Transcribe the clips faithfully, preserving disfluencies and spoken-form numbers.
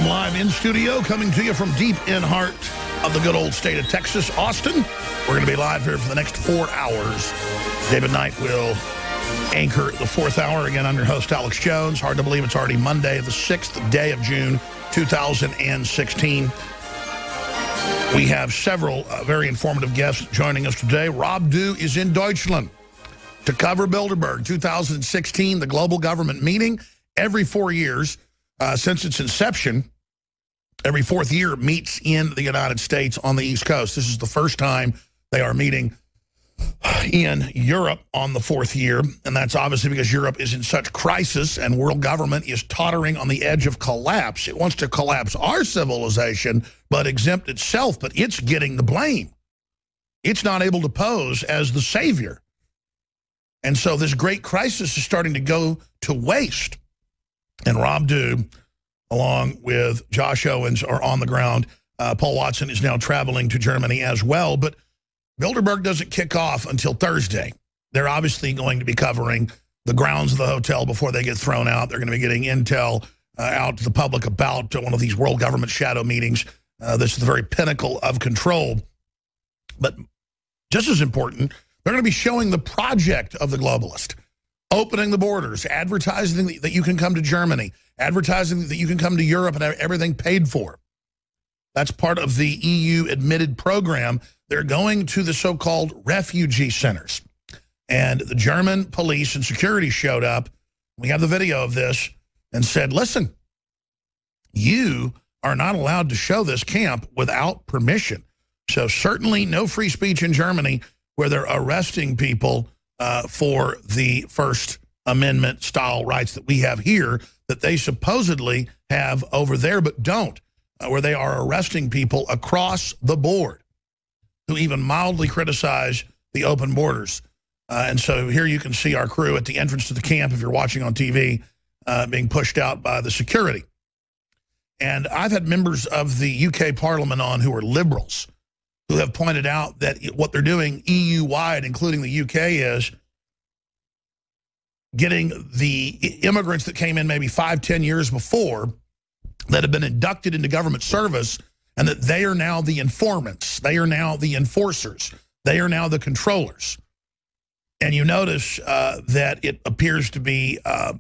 am live in studio, coming to you from deep in heart of the good old state of Texas, Austin. We're going to be live here for the next four hours. David Knight will anchor the fourth hour. Again, I'm your host, Alex Jones. Hard to believe it's already Monday, the sixth day of June, two thousand sixteen. We have several uh, very informative guests joining us today. Rob Dew is in Deutschland to cover Bilderberg two thousand sixteen, the global government meeting. Every four years, uh, since its inception, every fourth year meets in the United States on the East Coast. This is the first time they are meeting in Europe on the fourth year, and that's obviously because Europe is in such crisis and world government is tottering on the edge of collapse. It wants to collapse our civilization, but exempt itself, but it's getting the blame. It's not able to pose as the savior. And so this great crisis is starting to go to waste. And Rob Dew, along with Josh Owens, are on the ground. Uh, Paul Watson is now traveling to Germany as well. But Bilderberg doesn't kick off until Thursday. They're obviously going to be covering the grounds of the hotel before they get thrown out. They're going to be getting intel uh, out to the public about uh, one of these world government shadow meetings. Uh, this is the very pinnacle of control. But just as important, they're going to be showing the project of the globalist. Opening the borders, advertising that you can come to Germany, advertising that you can come to Europe and have everything paid for. That's part of the E U admitted program. They're going to the so-called refugee centers. And the German police and security showed up. We have the video of this and said, listen, you are not allowed to show this camp without permission. So certainly no free speech in Germany where they're arresting people Uh, for the First Amendment style rights that we have here that they supposedly have over there but don't, uh, where they are arresting people across the board who even mildly criticize the open borders. Uh, and so here you can see our crew at the entrance to the camp, if you're watching on T V, uh, being pushed out by the security. And I've had members of the U K Parliament on who are liberals, who have pointed out that what they're doing E U-wide, including the U K, is getting the immigrants that came in maybe five, ten years before that have been inducted into government service, and that they are now the informants. They are now the enforcers. They are now the controllers. And you notice uh, that it appears to be uh,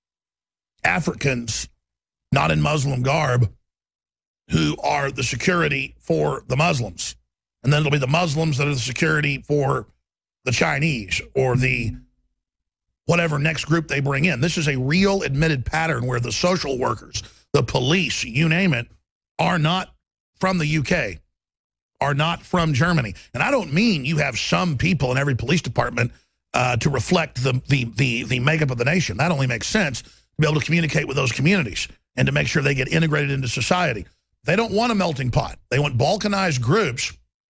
Africans, not in Muslim garb, who are the security for the Muslims. And then it'll be the Muslims that are the security for the Chinese or the whatever next group they bring in. This is a real admitted pattern where the social workers, the police, you name it, are not from the U K, are not from Germany. And I don't mean you have some people in every police department uh, to reflect the, the, the, the makeup of the nation. That only makes sense to be able to communicate with those communities and to make sure they get integrated into society. They don't want a melting pot. They want balkanized groups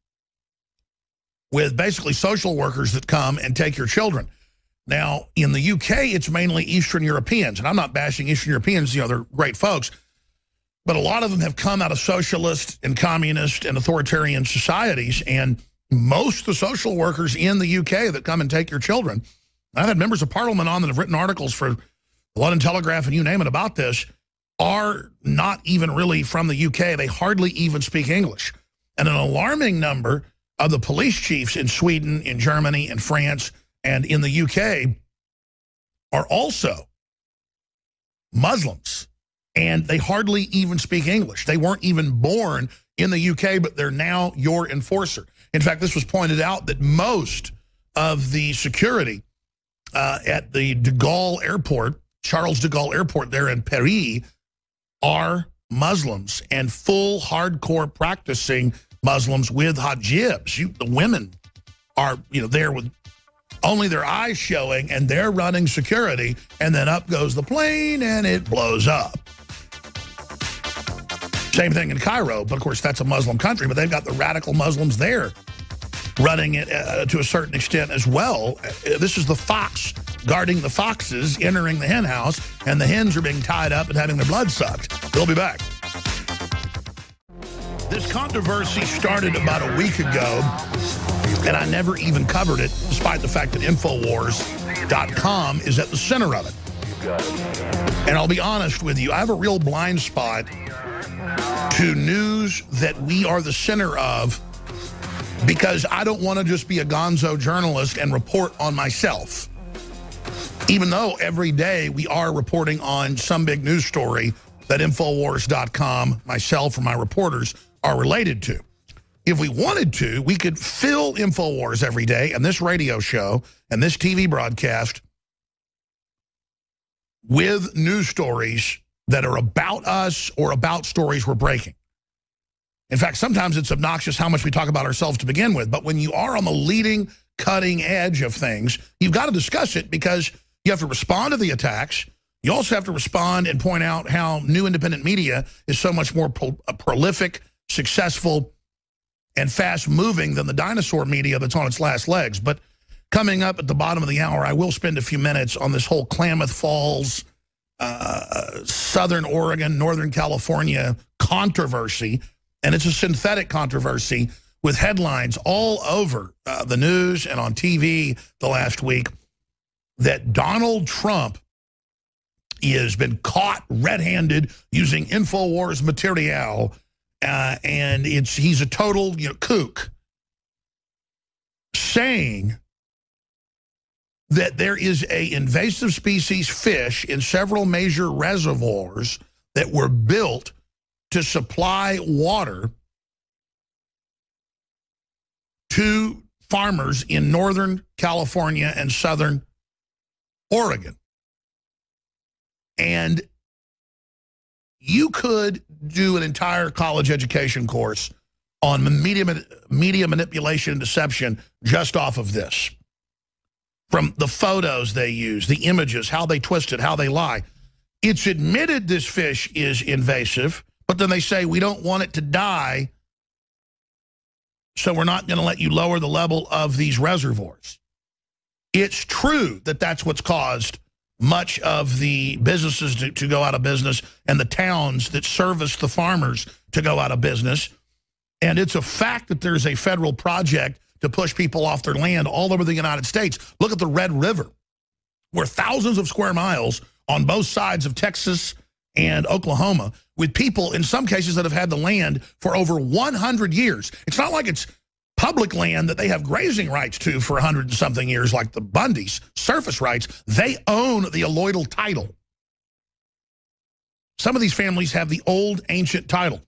with basically social workers that come and take your children. Now, in the U K, it's mainly Eastern Europeans, and I'm not bashing Eastern Europeans, you know, they're great folks, but a lot of them have come out of socialist and communist and authoritarian societies, and most of the social workers in the U K that come and take your children, I've had members of Parliament on that have written articles for the London Telegraph and you name it about this, are not even really from the U K. They hardly even speak English. And an alarming number of the police chiefs in Sweden, in Germany, in France, and in the U K are also Muslims, and they hardly even speak English. They weren't even born in the U K, but they're now your enforcer. In fact, this was pointed out that most of the security uh, at the de Gaulle Airport, Charles de Gaulle Airport there in Paris, are Muslims and full hardcore practicing Muslims with hijabs. You, the women are, you know, there with only their eyes showing, and they're running security, and then up goes the plane, and it blows up. Same thing in Cairo, but of course that's a Muslim country, but they've got the radical Muslims there running it uh, to a certain extent as well. Uh, this is the fox guarding the foxes, entering the hen house, and the hens are being tied up and having their blood sucked. We'll be back. This controversy started about a week ago, and I never even covered it, despite the fact that Infowars dot com is at the center of it. And I'll be honest with you, I have a real blind spot to news that we are the center of because I don't want to just be a gonzo journalist and report on myself. Even though every day we are reporting on some big news story that Infowars dot com, myself, or my reporters are related to. If we wanted to, we could fill Infowars every day and this radio show and this T V broadcast with news stories that are about us or about stories we're breaking. In fact, sometimes it's obnoxious how much we talk about ourselves to begin with, but when you are on the leading, cutting edge of things, you've got to discuss it because you have to respond to the attacks. You also have to respond and point out how new independent media is so much more pro prolific, successful, and fast-moving than the dinosaur media that's on its last legs. But coming up at the bottom of the hour, I will spend a few minutes on this whole Klamath Falls, uh, Southern Oregon, Northern California controversy. And it's a synthetic controversy with headlines all over uh, the news and on T V the last week that Donald Trump has been caught red-handed using Infowars material, uh, and it's he's a total you know, kook, saying that there is a invasive species fish in several major reservoirs that were built to supply water to farmers in Northern California and Southern Oregon. And you could do an entire college education course on media, media manipulation and deception just off of this. From the photos they use, the images, how they twist it, how they lie. It's admitted this fish is invasive, but then they say we don't want it to die, so we're not going to let you lower the level of these reservoirs. It's true that that's what's caused much of the businesses to, to go out of business and the towns that service the farmers to go out of business. And it's a fact that there's a federal project to push people off their land all over the United States. Look at the Red River, where thousands of square miles on both sides of Texas and Oklahoma, with people in some cases that have had the land for over one hundred years. It's not like it's public land that they have grazing rights to for a hundred and something years like the Bundys, surface rights. They own the alloidal title. Some of these families have the old ancient title.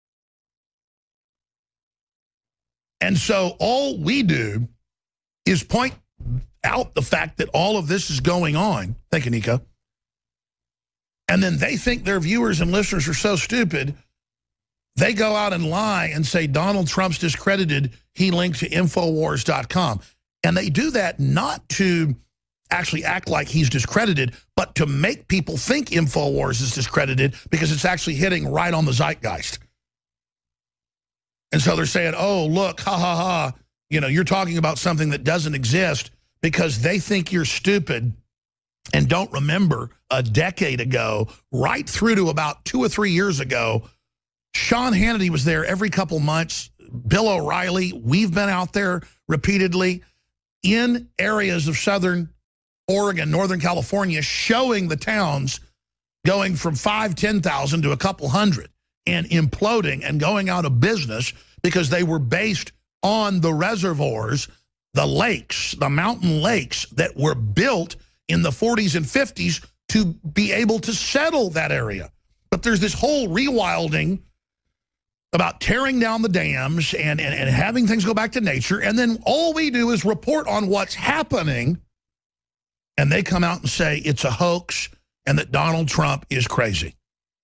And so all we do is point out the fact that all of this is going on. Thank you, Nico. And then they think their viewers and listeners are so stupid, they go out and lie and say Donald Trump's discredited, he linked to Infowars dot com. And they do that not to actually act like he's discredited, but to make people think Infowars is discredited because it's actually hitting right on the zeitgeist. And so they're saying, oh, look, ha, ha, ha, you know, you're talking about something that doesn't exist because they think you're stupid and don't remember a decade ago, right through to about two or three years ago, Sean Hannity was there every couple months. Bill O'Reilly, we've been out there repeatedly in areas of Southern Oregon, Northern California, showing the towns going from five, ten thousand to a couple hundred and imploding and going out of business because they were based on the reservoirs, the lakes, the mountain lakes that were built in the forties and fifties to be able to settle that area. But there's this whole rewilding about tearing down the dams and, and, and having things go back to nature, and then all we do is report on what's happening, and they come out and say it's a hoax and that Donald Trump is crazy.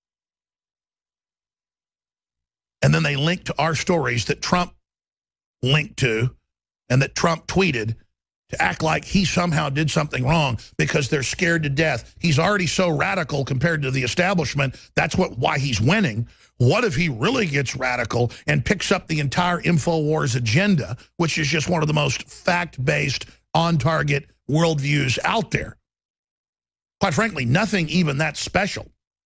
And then they link to our stories that Trump linked to and that Trump tweeted to act like he somehow did something wrong because they're scared to death. He's already so radical compared to the establishment. That's what why he's winning. What if he really gets radical and picks up the entire Infowars agenda, which is just one of the most fact-based, on-target worldviews out there? Quite frankly, nothing even that special.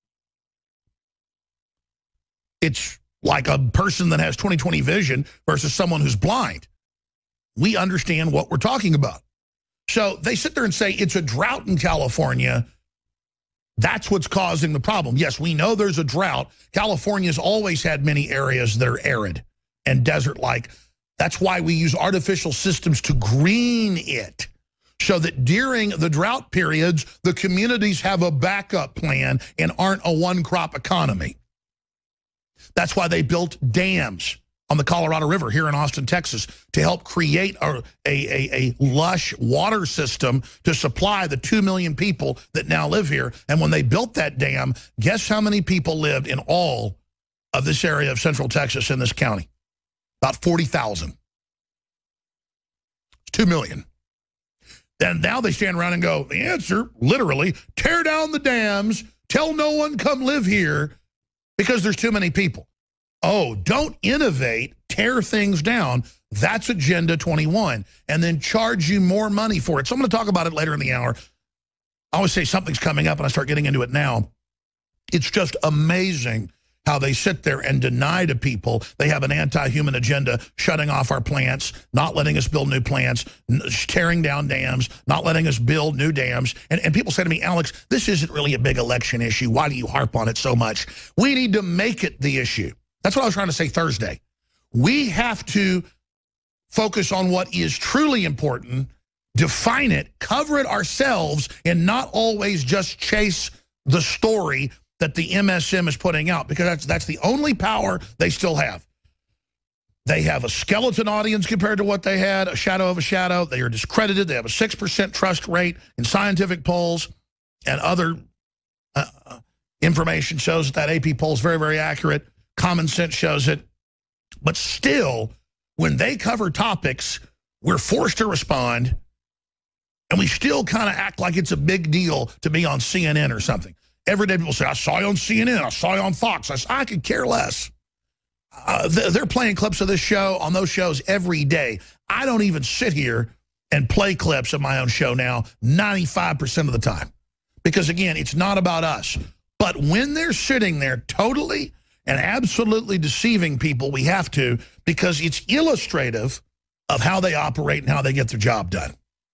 It's like a person that has twenty twenty vision versus someone who's blind. We understand what we're talking about. So they sit there and say it's a drought in California That's what's causing the problem. Yes, we know there's a drought. California's always had many areas that are arid and desert-like. That's why we use artificial systems to green it, so that during the drought periods, the communities have a backup plan and aren't a one-crop economy. That's why they built dams on the Colorado River here in Austin, Texas, to help create a, a, a, a lush water system to supply the two million people that now live here. And when they built that dam, guess how many people lived in all of this area of Central Texas in this county? About forty thousand. two million. And now they stand around and go, the answer, literally, tear down the dams, tell no one come live here because there's too many people. Oh, don't innovate, tear things down. That's Agenda twenty-one. And then charge you more money for it. So I'm going to talk about it later in the hour. I always say something's coming up and I start getting into it now. It's just amazing how they sit there and deny to people they have an anti-human agenda, shutting off our plants, not letting us build new plants, tearing down dams, not letting us build new dams. And, and people say to me, Alex, this isn't really a big election issue. Why do you harp on it so much? We need to make it the issue. That's what I was trying to say Thursday. We have to focus on what is truly important, define it, cover it ourselves, and not always just chase the story that the M S M is putting out, because that's, that's the only power they still have. They have a skeleton audience compared to what they had, a shadow of a shadow. They are discredited. They have a six percent trust rate in scientific polls, and other uh, information shows that that A P poll is very, very accurate. Common sense shows it. But still, when they cover topics, we're forced to respond, and we still kind of act like it's a big deal to be on C N N or something. Every day people say, I saw you on C N N, I saw you on Fox. I, said, I could care less. Uh, they're playing clips of this show on those shows every day. I don't even sit here and play clips of my own show now ninety-five percent of the time. Because, again, it's not about us. But when they're sitting there totally and absolutely deceiving people, we have to, because it's illustrative of how they operate and how they get their job done.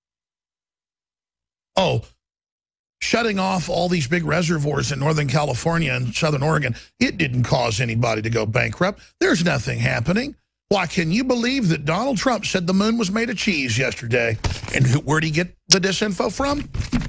Oh, shutting off all these big reservoirs in Northern California and Southern Oregon, it didn't cause anybody to go bankrupt. There's nothing happening. Why, can you believe that Donald Trump said the moon was made of cheese yesterday? And who, where'd he get the disinfo from?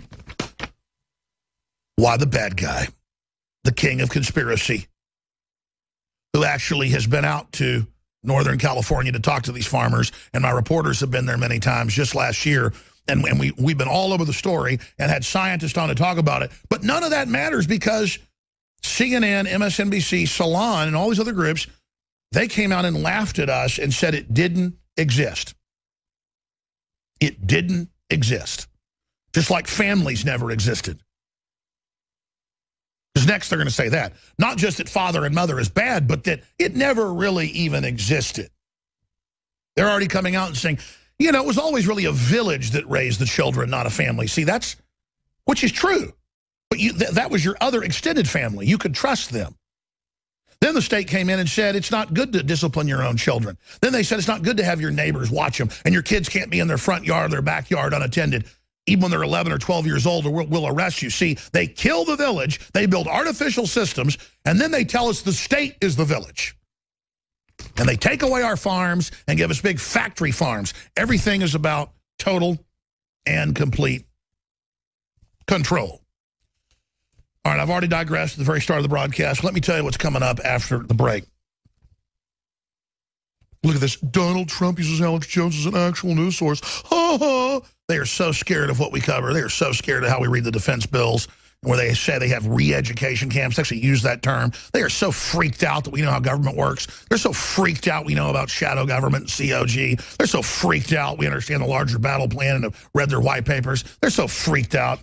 Why, the bad guy, the king of conspiracy, who actually has been out to Northern California to talk to these farmers. And my reporters have been there many times just last year. And, and we, we've been all over the story and had scientists on to talk about it. But none of that matters, because C N N, M S N B C, Salon, and all these other groups, they came out and laughed at us and said it didn't exist. It didn't exist. Just like families never existed. Because next they're going to say that. Not just that father and mother is bad, but that it never really even existed. They're already coming out and saying, you know, it was always really a village that raised the children, not a family. See, that's, which is true. But you, th that was your other extended family. You could trust them. Then the state came in and said, it's not good to discipline your own children. Then they said, it's not good to have your neighbors watch them, and your kids can't be in their front yard or their backyard unattended, even when they're eleven or twelve years old, or we'll, we'll arrest you. See, they kill the village, they build artificial systems, and then they tell us the state is the village. And they take away our farms and give us big factory farms. Everything is about total and complete control. All right, I've already digressed at the very start of the broadcast. Let me tell you what's coming up after the break. Look at this. Donald Trump uses Alex Jones as an actual news source. Ha ha. They are so scared of what we cover. They are so scared of how we read the defense bills, where they say they have re-education camps. They actually use that term. They are so freaked out that we know how government works. They're so freaked out we know about shadow government and C O G. They're so freaked out we understand the larger battle plan and have read their white papers. They're so freaked out.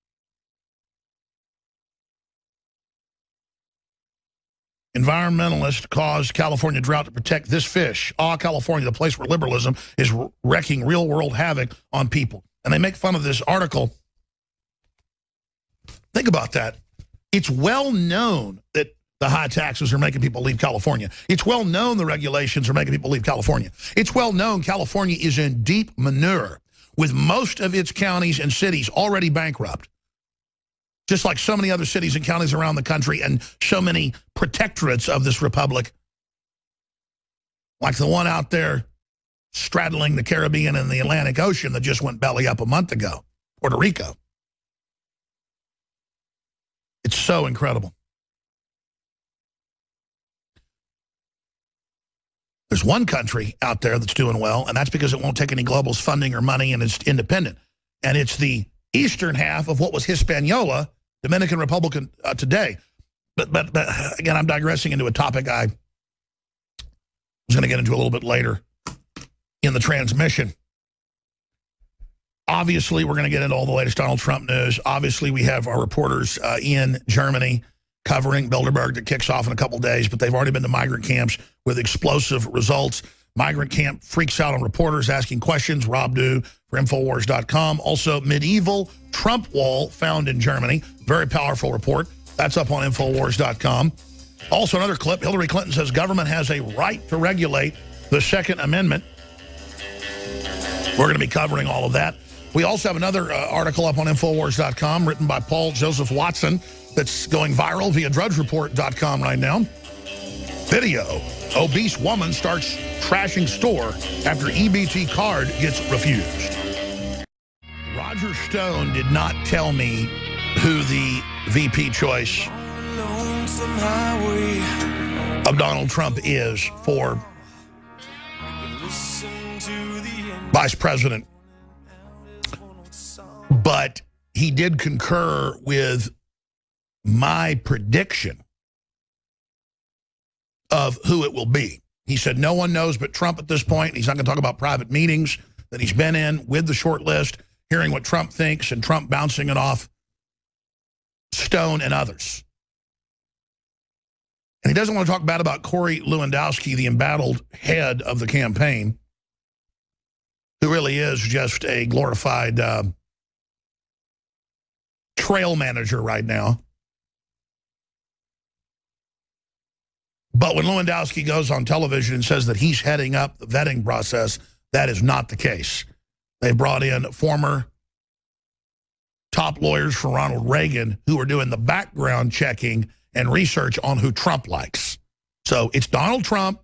Environmentalists caused California drought to protect this fish. Ah, California, the place where liberalism is wrecking real-world havoc on people. And they make fun of this article. Think about that. It's well known that the high taxes are making people leave California. It's well known the regulations are making people leave California. It's well known California is in deep manure, with most of its counties and cities already bankrupt. just like so many other cities and counties around the country and so many protectorates of this republic, like the one out there straddling the Caribbean and the Atlantic Ocean that just went belly up a month ago, Puerto Rico. It's so incredible. There's one country out there that's doing well, and that's because it won't take any globalist funding or money, and it's independent. And it's the eastern half of what was Hispaniola, Dominican Republic uh, today. But, but, but again, I'm digressing into a topic I was going to get into a little bit later in the transmission. Obviously, we're going to get into all the latest Donald Trump news. Obviously, we have our reporters uh, in Germany covering Bilderberg that kicks off in a couple days, but they've already been to migrant camps with explosive results. Migrant camp freaks out on reporters asking questions. Rob Dew for Infowars dot com. Also, medieval Trump wall found in Germany. Very powerful report. That's up on Infowars dot com. Also, another clip. Hillary Clinton says government has a right to regulate the Second Amendment. We're going to be covering all of that. We also have another uh, article up on Infowars dot com written by Paul Joseph Watson that's going viral via Drudge Report dot com right now. Video. Obese woman starts trashing store after E B T card gets refused. Roger Stone did not tell me who the V P choice of Donald Trump is for vice president. But he did concur with my prediction of who it will be. He said no one knows but Trump at this point. He's not going to talk about private meetings that he's been in with the short list, hearing what Trump thinks and Trump bouncing it off Stone and others. And he doesn't want to talk bad about Corey Lewandowski, the embattled head of the campaign, who really is just a glorified uh, trail manager right now. But when Lewandowski goes on television and says that he's heading up the vetting process, that is not the case. They brought in former top lawyers for Ronald Reagan who are doing the background checking and research on who Trump likes. So it's Donald Trump.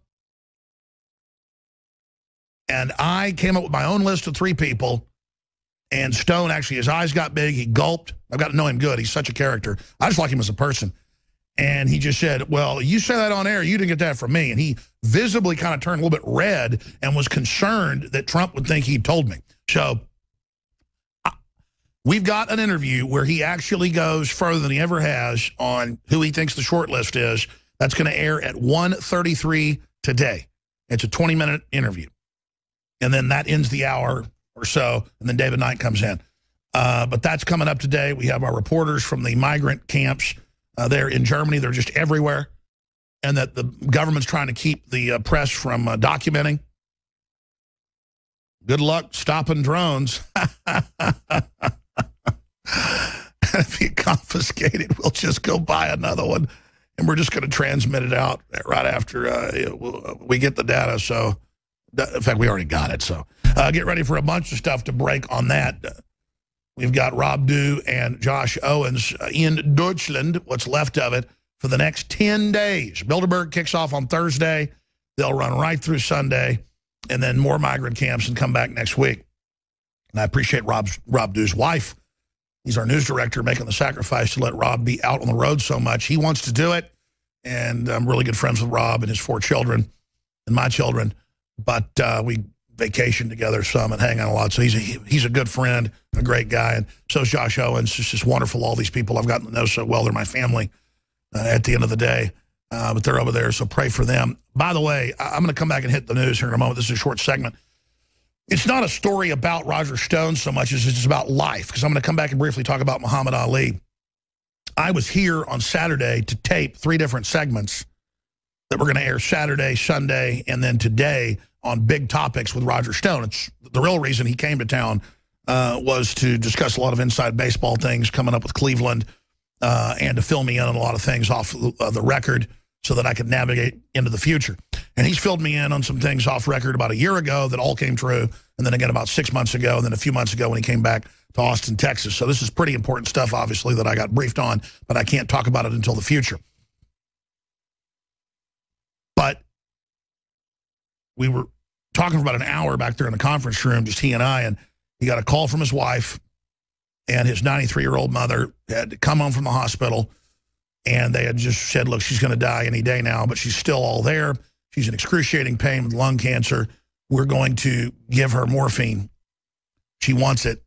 And I came up with my own list of three people. And Stone, actually, his eyes got big. He gulped. I've got to know him good. He's such a character. I just like him as a person. And he just said, well, you said that on air. You didn't get that from me. And he visibly kind of turned a little bit red and was concerned that Trump would think he'd told me. So I, we've got an interview where he actually goes further than he ever has on who he thinks the short list is. That's going to air at one thirty-three today. It's a twenty-minute interview. And then that ends the hour or so, and then David Knight comes in. Uh, but that's coming up today. We have our reporters from the migrant camps uh, there in Germany. They're just everywhere. And that the government's trying to keep the uh, press from uh, documenting. Good luck stopping drones. If you confiscate it, we'll just go buy another one. And we're just going to transmit it out right after uh, we get the data. So, in fact, we already got it. So uh, get ready for a bunch of stuff to break on that. We've got Rob Dew and Josh Owens in Deutschland, what's left of it, for the next ten days. Bilderberg kicks off on Thursday. They'll run right through Sunday, and then more migrant camps and come back next week. And I appreciate Rob's, Rob Dew's wife. He's our news director, making the sacrifice to let Rob be out on the road so much. He wants to do it, and I'm really good friends with Rob and his four children and my children. But uh, we vacation together some and hang out a lot. So he's a, he's a good friend, a great guy. And so is Josh Owens. It's just wonderful, all these people I've gotten to know so well. They're my family uh, at the end of the day. Uh, but they're over there, so pray for them. By the way, I'm going to come back and hit the news here in a moment. This is a short segment. It's not a story about Roger Stone so much as it's about life, because I'm going to come back and briefly talk about Muhammad Ali. I was here on Saturday to tape three different segments that we're going to air Saturday, Sunday, and then today on big topics with Roger Stone. It's the real reason he came to town uh, was to discuss a lot of inside baseball things coming up with Cleveland uh, and to fill me in on a lot of things off uh, the record so that I could navigate into the future. And he's filled me in on some things off record about a year ago that all came true, and then again about six months ago, and then a few months ago when he came back to Austin, Texas. So this is pretty important stuff, obviously, that I got briefed on, but I can't talk about it until the future. But we were talking for about an hour back there in the conference room, just he and I, and he got a call from his wife, and his ninety-three-year-old mother had come home from the hospital, and they had just said, look, she's going to die any day now, but she's still all there. She's in excruciating pain with lung cancer. We're going to give her morphine. She wants it.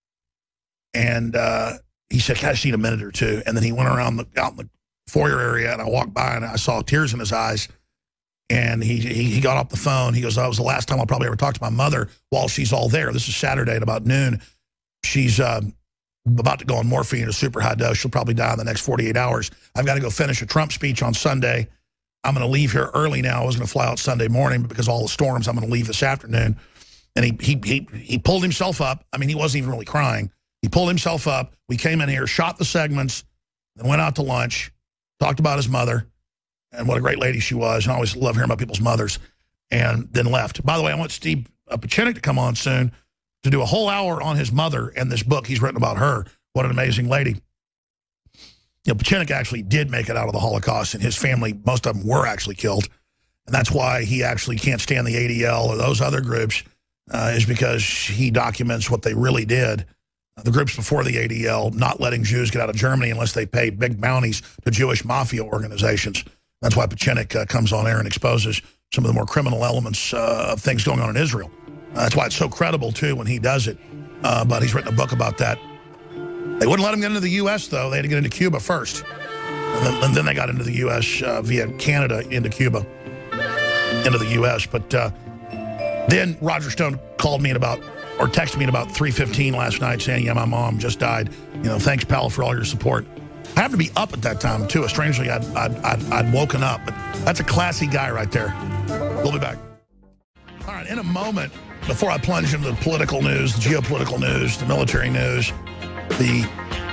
And uh, he said, I just need a minute or two. And then he went around the, out in the foyer area, and I walked by, and I saw tears in his eyes. And he, he, he got off the phone. He goes, that was the last time I'll probably ever talk to my mother while she's all there. This is Saturday at about noon. She's uh, about to go on morphine at a super high dose. She'll probably die in the next forty-eight hours. I've got to go finish a Trump speech on Sunday. I'm going to leave here early now. I was going to fly out Sunday morning, but because of all the storms, I'm going to leave this afternoon. And he, he, he, he pulled himself up. I mean, he wasn't even really crying. He pulled himself up. We came in here, shot the segments, then went out to lunch, talked about his mother and what a great lady she was. And I always love hearing about people's mothers, and then left. By the way, I want Steve uh, Pieczenik to come on soon to do a whole hour on his mother and this book he's written about her. What an amazing lady. You know, Pieczenik actually did make it out of the Holocaust, and his family, most of them were actually killed. And that's why he actually can't stand the A D L or those other groups, uh, is because he documents what they really did. Uh, the groups before the A D L, not letting Jews get out of Germany unless they paid big bounties to Jewish mafia organizations. That's why Pieczenik uh, comes on air and exposes some of the more criminal elements uh, of things going on in Israel. Uh, that's why it's so credible, too, when he does it. Uh, but he's written a book about that. They wouldn't let him get into the U S, though. They had to get into Cuba first. And then, and then they got into the U S uh, via Canada into Cuba, into the U S. But uh, then Roger Stone called me at about, or texted me at about three fifteen last night saying, yeah, my mom just died. You know, thanks, pal, for all your support. I happened to be up at that time, too. Strangely, I'd, I'd, I'd, I'd woken up. But that's a classy guy right there. We'll be back. All right, in a moment, before I plunge into the political news, the geopolitical news, the military news, the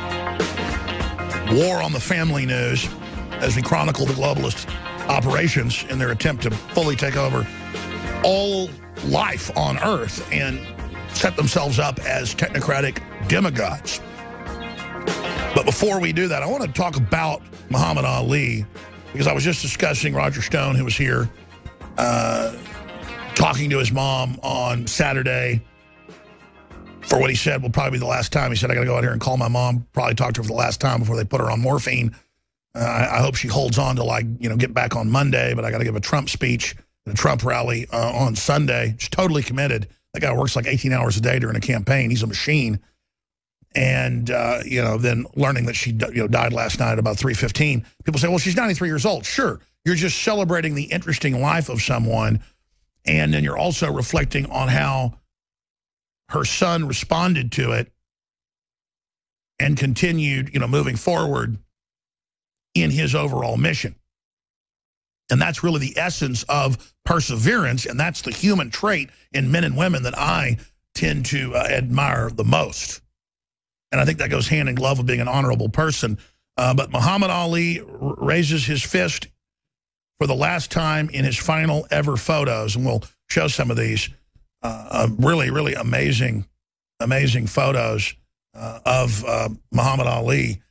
war on the family news, as we chronicle the globalist operations in their attempt to fully take over all life on Earth and set themselves up as technocratic demigods. But before we do that, I want to talk about Muhammad Ali, because I was just discussing Roger Stone, who was here, uh, talking to his mom on Saturday for what he said will probably be the last time. He said, I got to go out here and call my mom, probably talk to her for the last time before they put her on morphine. Uh, I, I hope she holds on to, like, you know, get back on Monday, but I got to give a Trump speech at a Trump rally uh, on Sunday. She's totally committed. That guy works like eighteen hours a day during a campaign. He's a machine. And, uh, you know, then learning that she you know, died last night at about three fifteen. People say, well, she's ninety-three years old. Sure, you're just celebrating the interesting life of someone, and then you're also reflecting on how her son responded to it and continued, you know, moving forward in his overall mission. And that's really the essence of perseverance, and that's the human trait in men and women that I tend to uh, admire the most. And I think that goes hand in glove with being an honorable person. Uh, but Muhammad Ali raises his fist for the last time in his final ever photos, and we'll show some of these uh, uh, really, really amazing, amazing photos uh, of uh, Muhammad Ali,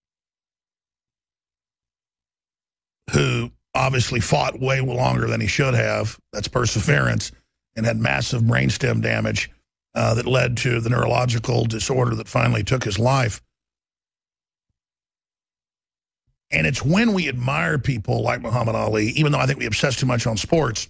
who obviously fought way longer than he should have. That's perseverance, and had massive brainstem damage uh, that led to the neurological disorder that finally took his life. And it's when we admire people like Muhammad Ali, even though I think we obsess too much on sports,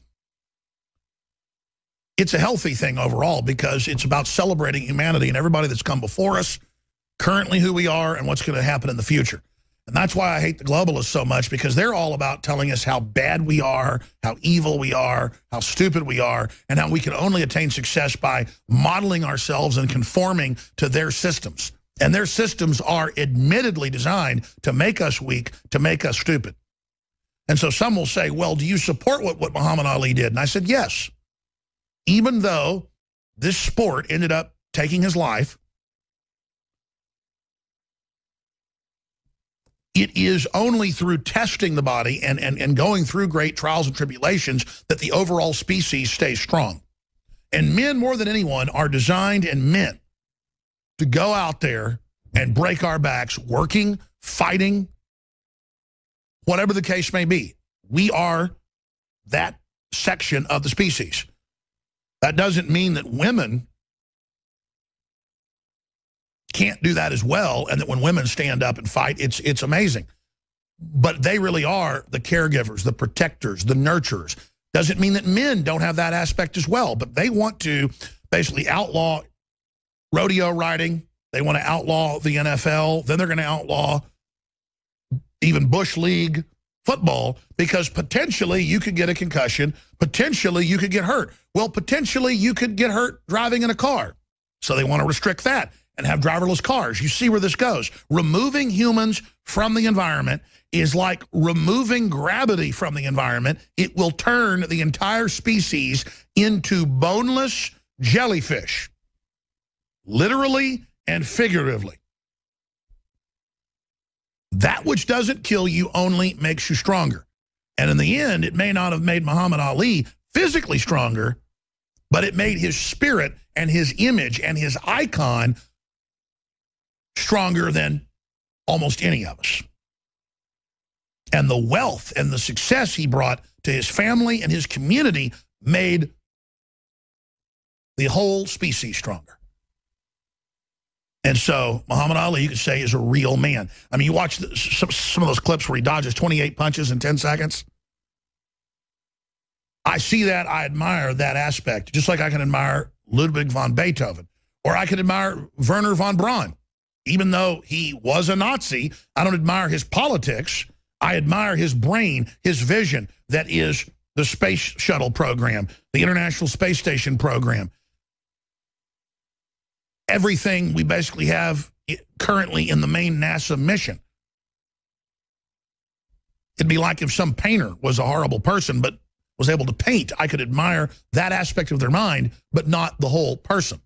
it's a healthy thing overall, because it's about celebrating humanity and everybody that's come before us, currently who we are, and what's going to happen in the future. And that's why I hate the globalists so much, because they're all about telling us how bad we are, how evil we are, how stupid we are, and how we can only attain success by modeling ourselves and conforming to their systems. And their systems are admittedly designed to make us weak, to make us stupid. And so some will say, well, do you support what, what Muhammad Ali did? And I said, yes. Even though this sport ended up taking his life, it is only through testing the body and, and, and going through great trials and tribulations that the overall species stays strong. And men, more than anyone, are designed and meant to go out there and break our backs, working, fighting, whatever the case may be. We are that section of the species. That doesn't mean that women can't do that as well, and that when women stand up and fight, it's it's amazing. But they really are the caregivers, the protectors, the nurturers. Doesn't mean that men don't have that aspect as well, but they want to basically outlaw rodeo riding. They want to outlaw the N F L. Then they're going to outlaw even Bush League football, because potentially you could get a concussion. Potentially you could get hurt. Well, potentially you could get hurt driving in a car. So they want to restrict that and have driverless cars. You see where this goes. Removing humans from the environment is like removing gravity from the environment. It will turn the entire species into boneless jellyfish, literally and figuratively. That which doesn't kill you only makes you stronger. And in the end, it may not have made Muhammad Ali physically stronger, but it made his spirit and his image and his icon stronger than almost any of us. And the wealth and the success he brought to his family and his community made the whole species stronger. And so Muhammad Ali, you could say, is a real man. I mean, you watch the, some, some of those clips where he dodges twenty-eight punches in ten seconds. I see that. I admire that aspect, just like I can admire Ludwig von Beethoven, or I can admire Werner von Braun. Even though he was a Nazi, I don't admire his politics. I admire his brain, his vision, that is the space shuttle program, the International Space Station program. Everything we basically have currently in the main NASA mission. It'd be like if some painter was a horrible person but was able to paint. I could admire that aspect of their mind, but not the whole person.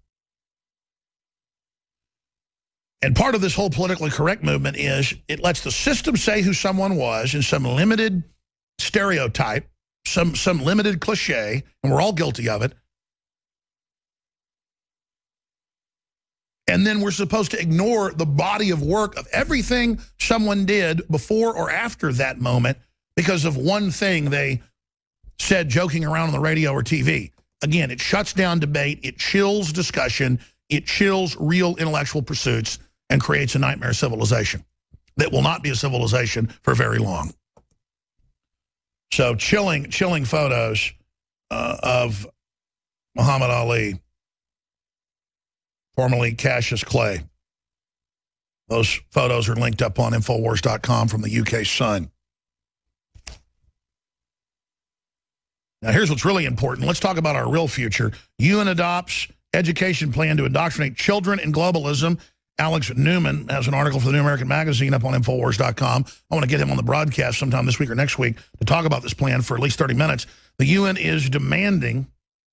And part of this whole politically correct movement is it lets the system say who someone was in some limited stereotype, some, some limited cliche, and we're all guilty of it. And then we're supposed to ignore the body of work of everything someone did before or after that moment because of one thing they said joking around on the radio or T V. Again, it shuts down debate, it chills discussion, it chills real intellectual pursuits, and creates a nightmare civilization that will not be a civilization for very long. So chilling, chilling photos uh, of Muhammad Ali, formerly Cassius Clay. Those photos are linked up on Infowars dot com from the U K Sun. Now, here's what's really important. Let's talk about our real future. U N adopts education plan to indoctrinate children in globalism. Alex Newman has an article for the New American Magazine up on Infowars dot com. I want to get him on the broadcast sometime this week or next week to talk about this plan for at least thirty minutes. The U N is demanding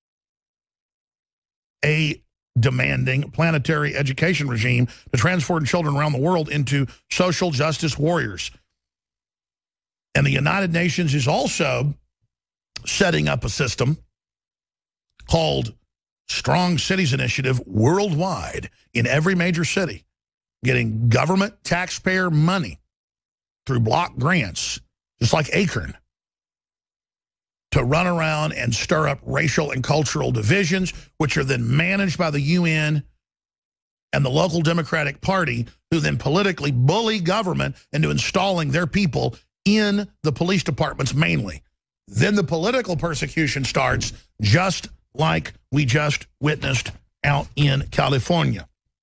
a demanding planetary education regime to transform children around the world into social justice warriors. And the United Nations is also setting up a system called Strong Cities Initiative worldwide in every major city, getting government taxpayer money through block grants, just like Acorn, to run around and stir up racial and cultural divisions, which are then managed by the U N and the local Democratic Party, who then politically bully government into installing their people in the police departments mainly. Then the political persecution starts, just like we just witnessed out in California.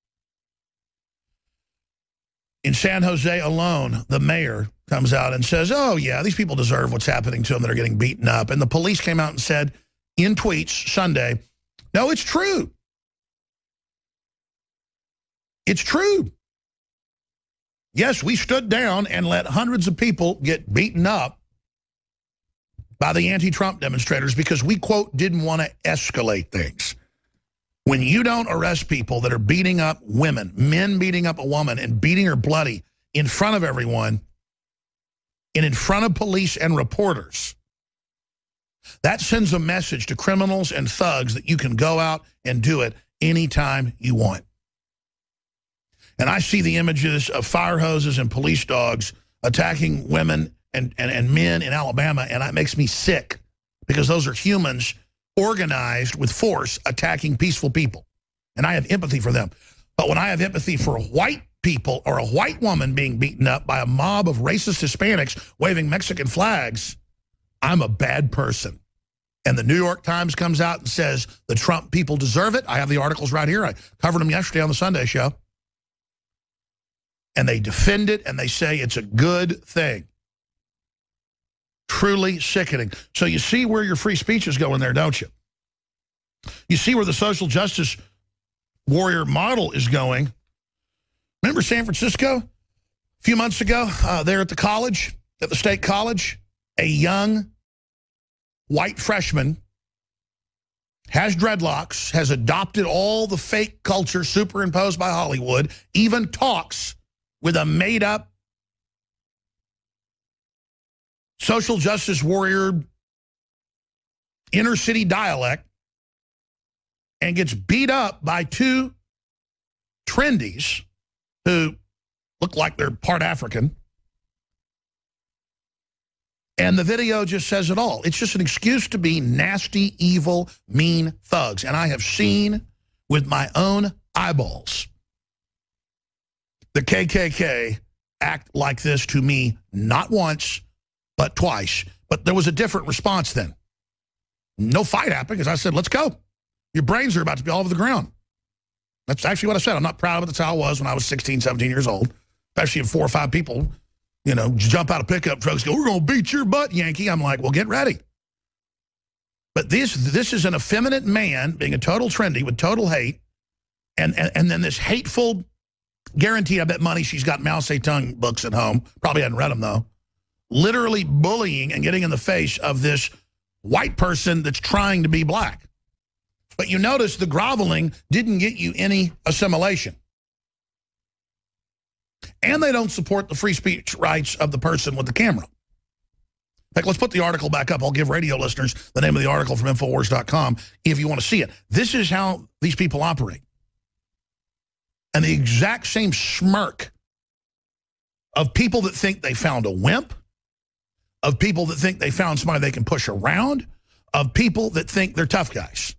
In San Jose alone, the mayor comes out and says, oh, yeah, these people deserve what's happening to them that are getting beaten up. And the police came out and said in tweets Sunday, no, it's true. It's true. Yes, we stood down and let hundreds of people get beaten up by the anti-Trump demonstrators because we, quote, didn't want to escalate things. When you don't arrest people that are beating up women, men beating up a woman and beating her bloody in front of everyone and in front of police and reporters, that sends a message to criminals and thugs that you can go out and do it anytime you want. and I see the images of fire hoses and police dogs attacking women and, and, and men in Alabama, and that makes me sick because those are humans organized with force attacking peaceful people. And I have empathy for them. But when I have empathy for white people or a white woman being beaten up by a mob of racist Hispanics waving Mexican flags, I'm a bad person. And the New York Times comes out and says the Trump people deserve it. I have the articles right here. I covered them yesterday on the Sunday show. And they defend it, and they say it's a good thing. Truly sickening. So you see where your free speech is going there, don't you? You see where the social justice warrior model is going. Remember San Francisco? A few months ago, uh, there at the college, at the state college, a young white freshman has dreadlocks, has adopted all the fake culture superimposed by Hollywood, even talks with a made-up social justice warrior inner city dialect, and gets beat up by two trendies who look like they're part African. And the video just says it all. It's just an excuse to be nasty, evil, mean thugs. And I have seen with my own eyeballs the K K K act like this to me not once, but twice. But there was a different response then. No fight happened because I said, let's go. Your brains are about to be all over the ground. That's actually what I said. I'm not proud of it. That's how I was when I was sixteen, seventeen years old, especially if four or five people, you know, jump out of pickup trucks, go, we're going to beat your butt, Yankee. I'm like, well, get ready. But this this is an effeminate man being a total trendy with total hate, and, and, and then this hateful, guaranteed, I bet money she's got Mao Zedong books at home. Probably hadn't read them, though. Literally bullying and getting in the face of this white person that's trying to be black. But you notice the groveling didn't get you any assimilation. And they don't support the free speech rights of the person with the camera. In fact, let's put the article back up. I'll give radio listeners the name of the article from Infowars dot com if you want to see it. This is how these people operate. And the exact same smirk of people that think they found a wimp, of people that think they found somebody they can push around, of people that think they're tough guys.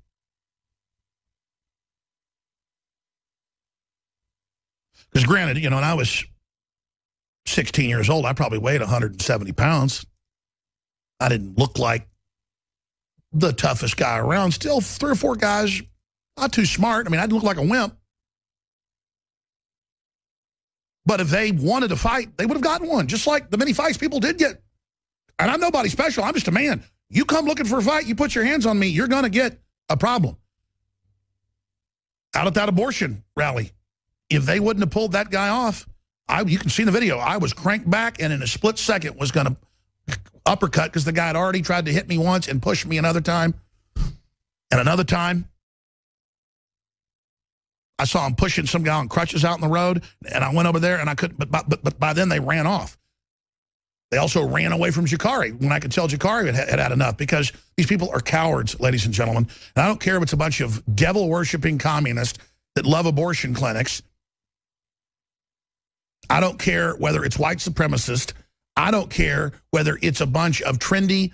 Because granted, you know, when I was sixteen years old, I probably weighed one hundred seventy pounds. I didn't look like the toughest guy around. Still, three or four guys, not too smart. I mean, I didn't look like a wimp. But if they wanted to fight, they would have gotten one, just like the many fights people did get. And I'm nobody special. I'm just a man. You come looking for a fight, you put your hands on me, you're going to get a problem. Out at that abortion rally, if they wouldn't have pulled that guy off, I, you can see in the video, I was cranked back and in a split second was going to uppercut because the guy had already tried to hit me once and push me another time. And another time, I saw him pushing some guy on crutches out in the road, and I went over there, and I couldn't, but, but, but by then they ran off. They also ran away from Jakari when I could tell Jakari had, had had enough, because these people are cowards, ladies and gentlemen. And I don't care if it's a bunch of devil-worshipping communists that love abortion clinics. I don't care whether it's white supremacists. I don't care whether it's a bunch of trendy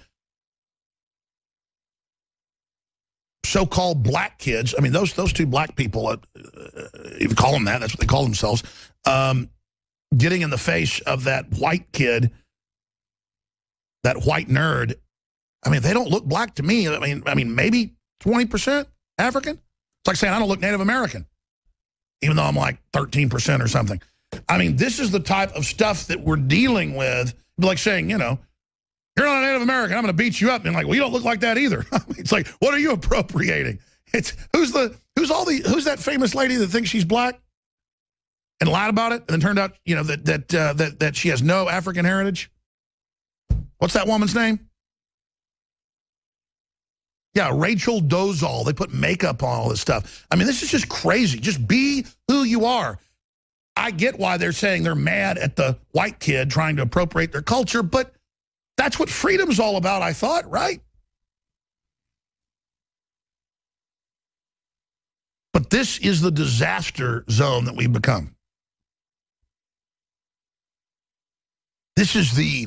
so-called black kids. I mean, those those two black people, uh, if you call them that, that's what they call themselves, um, getting in the face of that white kid, that white nerd. I mean, they don't look black to me. I mean, I mean, maybe twenty percent African. It's like saying I don't look Native American, even though I'm like thirteen percent or something. I mean, this is the type of stuff that we're dealing with. It'd be like saying, you know, you're not a Native American, I'm going to beat you up. And like, well, you don't look like that either. It's like, what are you appropriating? It's who's the who's all the who's that famous lady that thinks she's black and lied about it, and then turned out, you know, that that uh, that that she has no African heritage. What's that woman's name? Yeah, Rachel Dolezal. They put makeup on all this stuff. I mean, this is just crazy. Just be who you are. I get why they're saying they're mad at the white kid trying to appropriate their culture, but that's what freedom's all about, I thought, right? But this is the disaster zone that we've become. This is the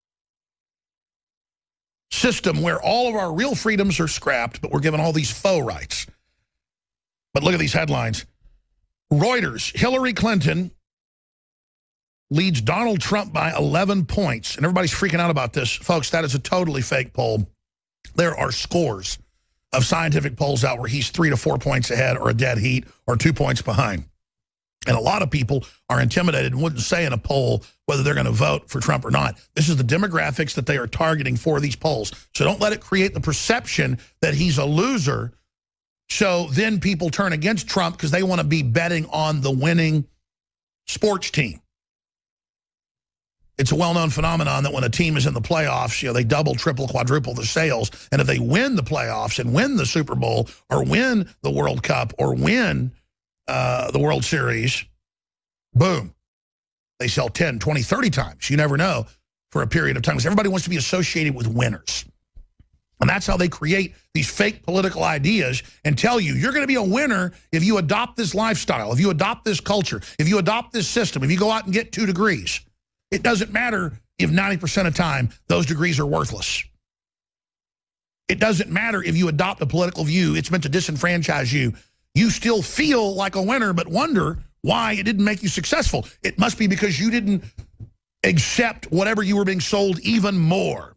system where all of our real freedoms are scrapped, but we're given all these faux rights. But look at these headlines. Reuters, Hillary Clinton leads Donald Trump by eleven points. And everybody's freaking out about this. Folks, that is a totally fake poll. There are scores of scientific polls out where he's three to four points ahead or a dead heat or two points behind. And a lot of people are intimidated and wouldn't say in a poll whether they're going to vote for Trump or not. This is the demographics that they are targeting for these polls. So don't let it create the perception that he's a loser. So then people turn against Trump because they want to be betting on the winning sports team. It's a well-known phenomenon that when a team is in the playoffs, you know, they double, triple, quadruple the sales. And if they win the playoffs and win the Super Bowl or win the World Cup or win uh, the World Series, boom, they sell ten, twenty, thirty times. You never know for a period of time. Because everybody wants to be associated with winners. And that's how they create these fake political ideas and tell you, you're going to be a winner if you adopt this lifestyle, if you adopt this culture, if you adopt this system, if you go out and get two degrees. It doesn't matter if ninety percent of the time those degrees are worthless. It doesn't matter if you adopt a political view. It's meant to disenfranchise you. You still feel like a winner, but wonder why it didn't make you successful. It must be because you didn't accept whatever you were being sold even more.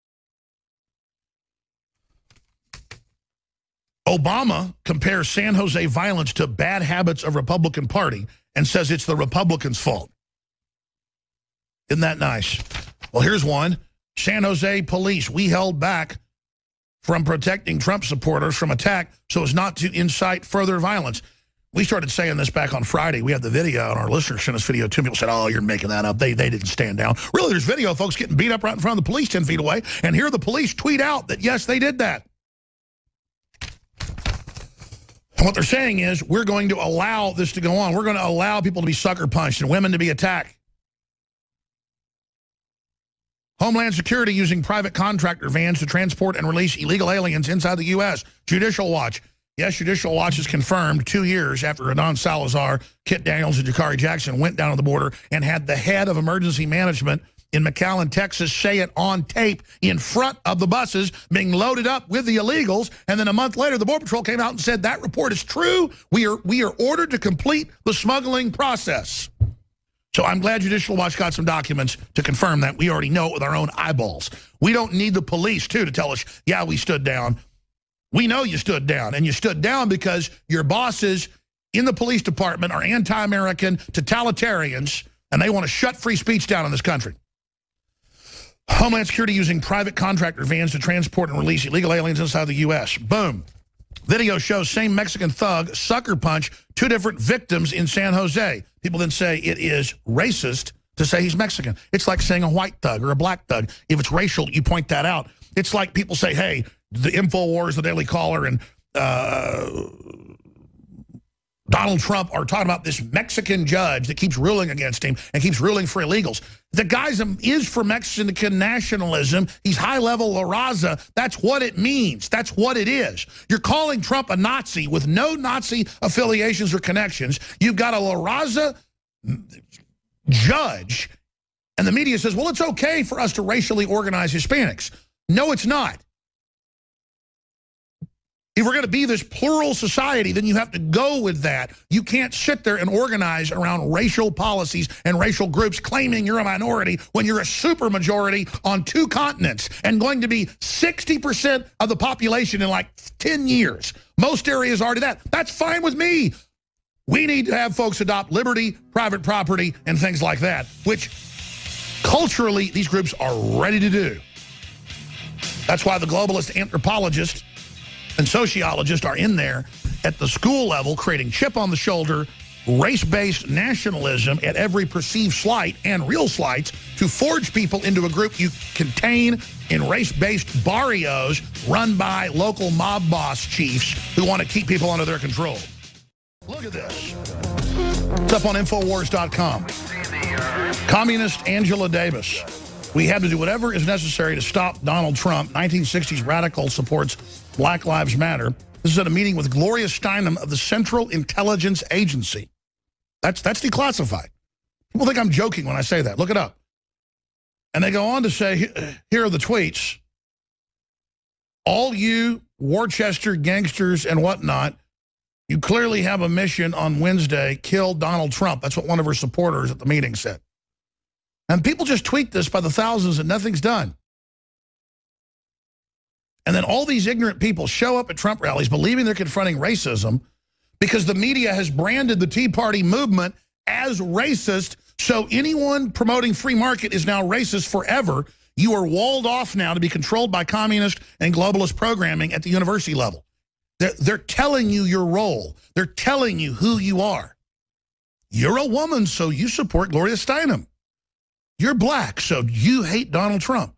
Obama compares San Jose violence to bad habits of Republican Party and says it's the Republicans' fault. Isn't that nice? Well, here's one. San Jose police, we held back from protecting Trump supporters from attack so as not to incite further violence. We started saying this back on Friday. We had the video, and our listeners sent us video too. People said, oh, you're making that up. They, they didn't stand down. Really, there's video of folks getting beat up right in front of the police ten feet away, and here the police tweet out that, yes, they did that. And what they're saying is, we're going to allow this to go on. We're going to allow people to be sucker punched and women to be attacked. Homeland Security using private contractor vans to transport and release illegal aliens inside the U S Judicial Watch. Yes, Judicial Watch has confirmed two years after Adnan Salazar, Kit Daniels, and Jakari Jackson went down to the border and had the head of emergency management in McAllen, Texas, say it on tape in front of the buses being loaded up with the illegals. And then a month later, the Border Patrol came out and said that report is true. We are, we are ordered to complete the smuggling process. So I'm glad Judicial Watch got some documents to confirm that. We already know it with our own eyeballs. We don't need the police, too, to tell us, yeah, we stood down. We know you stood down, and you stood down because your bosses in the police department are anti-American totalitarians, and they want to shut free speech down in this country. Homeland Security using private contractor vans to transport and release illegal aliens inside the U S Boom. Video shows same Mexican thug sucker punch two different victims in San Jose. People then say it is racist to say he's Mexican. It's like saying a white thug or a black thug. If it's racial, you point that out. It's like people say, hey, the InfoWars, the Daily Caller, and uh, Donald Trump are talking about this Mexican judge that keeps ruling against him and keeps ruling for illegals. The guy is for Mexican nationalism. He's high-level La Raza. That's what it means. That's what it is. You're calling Trump a Nazi with no Nazi affiliations or connections. You've got a La Raza judge, and the media says, well, it's okay for us to racially organize Hispanics. No, it's not. If we're going to be this plural society, then you have to go with that. You can't sit there and organize around racial policies and racial groups claiming you're a minority when you're a supermajority on two continents and going to be sixty percent of the population in like ten years. Most areas are to that. That's fine with me. We need to have folks adopt liberty, private property, and things like that, which culturally these groups are ready to do. That's why the globalist anthropologists and sociologists are in there at the school level creating chip on the shoulder, race-based nationalism at every perceived slight and real slights to forge people into a group you contain in race-based barrios run by local mob boss chiefs who want to keep people under their control. Look at this. It's up on Infowars dot com. Communist Angela Davis. We have to do whatever is necessary to stop Donald Trump. nineteen sixties radical supports Black Lives Matter. This is at a meeting with Gloria Steinem of the Central Intelligence Agency. That's, that's declassified. People think I'm joking when I say that. Look it up. And they go on to say, here are the tweets. All you Worcester gangsters and whatnot, you clearly have a mission on Wednesday, kill Donald Trump. That's what one of her supporters at the meeting said. And people just tweet this by the thousands and nothing's done. And then all these ignorant people show up at Trump rallies believing they're confronting racism because the media has branded the Tea Party movement as racist. So anyone promoting free market is now racist forever. You are walled off now to be controlled by communist and globalist programming at the university level. They're, they're telling you your role. They're telling you who you are. You're a woman, so you support Gloria Steinem. You're black, so you hate Donald Trump.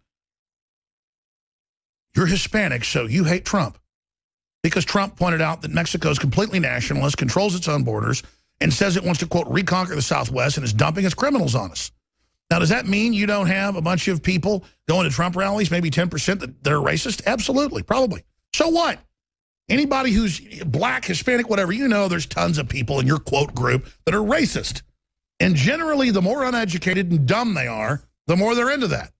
You're Hispanic, so you hate Trump. Because Trump pointed out that Mexico is completely nationalist, controls its own borders, and says it wants to, quote, reconquer the Southwest and is dumping its criminals on us. Now, does that mean you don't have a bunch of people going to Trump rallies, maybe ten percent that they're racist? Absolutely, probably. So what? Anybody who's black, Hispanic, whatever, you know there's tons of people in your, quote, group that are racist. And generally, the more uneducated and dumb they are, the more they're into that.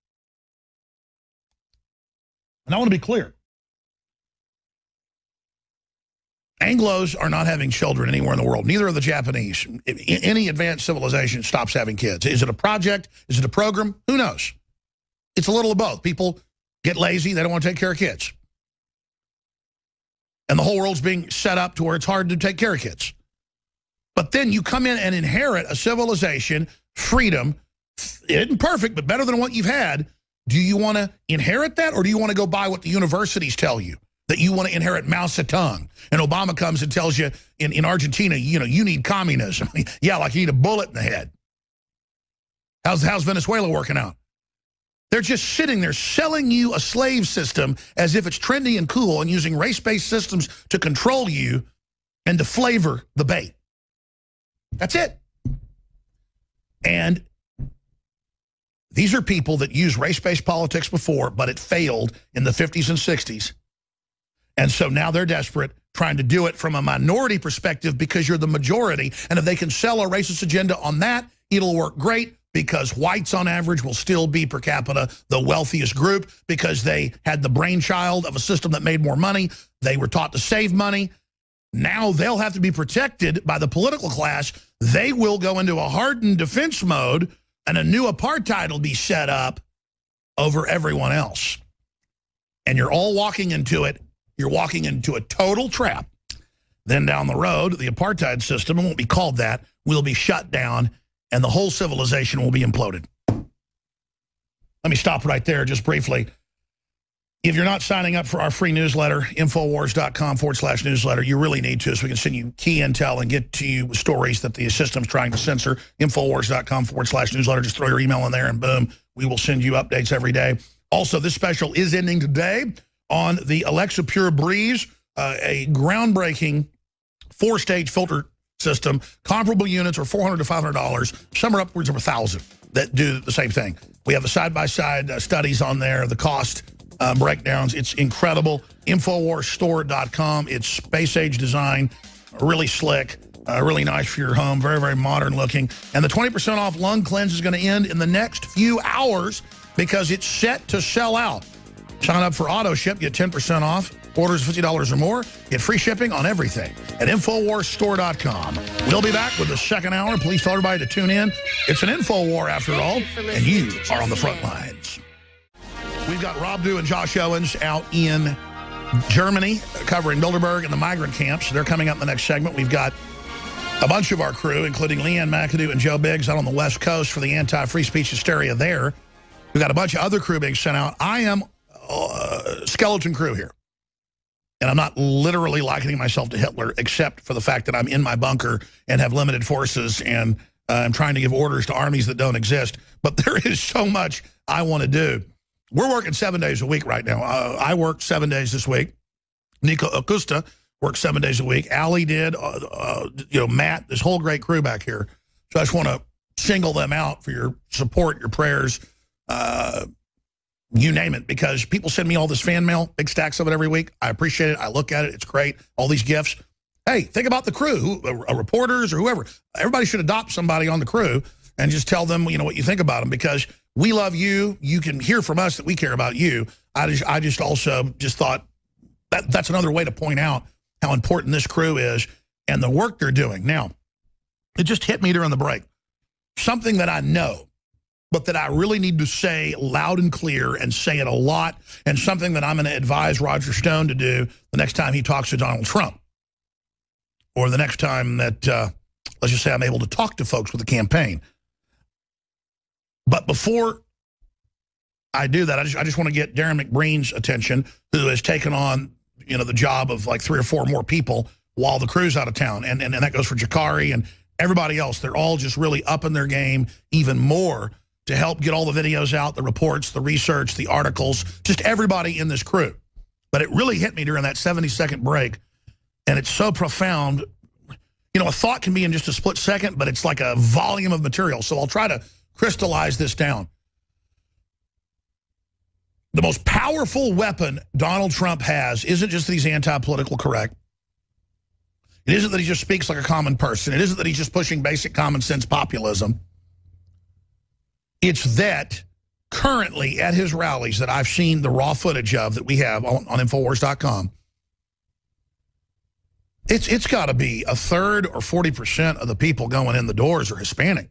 And I want to be clear. Anglos are not having children anywhere in the world. Neither are the Japanese. Any advanced civilization stops having kids. Is it a project? Is it a program? Who knows? It's a little of both. People get lazy. They don't want to take care of kids. And the whole world's being set up to where it's hard to take care of kids. But then you come in and inherit a civilization, freedom. It isn't perfect, but better than what you've had. Do you want to inherit that, or do you want to go by what the universities tell you? That you want to inherit Mao Zedong. And Obama comes and tells you in, in Argentina, you know, you need communism. Yeah, like you need a bullet in the head. How's, how's Venezuela working out? They're just sitting there selling you a slave system as if it's trendy and cool and using race-based systems to control you and to flavor the bait. That's it. And these are people that used race-based politics before, but it failed in the fifties and sixties. And so now they're desperate, trying to do it from a minority perspective because you're the majority. And if they can sell a racist agenda on that, it'll work great because whites on average will still be per capita the wealthiest group because they had the brainchild of a system that made more money. They were taught to save money. Now they'll have to be protected by the political class. They will go into a hardened defense mode, and a new apartheid will be set up over everyone else. And you're all walking into it. You're walking into a total trap. Then down the road, the apartheid system, it won't be called that, will be shut down, and the whole civilization will be imploded. Let me stop right there just briefly. If you're not signing up for our free newsletter, Infowars.com forward slash newsletter, you really need to, so we can send you key intel and get to you stories that the system's trying to censor. Infowars.com forward slash newsletter. Just throw your email in there, and boom, we will send you updates every day. Also, this special is ending today on the Alexa Pure Breeze, uh, a groundbreaking four-stage filter system. Comparable units are four hundred to five hundred dollars. Some are upwards of one thousand that do the same thing. We have the side-by-side uh, studies on there, the cost uh, breakdowns. It's incredible. Infowars store dot com. It's space-age design, really slick, uh, really nice for your home, very, very modern looking. And the twenty percent off lung cleanse is going to end in the next few hours because it's set to sell out. Sign up for auto ship, get ten percent off. Orders fifty dollars or more, get free shipping on everything at Infowars store dot com. We'll be back with the second hour. Please tell everybody to tune in. It's an Infowar after all, and you are on the front lines. We've got Rob Dew and Josh Owens out in Germany covering Bilderberg and the migrant camps. They're coming up in the next segment. We've got a bunch of our crew, including Leanne McAdoo and Joe Biggs out on the West Coast for the anti-free speech hysteria there. We've got a bunch of other crew being sent out. I am uh, skeleton crew here. And I'm not literally likening myself to Hitler, except for the fact that I'm in my bunker and have limited forces and uh, I'm trying to give orders to armies that don't exist. But there is so much I want to do. We're working seven days a week right now. Uh, I worked seven days this week. Nico Acosta worked seven days a week. Allie did. Uh, uh, you know, Matt, this whole great crew back here. So I just want to single them out for your support, your prayers, uh, you name it, because people send me all this fan mail, big stacks of it every week. I appreciate it. I look at it. It's great. All these gifts. Hey, think about the crew, who, uh, reporters or whoever. Everybody should adopt somebody on the crew and just tell them, you know, what you think about them, because we love you. You can hear from us that we care about you. I just, I just also just thought that that's another way to point out how important this crew is and the work they're doing. Now, it just hit me during the break. Something that I know, but that I really need to say loud and clear and say it a lot, and something that I'm going to advise Roger Stone to do the next time he talks to Donald Trump, or the next time that, uh, let's just say I'm able to talk to folks with the campaign. But before I do that, I just, I just want to get Darren McBreen's attention, who has taken on, you know, the job of like three or four more people while the crew's out of town. And, and, and that goes for Jakari and everybody else. They're all just really upping their game even more to help get all the videos out, the reports, the research, the articles, just everybody in this crew. But it really hit me during that seventy second break, and it's so profound. You know, a thought can be in just a split second, but it's like a volume of material. So I'll try to crystallize this down. The most powerful weapon Donald Trump has isn't just that he's anti-political correct. It isn't that he just speaks like a common person. It isn't that he's just pushing basic common sense populism. It's that currently at his rallies that I've seen the raw footage of that we have on, on Infowars dot com, it's, it's got to be a third or forty percent of the people going in the doors are Hispanic.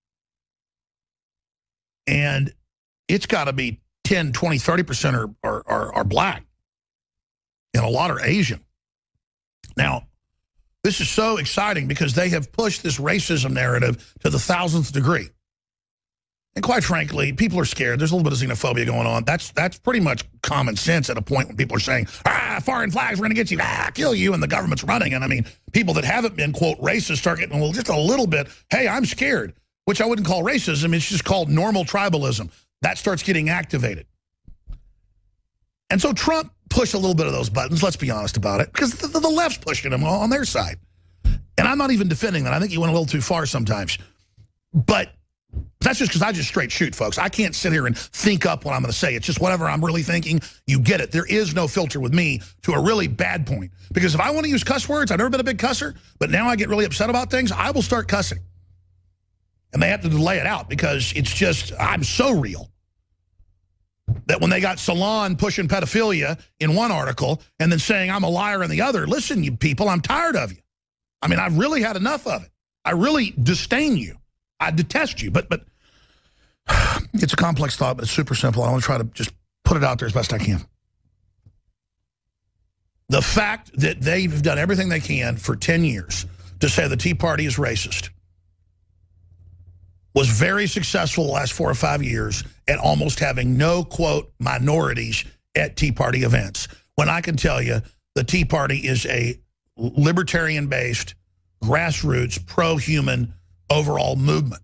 And it's got to be ten, twenty, thirty percent are, are, are, are black. And a lot are Asian. Now, this is so exciting because they have pushed this racism narrative to the thousandth degree. And quite frankly, people are scared. There's a little bit of xenophobia going on. That's that's pretty much common sense at a point when people are saying, ah, foreign flags, we're going to get you, ah, kill you, and the government's running. And I mean, people that haven't been, quote, racist start getting, well, just a little bit, hey, I'm scared, which I wouldn't call racism. It's just called normal tribalism. That starts getting activated. And so Trump pushed a little bit of those buttons, let's be honest about it, because the, the left's pushing him on their side. And I'm not even defending that. I think he went a little too far sometimes. But that's just because I just straight shoot, folks. I can't sit here and think up what I'm going to say. It's just whatever I'm really thinking, you get it. There is no filter with me to a really bad point. Because if I want to use cuss words, I've never been a big cusser, but now I get really upset about things, I will start cussing. And they have to delay it out because it's just, I'm so real. That when they got Salon pushing pedophilia in one article and then saying I'm a liar in the other, listen, you people, I'm tired of you. I mean, I've really had enough of it. I really disdain you. I detest you. But but it's a complex thought, but it's super simple. I want to try to just put it out there as best I can. The fact that they've done everything they can for ten years to say the Tea Party is racist was very successful the last four or five years at almost having no, quote, minorities at Tea Party events. When I can tell you the Tea Party is a libertarian-based, grassroots, pro-human overall movement.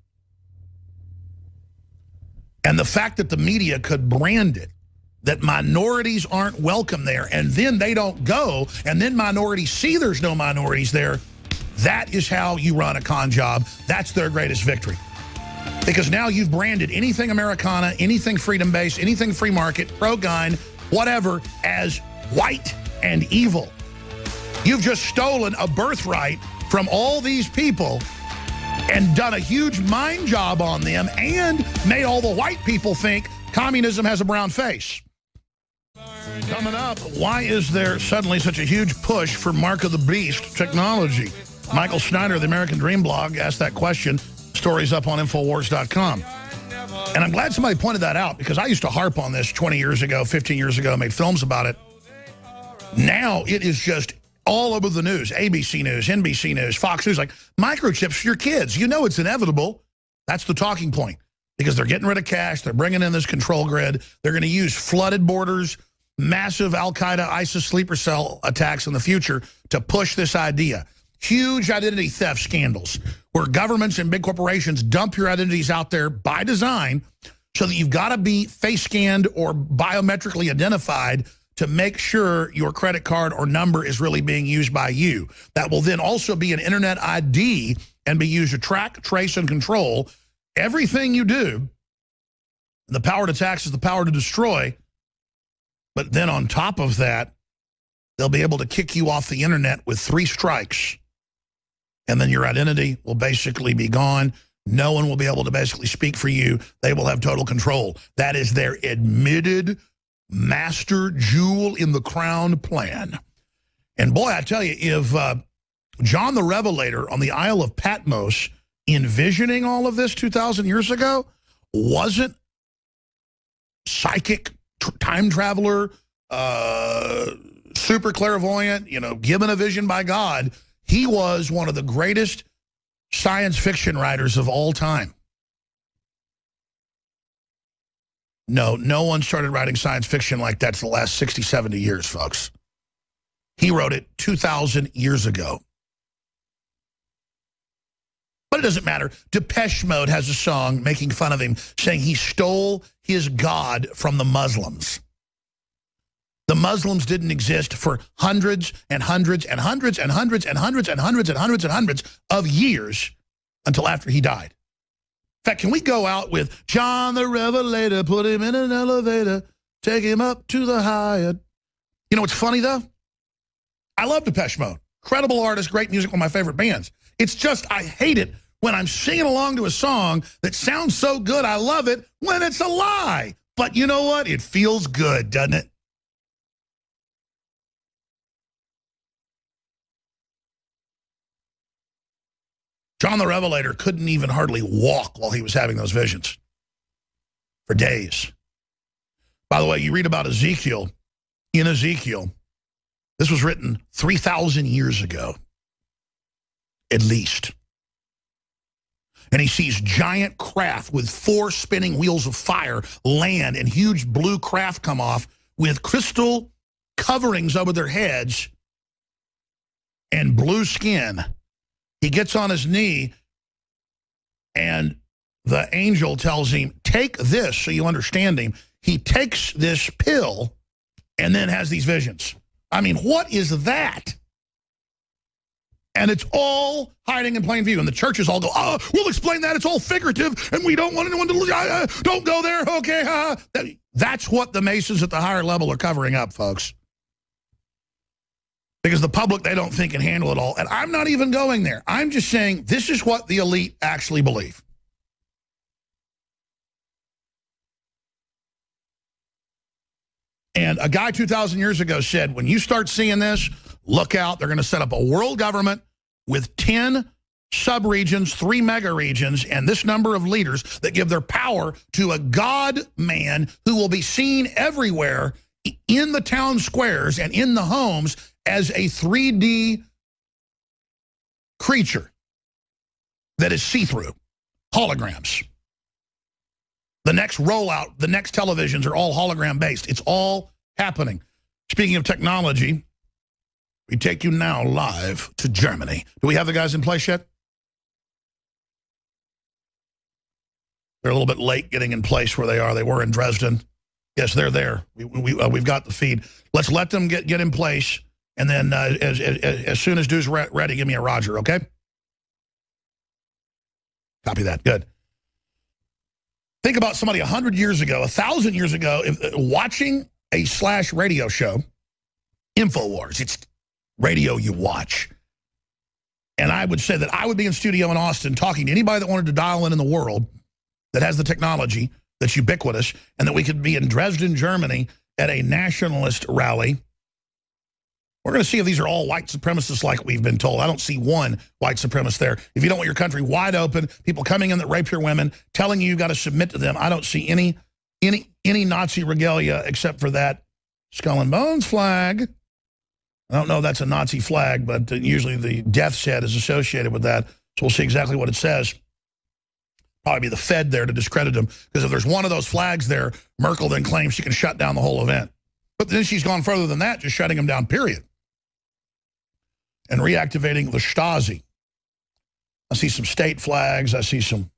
And the fact that the media could brand it, that minorities aren't welcome there, and then they don't go, and then minorities see there's no minorities there, that is how you run a con job. That's their greatest victory. Because now you've branded anything Americana, anything freedom-based, anything free market, pro-gun, whatever, as white and evil. You've just stolen a birthright from all these people and done a huge mind job on them and made all the white people think communism has a brown face. Coming up, why is there suddenly such a huge push for Mark of the Beast technology? Michael Schneider of the American Dream blog asked that question. Stories up on Infowars dot com. And I'm glad somebody pointed that out because I used to harp on this twenty years ago, fifteen years ago, made films about it. Now it is just all over the news. A B C News, N B C News, Fox News, like microchips for your kids. You know it's inevitable. That's the talking point because they're getting rid of cash. They're bringing in this control grid. They're going to use flooded borders, massive Al-Qaeda, ISIS sleeper cell attacks in the future to push this idea. Huge identity theft scandals where governments and big corporations dump your identities out there by design so that you've got to be face scanned or biometrically identified to make sure your credit card or number is really being used by you. That will then also be an internet I D and be used to track, trace, and control everything you do. The power to tax is the power to destroy. But then on top of that, they'll be able to kick you off the internet with three strikes. And then your identity will basically be gone. no one will be able to basically speak for you. They will have total control. That is their admitted master jewel in the crown plan. And boy, I tell you, if uh, John the Revelator on the Isle of Patmos envisioning all of this two thousand years ago wasn't psychic, tr time traveler, uh, super clairvoyant, you know, given a vision by God, he was one of the greatest science fiction writers of all time. No, no one started writing science fiction like that for the last sixty, seventy years, folks. He wrote it two thousand years ago. But it doesn't matter. Depeche Mode has a song making fun of him, saying he stole his God from the Muslims. The Muslims didn't exist for hundreds and hundreds and hundreds and hundreds and hundreds and hundreds and hundreds and hundreds of years until after he died. In fact, can we go out with John the Revelator, put him in an elevator, take him up to the Hyatt. You know what's funny, though? I love Depeche Mode. Incredible artist, great music, one of my favorite bands. It's just I hate it when I'm singing along to a song that sounds so good, I love it, when it's a lie. But you know what? It feels good, doesn't it? John the Revelator couldn't even hardly walk while he was having those visions for days. By the way, you read about Ezekiel. In Ezekiel, this was written three thousand years ago, at least. And he sees giant craft with four spinning wheels of fire land and huge blue craft come off with crystal coverings over their heads and blue skin. He gets on his knee, and the angel tells him, take this so you understand him. He takes this pill and then has these visions. I mean, what is that? And it's all hiding in plain view. And the churches all go, oh, we'll explain that. It's all figurative, and we don't want anyone to, uh, don't go there. Okay, uh. that, that's what the Masons at the higher level are covering up, folks. Because the public, they don't think can handle it all. And I'm not even going there. I'm just saying this is what the elite actually believe. And a guy two thousand years ago said, when you start seeing this, look out. They're going to set up a world government with ten sub-regions, three mega-regions, and this number of leaders that give their power to a God-man who will be seen everywhere in the town squares and in the homes as a three D creature that is see-through, holograms. The next rollout, the next televisions are all hologram-based. It's all happening. Speaking of technology, we take you now live to Germany. Do we have the guys in place yet? They're a little bit late getting in place where they are. They were in Dresden. Yes, they're there. We, we, uh, we've got the feed. Let's let them get, get in place. And then uh, as, as, as soon as Dude's re ready, give me a Roger, okay? Copy that. Good. Think about somebody one hundred years ago, one thousand years ago, if, uh, watching a slash radio show, InfoWars. It's radio you watch. And I would say that I would be in studio in Austin talking to anybody that wanted to dial in in the world that has the technology that's ubiquitous, and that we could be in Dresden, Germany at a nationalist rally. We're going to see if these are all white supremacists like we've been told. I don't see one white supremacist there. If you don't want your country wide open, people coming in that rape your women, telling you you've got to submit to them, I don't see any any any Nazi regalia except for that skull and bones flag. I don't know if that's a Nazi flag, but usually the death's head is associated with that. So we'll see exactly what it says. Probably be the Fed there to discredit them, because if there's one of those flags there, Merkel then claims she can shut down the whole event. But then she's gone further than that, just shutting them down, period. And reactivating the Stasi. I see some state flags. I see some.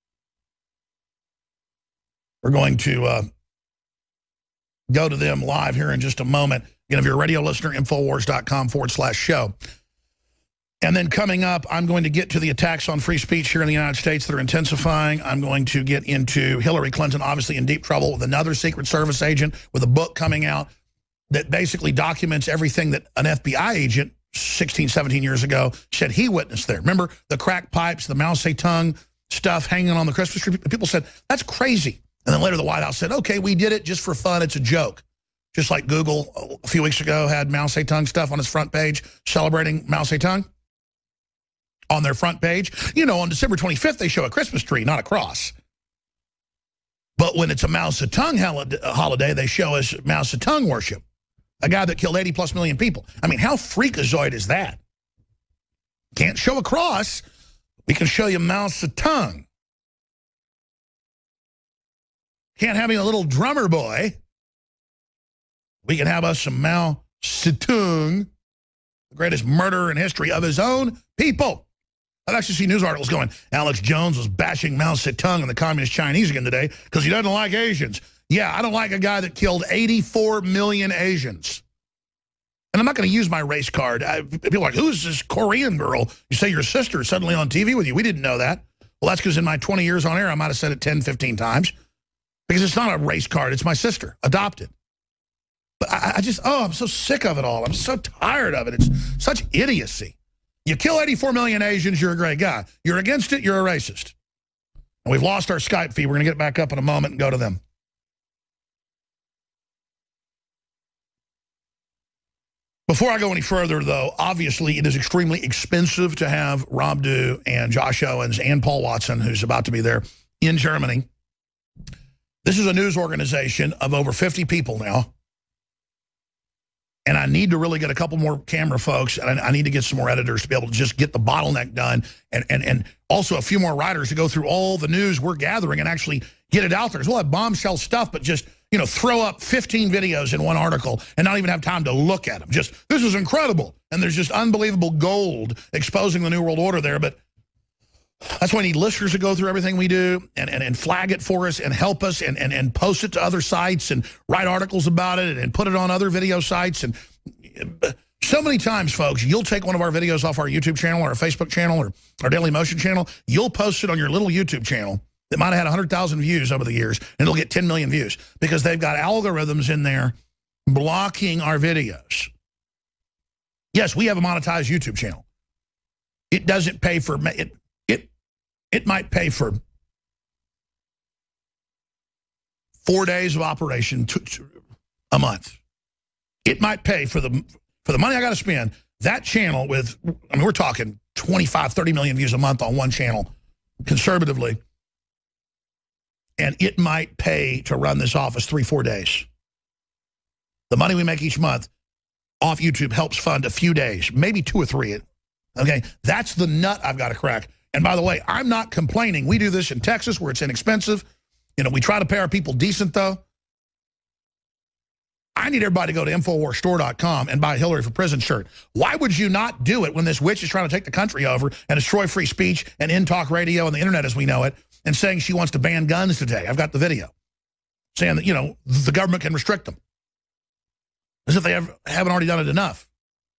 We're going to uh, go to them live here in just a moment. Again, if you're a radio listener, Infowars.com forward slash show. And then coming up, I'm going to get to the attacks on free speech here in the United States that are intensifying. I'm going to get into Hillary Clinton, obviously in deep trouble with another Secret Service agent with a book coming out that basically documents everything that an F B I agent sixteen, seventeen years ago said he witnessed there. Remember the crack pipes, the Mao Zedong stuff hanging on the Christmas tree. People said, that's crazy. And then later the White House said, okay, we did it just for fun. It's a joke. Just like Google a few weeks ago had Mao Zedong stuff on its front page celebrating Mao Zedong on their front page. You know, on December twenty-fifth, they show a Christmas tree, not a cross. But when it's a Mao Zedong holiday, they show us Mao Zedong worship, a guy that killed eighty plus million people. I mean, how freakazoid is that? Can't show a cross. We can show you Mao Zedong. Can't have me a little drummer boy. We can have us some Mao Zedong, the greatest murderer in history of his own people. I've actually seen news articles going, Alex Jones was bashing Mao Zedong and the communist Chinese again today because he doesn't like Asians. Yeah, I don't like a guy that killed eighty-four million Asians. And I'm not going to use my race card. I, people are like, who's this Korean girl? You say your sister is suddenly on T V with you. We didn't know that. Well, that's because in my twenty years on air, I might have said it ten, fifteen times. Because it's not a race card. It's my sister, adopted. But I, I just, oh, I'm so sick of it all. I'm so tired of it. It's such idiocy. You kill eighty-four million Asians, you're a great guy. You're against it, you're a racist. And we've lost our Skype feed. We're going to get it back up in a moment and go to them. Before I go any further, though, obviously it is extremely expensive to have Rob Dew and Josh Owens and Paul Watson, who's about to be there, in Germany. This is a news organization of over fifty people now. And I need to really get a couple more camera folks, and I, I need to get some more editors to be able to just get the bottleneck done, and, and, and also a few more writers to go through all the news we're gathering and actually get it out there. Because we'll have bombshell stuff, but just, you know, throw up fifteen videos in one article and not even have time to look at them. Just, this is incredible. And there's just unbelievable gold exposing the New World Order there. But that's why we need listeners to go through everything we do and, and, and flag it for us and help us and, and, and post it to other sites and write articles about it and put it on other video sites. And so many times, folks, you'll take one of our videos off our YouTube channel or our Facebook channel or our Daily Motion channel. You'll post it on your little YouTube channel that might have had one hundred thousand views over the years, and it'll get ten million views because they've got algorithms in there blocking our videos. Yes, we have a monetized YouTube channel. It doesn't pay for it. It it might pay for four days of operation to, to, a month. It might pay for the for the money I got to spend. That channel with, I mean, we're talking twenty-five, thirty million views a month on one channel, conservatively. And it might pay to run this office three, four days. The money we make each month off YouTube helps fund a few days, maybe two or three. Okay, that's the nut I've got to crack. And by the way, I'm not complaining. We do this in Texas where it's inexpensive. You know, we try to pay our people decent, though. I need everybody to go to Infowars Store dot com and buy a Hillary for Prison shirt. Why would you not do it when this witch is trying to take the country over and destroy free speech and in-talk radio and the internet as we know it, and saying she wants to ban guns today? I've got the video saying that, you know, the government can restrict them. As if they have, haven't already done it enough.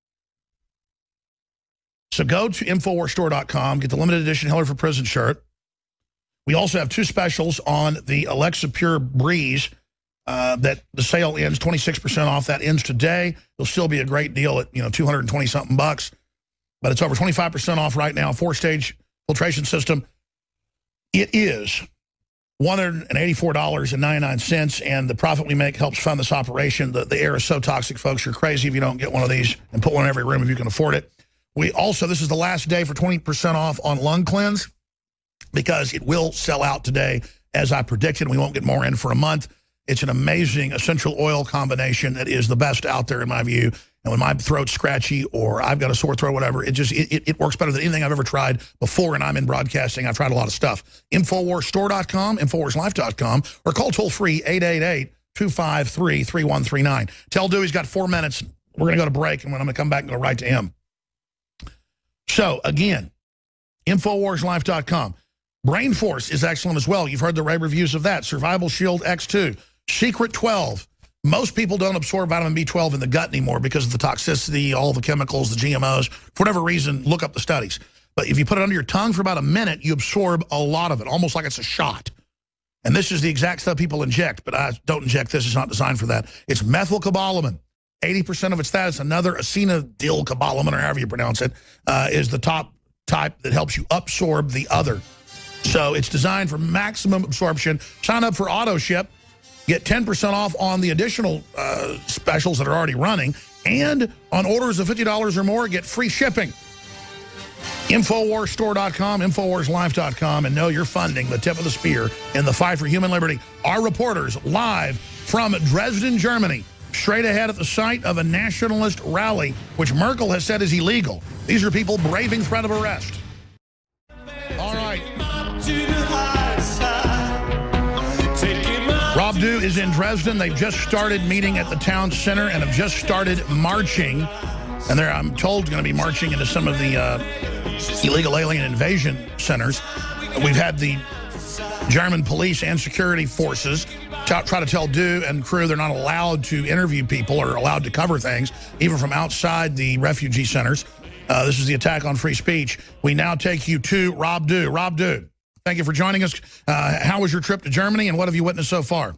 So go to Infowars Store dot com, get the limited edition Hillary for Prison shirt. We also have two specials on the Alexa Pure Breeze uh, that the sale ends twenty-six percent off. That ends today. It'll still be a great deal at, you know, two hundred twenty something bucks, but it's over twenty-five percent off right now. Four-stage filtration system. It is one hundred eighty-four dollars and ninety-nine cents, and the profit we make helps fund this operation. The, the air is so toxic, folks. You're crazy if you don't get one of these and put one in every room if you can afford it. We also, this is the last day for twenty percent off on Lung Cleanse because it will sell out today as I predicted. We won't get more in for a month. It's an amazing essential oil combination that is the best out there in my view. And when my throat's scratchy or I've got a sore throat or whatever, it just it, it works better than anything I've ever tried before, and I'm in broadcasting. I've tried a lot of stuff. Infowars Store dot com, Infowars Life dot com, or call toll-free eight eight eight, two five three, three one three nine. Tell Dewey's got four minutes. We're going to go to break, and when I'm going to come back and go right to him. So, again, Infowars Life dot com. Brain Force is excellent as well. You've heard the rave reviews of that. Survival Shield X two. Secret twelve. Most people don't absorb vitamin B twelve in the gut anymore because of the toxicity, all the chemicals, the G M Os. For whatever reason, look up the studies. But if you put it under your tongue for about a minute, you absorb a lot of it, almost like it's a shot. And this is the exact stuff people inject, but I don't inject this. It's not designed for that. It's methylcobalamin. eighty percent of it's that. It's another acinetylcobalamin, or however you pronounce it, uh, is the top type that helps you absorb the other. So it's designed for maximum absorption. Sign up for auto ship. Get ten percent off on the additional uh, specials that are already running. And on orders of fifty dollars or more, get free shipping. Infowars store dot com, Infowars life dot com, and know you're funding the tip of the spear in the fight for human liberty. Our reporters live from Dresden, Germany, straight ahead at the site of a nationalist rally, which Merkel has said is illegal. These are people braving threat of arrest. All right. Rob Dew is in Dresden. They've just started meeting at the town center and have just started marching. And they're, I'm told, going to be marching into some of the uh, illegal alien invasion centers. We've had the German police and security forces try to tell Dew and crew they're not allowed to interview people or allowed to cover things, even from outside the refugee centers. Uh, this is the attack on free speech. We now take you to Rob Dew. Rob Dew, thank you for joining us. Uh, how was your trip to Germany, and what have you witnessed so far?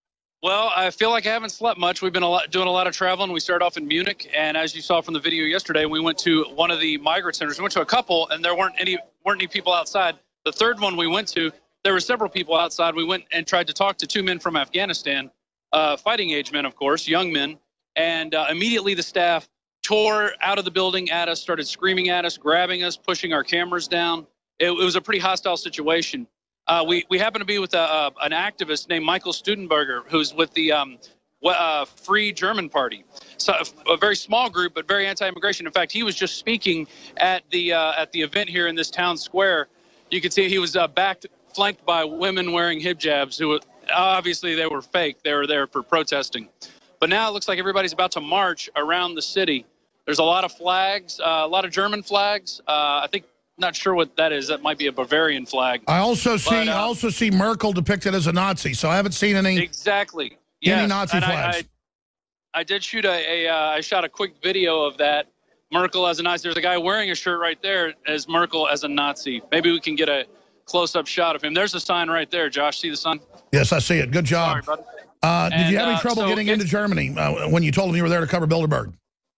Well, I feel like I haven't slept much. We've been a lot, doing a lot of traveling. We started off in Munich, and as you saw from the video yesterday, we went to one of the migrant centers. We went to a couple, and there weren't any weren't any people outside. The third one we went to, there were several people outside. We went and tried to talk to two men from Afghanistan, uh, fighting age men, of course, young men, and uh, immediately the staff tore out of the building at us, started screaming at us, grabbing us, pushing our cameras down. It, it was a pretty hostile situation. Uh, we, we happen to be with a, uh, an activist named Michael Studenberger, who's with the um, uh, Free German Party. So a very small group, but very anti-immigration. In fact, he was just speaking at the uh, at the event here in this town square. You could see he was uh, backed, flanked by women wearing hijabs, who obviously they were fake. They were there for protesting. But now it looks like everybody's about to march around the city. There's a lot of flags, uh, a lot of German flags. Uh, I think. Not sure what that is. That might be a Bavarian flag. I also see but, uh, I also see Merkel depicted as a Nazi, so I haven't seen any exactly any yes. Nazi and flags. I, I, I did shoot a, a uh, I shot a quick video of that. Merkel as a Nazi. There's a guy wearing a shirt right there as Merkel as a Nazi. Maybe we can get a close-up shot of him. There's a sign right there. Josh, see the sign? Yes, I see it. Good job. Sorry, uh, did and, you have any uh, trouble so getting into Germany uh, when you told them you were there to cover Bilderberg?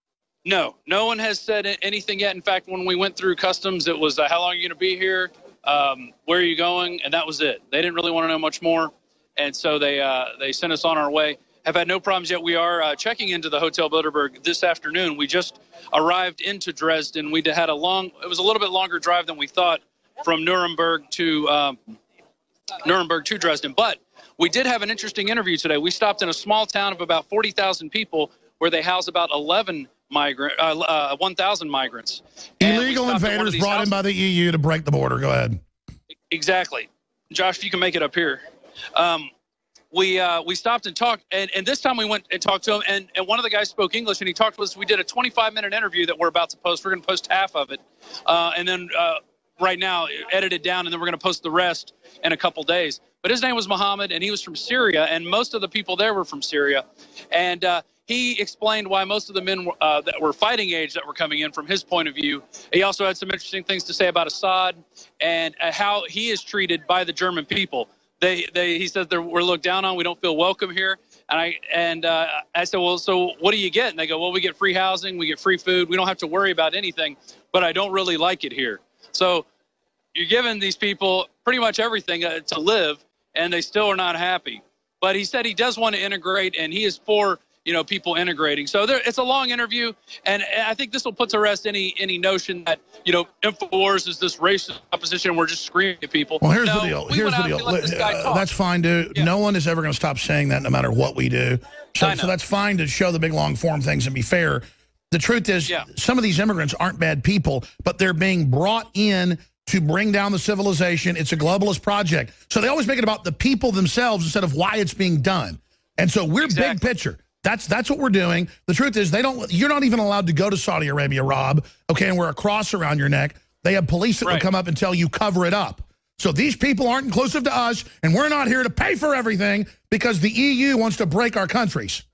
No, no one has said anything yet. In fact, when we went through customs, it was uh, how long are you going to be here? Um, where are you going? And that was it. They didn't really want to know much more. And so they uh, they sent us on our way. Have had no problems yet. We are uh, checking into the Hotel Bilderberg this afternoon. We just arrived into Dresden. We had a long, it was a little bit longer drive than we thought from Nuremberg to um, Nuremberg to Dresden. But we did have an interesting interview today. We stopped in a small town of about forty thousand people where they house about eleven migrant, uh, uh, one thousand migrants. Illegal invaders brought houses. in by the E U to break the border. Go ahead. Exactly. Josh, if you can make it up here. Um, we uh, we stopped and talked, and, and this time we went and talked to him, and, and one of the guys spoke English, and he talked to us. We did a twenty-five minute interview that we're about to post. We're going to post half of it, uh, and then uh, right now edit it down, and then we're going to post the rest in a couple days. But his name was Mohammed, and he was from Syria, and most of the people there were from Syria. And uh, he explained why most of the men uh, that were fighting age that were coming in from his point of view. He also had some interesting things to say about Assad and uh, how he is treated by the German people. They, they, he says they're, we're looked down on. We don't feel welcome here. And I, and uh, I said, well, so what do you get? And they go, well, we get free housing, we get free food. We don't have to worry about anything, but I don't really like it here. So you're giving these people pretty much everything uh, to live, and they still are not happy. But he said he does want to integrate, and he is for, you know, people integrating. So there, it's a long interview, and I think this will put to rest any any notion that, you know, InfoWars is this racist opposition and we're just screaming at people. Well, here's no, the deal. We Here's the deal. Uh, that's fine, dude. Yeah. No one is ever going to stop saying that no matter what we do. So, so that's fine to show the big, long form things and be fair. The truth is, yeah. some of these immigrants aren't bad people, but they're being brought in to bring down the civilization. It's a globalist project. So they always make it about the people themselves instead of why it's being done. And so we're exactly. big picture. That's that's what we're doing. The truth is, they don't. You're not even allowed to go to Saudi Arabia, Rob. Okay, and wear a cross around your neck. They have police that right. will come up and tell you cover it up. So these people aren't inclusive to us, and we're not here to pay for everything because the E U wants to break our countries.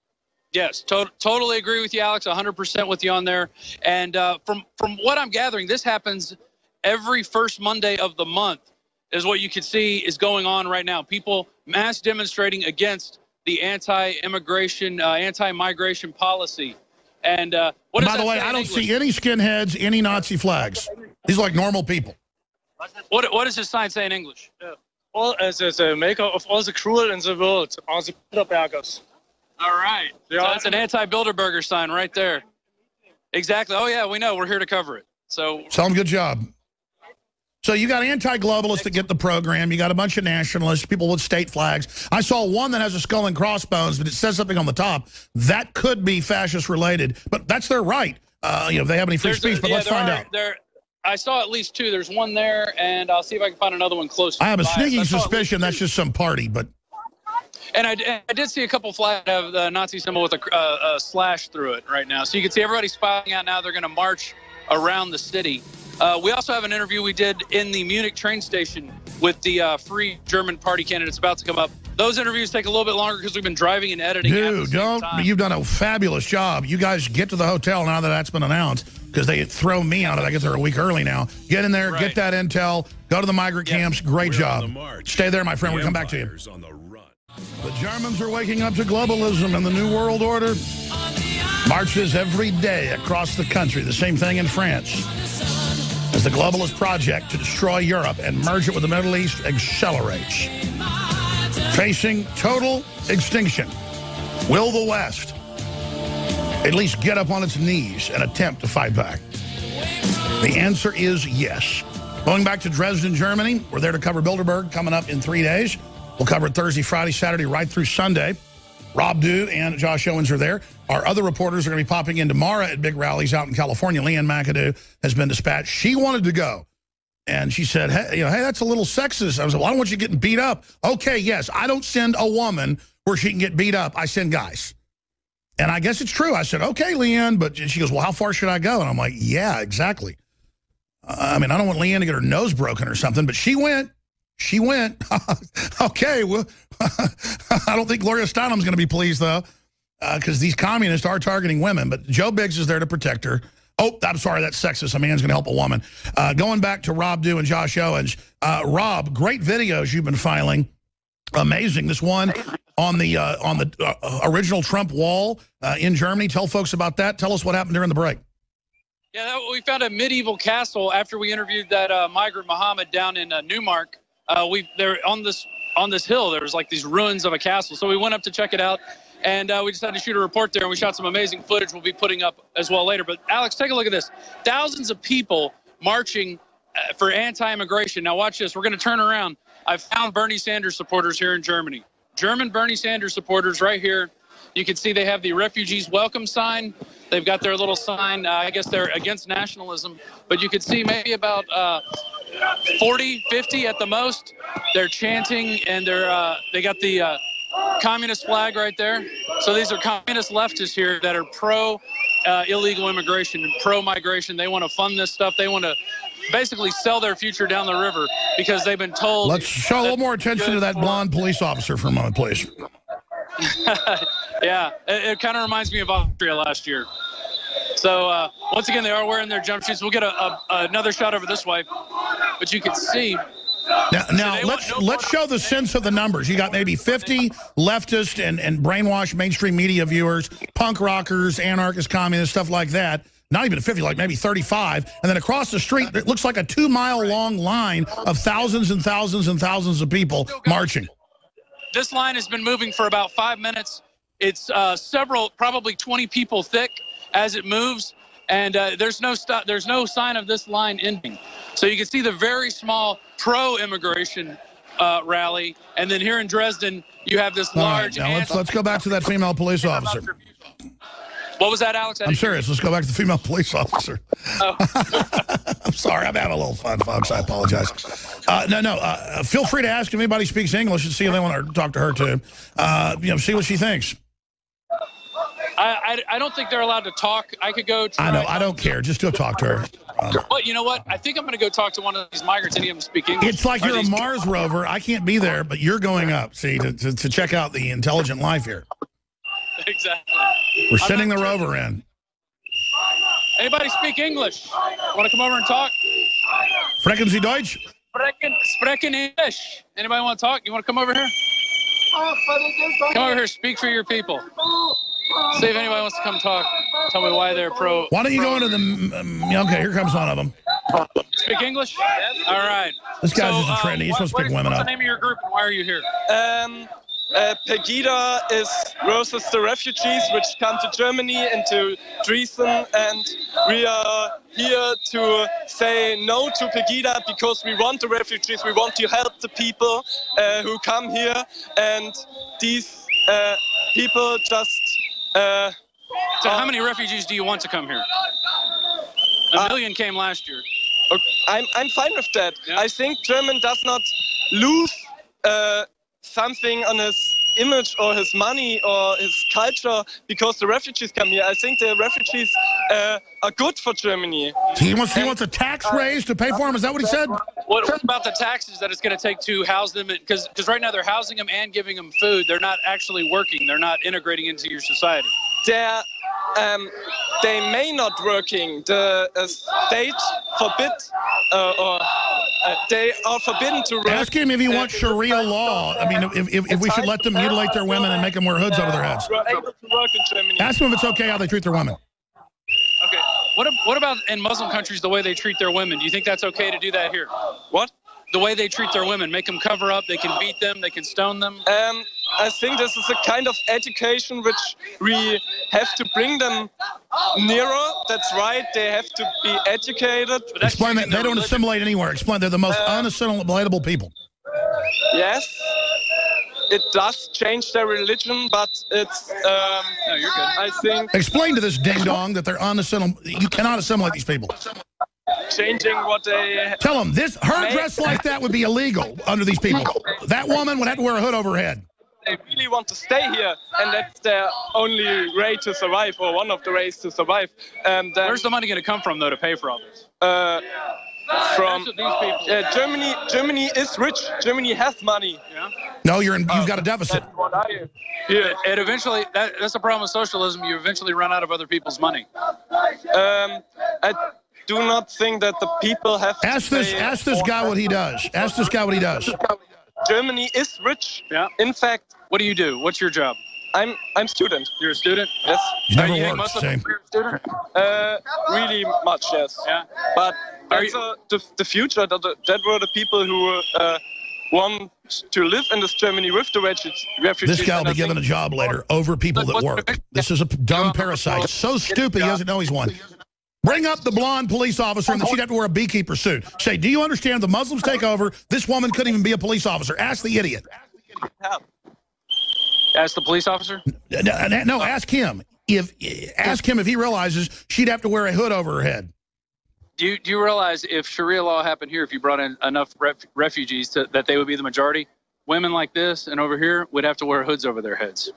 Yes, to totally agree with you, Alex. one hundred percent with you on there. And uh, from from what I'm gathering, this happens every first Monday of the month. Is what you can see is going on right now. People mass demonstrating against the anti-immigration, uh, anti-migration policy. And uh, what by the way, I don't see any skinheads, any Nazi flags. These are like normal people. What What does his sign say in English? Yeah. All as is a maker of all the cruel in the world are the Bilderbergers. All right. So that's an anti-Bilderberger sign right there. Exactly. Oh, yeah, we know. We're here to cover it. So, Tell them good job. So you got anti-globalists that get the program. You got a bunch of nationalists, people with state flags. I saw one that has a skull and crossbones, but it says something on the top. That could be fascist-related, but that's their right. Uh, you know, if they have any free There's speech, a, but yeah, let's there find are, out. There, I saw at least two. There's one there, and I'll see if I can find another one close. I have a by. sneaking I suspicion that's just some party, but... And I, I did see a couple flags have the Nazi symbol with a, uh, a slash through it right now. So you can see everybody's filing out now. They're going to march around the city. Uh, we also have an interview we did in the Munich train station with the uh, Free German Party candidates about to come up. Those interviews take a little bit longer because we've been driving and editing. Dude, don't. Time. You've done a fabulous job. You guys get to the hotel now that that's been announced because they throw me out of it. I get there a week early now. Get in there, right. Get that intel, go to the migrant yep. camps. Great We're job. Stay there, my friend. The We'll come back to you. on the run. The Germans are waking up to globalism and the New World Order. Marches every day across the country. The same thing in France. As the globalist project to destroy Europe and merge it with the Middle East accelerates. Facing total extinction, will the West at least get up on its knees and attempt to fight back? The answer is yes. Going back to Dresden, Germany, we're there to cover Bilderberg coming up in three days. We'll cover it Thursday, Friday, Saturday, right through Sunday. Rob Dew and Josh Owens are there. Our other reporters are going to be popping in tomorrow at big rallies out in California. Leanne McAdoo has been dispatched. She wanted to go. And she said, hey, you know, hey, that's a little sexist. I was like, well, I don't want you getting beat up. Okay, yes, I don't send a woman where she can get beat up. I send guys. And I guess it's true. I said, okay, Leanne. But she goes, well, how far should I go? And I'm like, yeah, exactly. Uh, I mean, I don't want Leanne to get her nose broken or something, but she went. She went. Okay, well, I don't think Gloria Steinem's going to be pleased, though, because uh, these communists are targeting women. But Joe Biggs is there to protect her. Oh, I'm sorry, that's sexist. A man's going to help a woman. Uh, going back to Rob Dew and Josh Owens. Uh, Rob, great videos you've been filing. Amazing. This one on the uh, on the uh, original Trump wall uh, in Germany. Tell folks about that. Tell us what happened during the break. Yeah, that, we found a medieval castle after we interviewed that uh, migrant Muhammad down in uh, Newmark. Uh, we they're on this on this hill. There was like these ruins of a castle, so we went up to check it out, and uh, we decided to shoot a report there. And we shot some amazing footage. We'll be putting up as well later. But Alex, take a look at this: thousands of people marching uh, for anti-immigration. Now watch this. We're going to turn around. I found Bernie Sanders supporters here in Germany. German Bernie Sanders supporters right here. You can see they have the refugees welcome sign. They've got their little sign. Uh, I guess they're against nationalism, but you could see maybe about uh, forty, fifty at the most. They're chanting, and they're uh, they got the uh, communist flag right there. So these are communist leftists here that are pro uh, illegal immigration, pro migration. They want to fund this stuff. They want to basically sell their future down the river because they've been told. Let's show a little more attention to that blonde police officer for a moment, please. Yeah, it, it kind of reminds me of Austria last year. So uh, once again, they are wearing their jumpsuits. We'll get a, a, another shot over this way, but you can see. Now, now so let's no let's show the sense of the numbers. You got maybe fifty leftist and, and brainwashed mainstream media viewers, punk rockers, anarchists, communists, stuff like that. Not even fifty, like maybe thirty-five. And then across the street, it looks like a two-mile-long line of thousands and thousands and thousands of people marching. This line has been moving for about five minutes. It's uh, several, probably twenty people thick as it moves, and uh, there's no stop. There's no sign of this line ending. So you can see the very small pro-immigration uh, rally, and then here in Dresden, you have this large. All right, now let's let's go back to that female police officer. What was that, Alex? I'm serious. Let's go back to the female police officer. Oh. I'm sorry. I'm having a little fun, folks. I apologize. Uh, no, no. Uh, feel free to ask if anybody speaks English and see if they want to talk to her, too. Uh, you know, see what she thinks. I, I, I don't think they're allowed to talk. I could go try. I know. I don't care. Just go talk to her. Um, but you know what? I think I'm going to go talk to one of these migrants. Any of them speak English. It's like you're a Mars rover. I can't be there, but you're going up, see, to, to, to check out the intelligent life here. Exactly. We're sending the rover in. Anybody speak English? Want to come over and talk? Sprechen Sie Deutsch? Sprechen, sprechen English. Anybody want to talk? You want to come over here? Come over here. Speak for your people. See if anybody wants to come talk. Tell me why they're pro. Why don't you go into the... Um, okay, here comes one of them. Speak English? All right. This guy's So, just a uh, trendy. He's what- supposed to what pick is- women what's up. the name of your group and why are you here? Um, uh, Pegida is versus the refugees which come to Germany into Dresden, and we are here to say no to Pegida because we want the refugees, we want to help the people uh, who come here, and these uh, people just... Uh, So how many refugees do you want to come here? A Uh, million came last year. I'm, I'm fine with that. Yeah. I think German does not lose uh, something on his image or his money or his culture because the refugees come here. I think the refugees uh, are good for Germany. He wants, he wants a tax raise to pay for him? Is that what he said? What, what about the taxes that it's going to take to house them? Because because right now they're housing them and giving them food. They're not actually working. They're not integrating into your society. They're, um, they may not working. The uh, state forbid uh, or uh, they are forbidden to work. Ask him if he wants Sharia law. I mean, if, if, if we should let them mutilate their women and make them wear hoods over their heads. We're able to work in Germany. Ask him if it's okay how they treat their women. Okay. What ab- what about in Muslim countries the way they treat their women? Do you think that's okay to do that here? What? The way they treat their women, make them cover up. They can beat them. They can stone them. Um, I think this is a kind of education which we have to bring them nearer. That's right. They have to be educated. But that's Explain that. using They their don't religion. assimilate anywhere. Explain. They're the most unassimilatable people. Yes, it does change their religion, but it's. Um, No, you're good. I think Explain to this ding-dong that they're unassimilable. You cannot assimilate these people. changing what they. Tell them this. Her dress like that would be illegal under these people. That woman would have to wear a hood over her head. They really want to stay here, and that's their only way to survive, or one of the ways to survive. Um, then, Where's the money going to come from, though, to pay for all this? uh, from That's what these people. uh, Germany? Germany is rich. Germany has money. Yeah. No, you're in, you've got a deficit. That's what I hear. And eventually, that, that's the problem with socialism. You eventually run out of other people's money. Um, I do not think that the people have. to Ask this. pay Ask this for- guy what he does. Ask this guy what he does. Germany is rich. Yeah. In fact, What do you do? What's your job? I'm I'm student. You're a student? Yes. He's Uh, never you think worked. most of them Same. are a student? Uh, really much, yes. Yeah. But Are that's you- uh, the the future. That that were the people who uh, want to live in this Germany with the refugees. refugees. This guy will And I be given a think- job later over people that work. This is a dumb parasite. So stupid he doesn't know he's one. Bring up the blonde police officer and then she'd have to wear a beekeeper suit. Say, do you understand the Muslims take over? This woman couldn't even be a police officer. Ask the idiot. Ask the police officer? No, no, ask him. If Ask him if he realizes she'd have to wear a hood over her head. Do you, do you realize if Sharia law happened here, if you brought in enough ref, refugees to, that they would be the majority? Women like this and over here would have to wear hoods over their heads.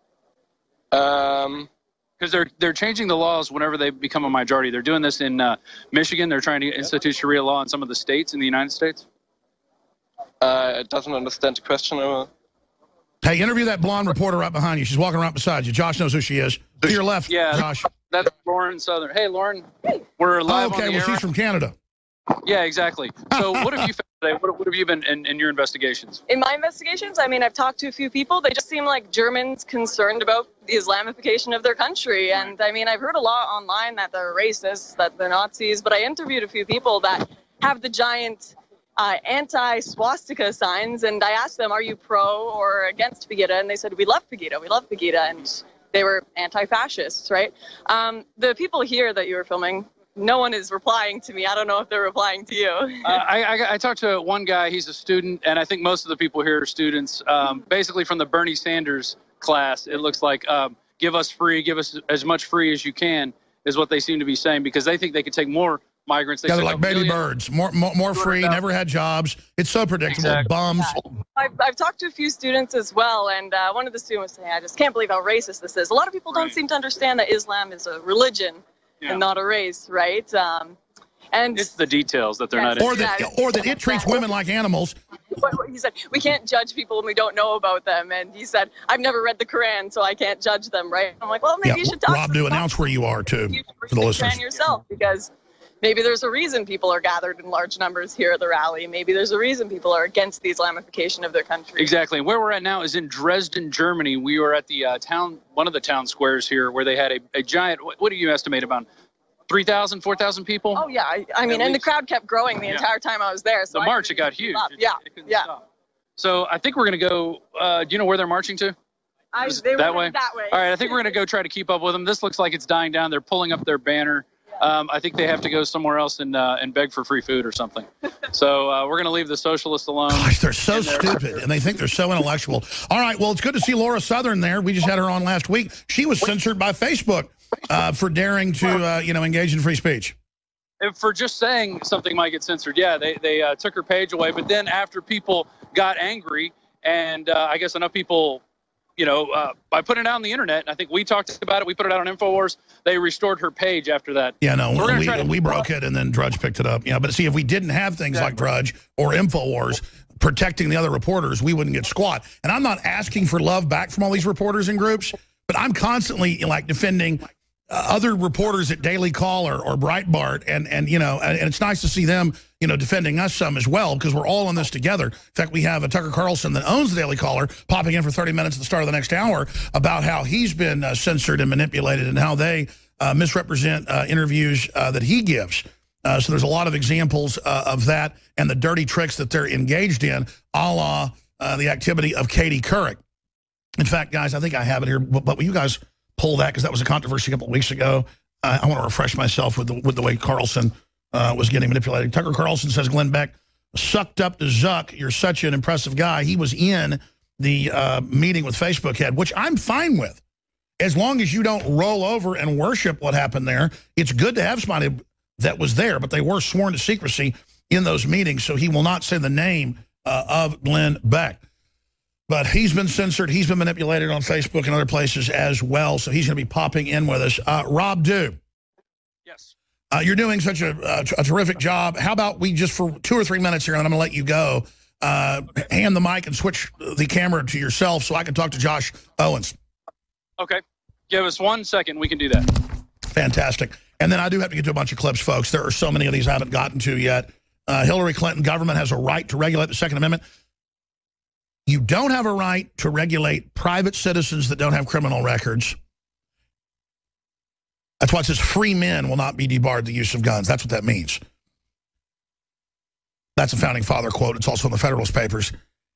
Um, Because they're they're changing the laws whenever they become a majority. They're doing this in uh, Michigan. They're trying to institute Sharia law in some of the states in the United States. uh, I doesn't understand the question. Uh, Hey, interview that blonde reporter right behind you. She's walking right beside you. Josh knows who she is. To your left, Yeah. Josh. That's Lauren Southern. Hey, Lauren. We're Oh, live okay, on the well, air. she's from Canada. Yeah, exactly. So what have you found today? What, what have you been in, in your investigations? In my investigations, I mean, I've talked to a few people. They just seem like Germans concerned about the Islamification of their country. And I mean, I've heard a lot online that they're racist, that they're Nazis, but I interviewed a few people that have the giant uh, anti-swastika signs. And I asked them, are you pro or against Pegida? And they said, we love Pegida. We love Pegida. And they were anti-fascists, right? Um, the people here that you were filming, no one is replying to me. I don't know if they're replying to you. Uh, I, I, I talked to one guy. He's a student, and I think most of the people here are students. Um, basically, from the Bernie Sanders class, it looks like um, give us free, give us as much free as you can, is what they seem to be saying, because they think they could take more migrants. They Yeah, they're took like a baby million- birds. More, more, more free, never had jobs. It's so predictable. Exactly. Bums. I've, I've talked to a few students as well, and uh, one of the students was saying, I just can't believe how racist this is. A lot of people don't Right. seem to understand that Islam is a religion Yeah. and not a race, right? Um, and It's the details that they're Yes. not Or into. that, Yeah. or that it treats women like animals. what- what he said, we can't judge people when we don't know about them. And he said, I've never read the Quran, so I can't judge them, right? I'm like, well, maybe Yeah, you should talk Rob, to do them. announce where you are, too, You should for the read listeners. Quran yourself, because maybe there's a reason people are gathered in large numbers here at the rally. Maybe there's a reason people are against the Islamification of their country. Exactly. And where we're at now is in Dresden, Germany. We were at the uh, town, one of the town squares here, where they had a, a giant. What, what do you estimate about three thousand, four thousand people. Oh yeah, I, I mean, and the crowd kept growing the Yeah. entire time I was there. So The I march, it couldn't got keep huge. up. It- Yeah, it couldn't yeah. stop. So I think we're going to go, uh, do you know where they're marching to? I, Is it they were that headed way? That way. All right, I think we're going to go try to keep up with them. This looks like it's dying down. They're pulling up their banner. Um, I think they have to go somewhere else and uh, and beg for free food or something. So uh, we're going to leave the socialists alone. Gosh, they're so in there. stupid, and they think they're so intellectual. All right, well, it's good to see Laura Southern there. We just had her on last week. She was censored by Facebook uh, for daring to, uh, you know, engage in free speech. And for just saying something might get censored. Yeah, they, they uh, took her page away. But then after people got angry, and uh, I guess enough people, you know, uh, by putting it out on the internet, and I think we talked about it, we put it out on InfoWars, they restored her page after that. Yeah, no, So we're gonna we, try to- we broke it, and then Drudge picked it up. Yeah, but see, if we didn't have things like Drudge or InfoWars protecting the other reporters, we wouldn't get squat. And I'm not asking for love back from all these reporters and groups, but I'm constantly, like, defending uh, other reporters at Daily Caller or Breitbart, and, and you know, and, and it's nice to see them, you know, defending us some as well, because we're all in this together. In fact, we have a Tucker Carlson that owns the Daily Caller popping in for thirty minutes at the start of the next hour about how he's been uh, censored and manipulated and how they uh, misrepresent uh, interviews uh, that he gives. Uh, so there's a lot of examples uh, of that and the dirty tricks that they're engaged in, a la uh, the activity of Katie Couric. In fact, guys, I think I have it here, but, but will you guys pull that, because that was a controversy a couple of weeks ago. Uh, I want to refresh myself with the, with the way Carlson uh, was getting manipulated. Tucker Carlson says Glenn Beck sucked up to Zuck. You're such an impressive guy. He was in the uh, meeting with Facebook head, which I'm fine with. As long as you don't roll over and worship what happened there, it's good to have somebody that was there, but they were sworn to secrecy in those meetings, so he will not say the name uh, of Glenn Beck. But he's been censored. He's been manipulated on Facebook and other places as well, so he's going to be popping in with us. Uh, Rob Dew. Yes. Uh, you're doing such a, a, a terrific job. How about we just, for two or three minutes here, and I'm going to let you go, uh, hand the mic and switch the camera to yourself so I can talk to Josh Owens. Okay. Give us one second. We can do that. Fantastic. And then I do have to get to a bunch of clips, folks. There are so many of these I haven't gotten to yet. Uh, Hillary Clinton government has a right to regulate the Second Amendment. You don't have a right to regulate private citizens that don't have criminal records. That's why it says free men will not be debarred the use of guns. That's what that means. That's a Founding Father quote. It's also in the Federalist Papers.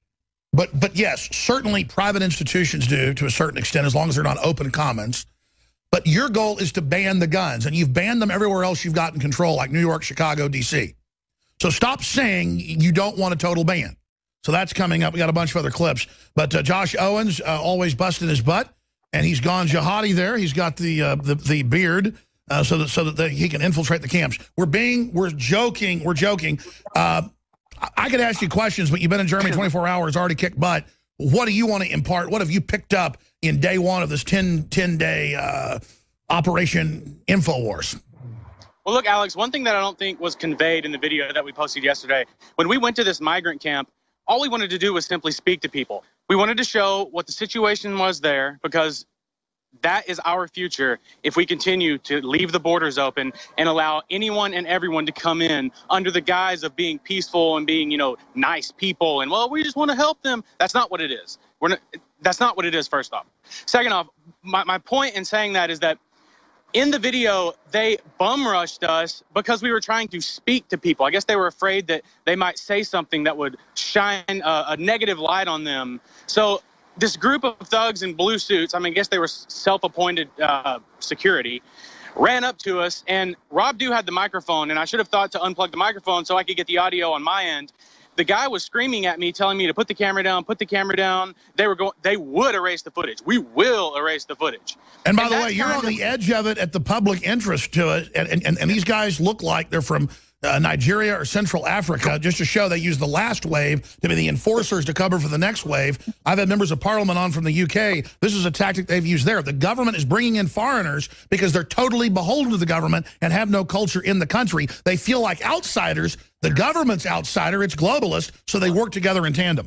But, but yes, certainly private institutions do to a certain extent, as long as they're not open commons. But your goal is to ban the guns, and you've banned them everywhere else you've gotten control, like New York, Chicago, D C. So stop saying you don't want a total ban. So that's coming up. We got a bunch of other clips. But uh, Josh Owens, uh, always busting his butt, and he's gone jihadi there. He's got the uh, the, the beard uh, so that so that the, he can infiltrate the camps. We're being, we're joking, we're joking. Uh, I could ask you questions, but you've been in Germany twenty-four hours, already kicked butt. What do you want to impart? What have you picked up in day one of this ten, ten-day uh, Operation InfoWars? Well, look, Alex, one thing that I don't think was conveyed in the video that we posted yesterday, when we went to this migrant camp, all we wanted to do was simply speak to people. We wanted to show what the situation was there, because that is our future if we continue to leave the borders open and allow anyone and everyone to come in under the guise of being peaceful and being, you know, nice people. And, well, we just want to help them. That's not what it is. We're not, that's not what it is, first off. Second off, my, my point in saying that is that in the video, they bum rushed us because we were trying to speak to people. I guess they were afraid that they might say something that would shine a, a negative light on them. So this group of thugs in blue suits, I mean, I guess they were self-appointed uh, security, ran up to us, and Rob Dew had the microphone, and I should have thought to unplug the microphone so I could get the audio on my end. The guy was screaming at me, telling me to put the camera down, put the camera down. They were going, they would erase the footage. We will erase the footage. And by And the that's way, you're kind on of- the edge of it at the public interest to it. And, and, and these guys look like they're from uh, Nigeria or Central Africa, just to show they use the last wave to be the enforcers to cover for the next wave. I've had members of parliament on from the U K. This is a tactic they've used there. The government is bringing in foreigners because they're totally beholden to the government and have no culture in the country. They feel like outsiders. The government's outsider. It's globalist. So they work together in tandem.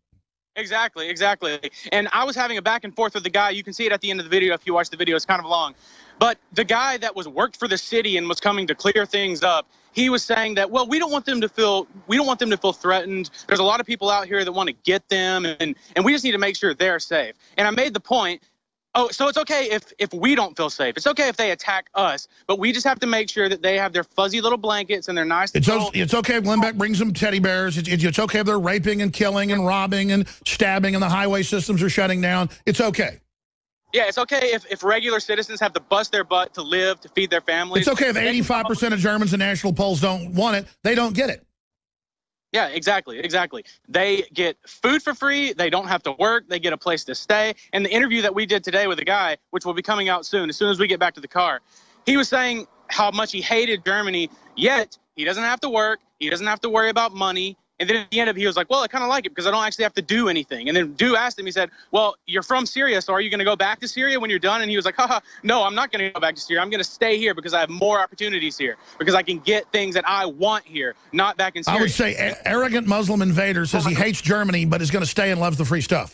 Exactly, exactly. And I was having a back and forth with the guy. You can see it at the end of the video if you watch the video. It's kind of long. But the guy that was worked for the city and was coming to clear things up, he was saying that, well, we don't want them to feel we don't want them to feel threatened. There's a lot of people out here that want to get them, and, and we just need to make sure they're safe. And I made the point, Oh, so it's okay if, if we don't feel safe. It's okay if they attack us, but we just have to make sure that they have their fuzzy little blankets and their nice It's, little... it's okay if Glenn Beck brings them teddy bears. It's, it's okay if they're raping and killing and robbing and stabbing and the highway systems are shutting down. It's okay. Yeah, it's okay if, if regular citizens have to bust their butt to live, to feed their families. It's okay if eighty-five percent of Germans in national polls don't want it. They don't get it. Yeah, exactly, exactly. They get food for free. They don't have to work. They get a place to stay. And the interview that we did today with a guy, which will be coming out soon, as soon as we get back to the car, he was saying how much he hated Germany, yet he doesn't have to work. He doesn't have to worry about money. And then at the end of it, he was like, well, I kind of like it because I don't actually have to do anything. And then Du asked him, he said, well, you're from Syria, so are you going to go back to Syria when you're done? And he was like, haha, no, I'm not going to go back to Syria. I'm going to stay here because I have more opportunities here, because I can get things that I want here, not back in Syria. I would say a arrogant Muslim invader says he hates Germany but is going to stay and loves the free stuff.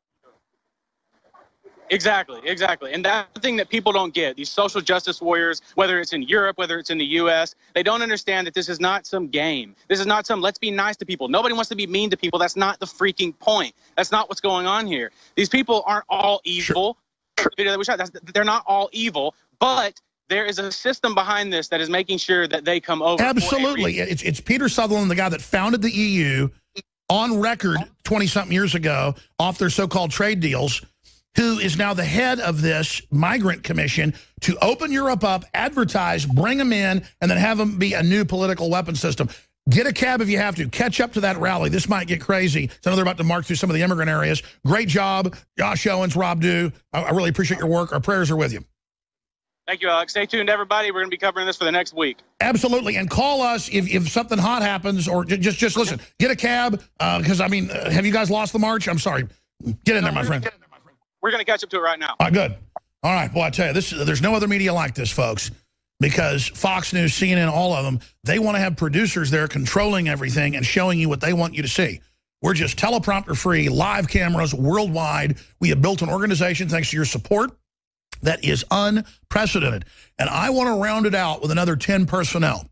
Exactly, exactly. And that's the thing that people don't get. These social justice warriors, whether it's in Europe, whether it's in the U S, they don't understand that this is not some game. This is not some let's be nice to people. Nobody wants to be mean to people. That's not the freaking point. That's not what's going on here. These people aren't all evil. Sure. The video that we shot, that's, they're not all evil, but there is a system behind this that is making sure that they come over. Absolutely. It's, it's Peter Sutherland, the guy that founded the E U, on record twenty-something years ago, off their so-called trade deals, who is now the head of this migrant commission to open Europe up, advertise, bring them in, and then have them be a new political weapon system. Get a cab if you have to. Catch up to that rally. This might get crazy. So I know they're about to march through some of the immigrant areas. Great job, Josh Owens, Rob Du. I, I really appreciate your work. Our prayers are with you. Thank you, Alex. Stay tuned, everybody. We're going to be covering this for the next week. Absolutely. And call us if, if something hot happens, or just, just listen. Get a cab, because, uh, I mean, uh, have you guys lost the march? I'm sorry. Get in there, my friend. We're going to catch up to it right now. All right, good. All right. Well, I tell you, this there's no other media like this, folks, because Fox News, C N N, all of them, they want to have producers there controlling everything and showing you what they want you to see. We're just teleprompter free, live cameras worldwide. We have built an organization, thanks to your support, that is unprecedented. And I want to round it out with another ten personnel.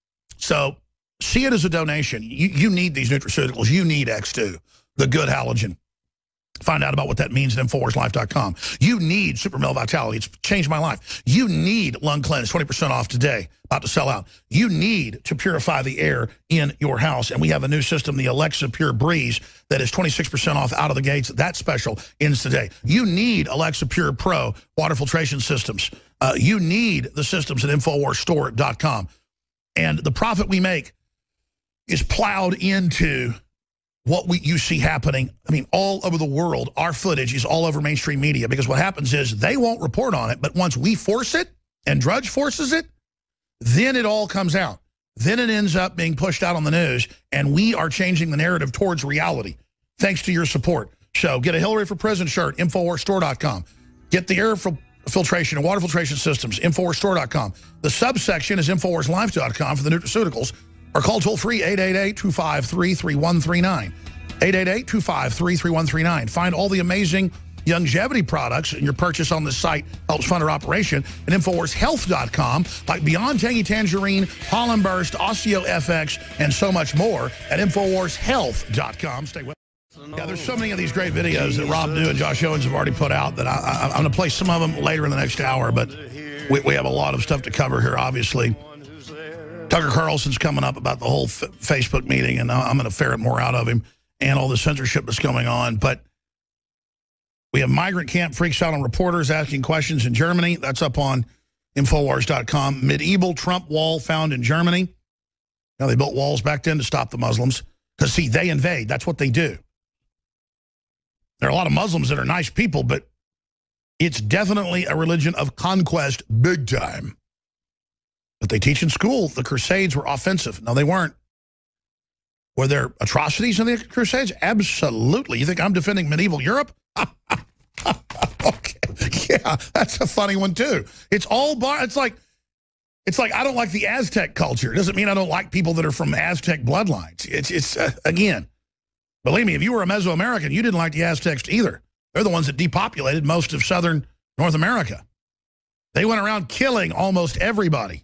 So see it as a donation. You, you need these nutraceuticals. You need X two, the good halogen. Find out about what that means at Infowars Life dot com. You need Super Male Vitality. It's changed my life. You need Lung Cleanse, twenty percent off today, about to sell out. You need to purify the air in your house. And we have a new system, the Alexa Pure Breeze, that is twenty-six percent off out of the gates. That special ends today. You need Alexa Pure Pro water filtration systems. Uh, you need the systems at Infowars Store dot com. And the profit we make is plowed into what we, you see happening, I mean, all over the world. Our footage is all over mainstream media, because what happens is they won't report on it, but once we force it and Drudge forces it, then it all comes out. Then it ends up being pushed out on the news, and we are changing the narrative towards reality, thanks to your support. So get a Hillary for Prison shirt, Infowars Store dot com. Get the air fil filtration and water filtration systems, Infowars Store dot com. The subsection is Infowars Life dot com for the nutraceuticals. Or call toll-free eight eight eight, two five three, three one three nine. eight eight eight, two five three, three one three nine. Find all the amazing longevity products, and your purchase on this site helps fund our operation at Infowars Health dot com, like Beyond Tangy Tangerine, Pollen Burst, Osteo F X, and so much more at Infowars Health dot com. Stay with us. Yeah, there's so many of these great videos that Rob Du and Josh Owens have already put out that I, I, I'm going to play some of them later in the next hour, but we, we have a lot of stuff to cover here, obviously. Tucker Carlson's coming up about the whole F Facebook meeting, and I'm going to ferret more out of him, and all the censorship that's going on. But we have migrant camp freaks out on reporters asking questions in Germany. That's up on Infowars dot com. Medieval Trump wall found in Germany. Now, they built walls back then to stop the Muslims, because, see, they invade. That's what they do. There are a lot of Muslims that are nice people, but it's definitely a religion of conquest big time. But they teach in school the Crusades were offensive. No, they weren't. Were there atrocities in the Crusades? Absolutely. You think I'm defending medieval Europe? Okay. Yeah, that's a funny one, too. It's all bar. It's like, it's like I don't like the Aztec culture. It doesn't mean I don't like people that are from Aztec bloodlines. It's, it's uh, again, believe me, if you were a Mesoamerican, you didn't like the Aztecs either. They're the ones that depopulated most of southern North America. They went around killing almost everybody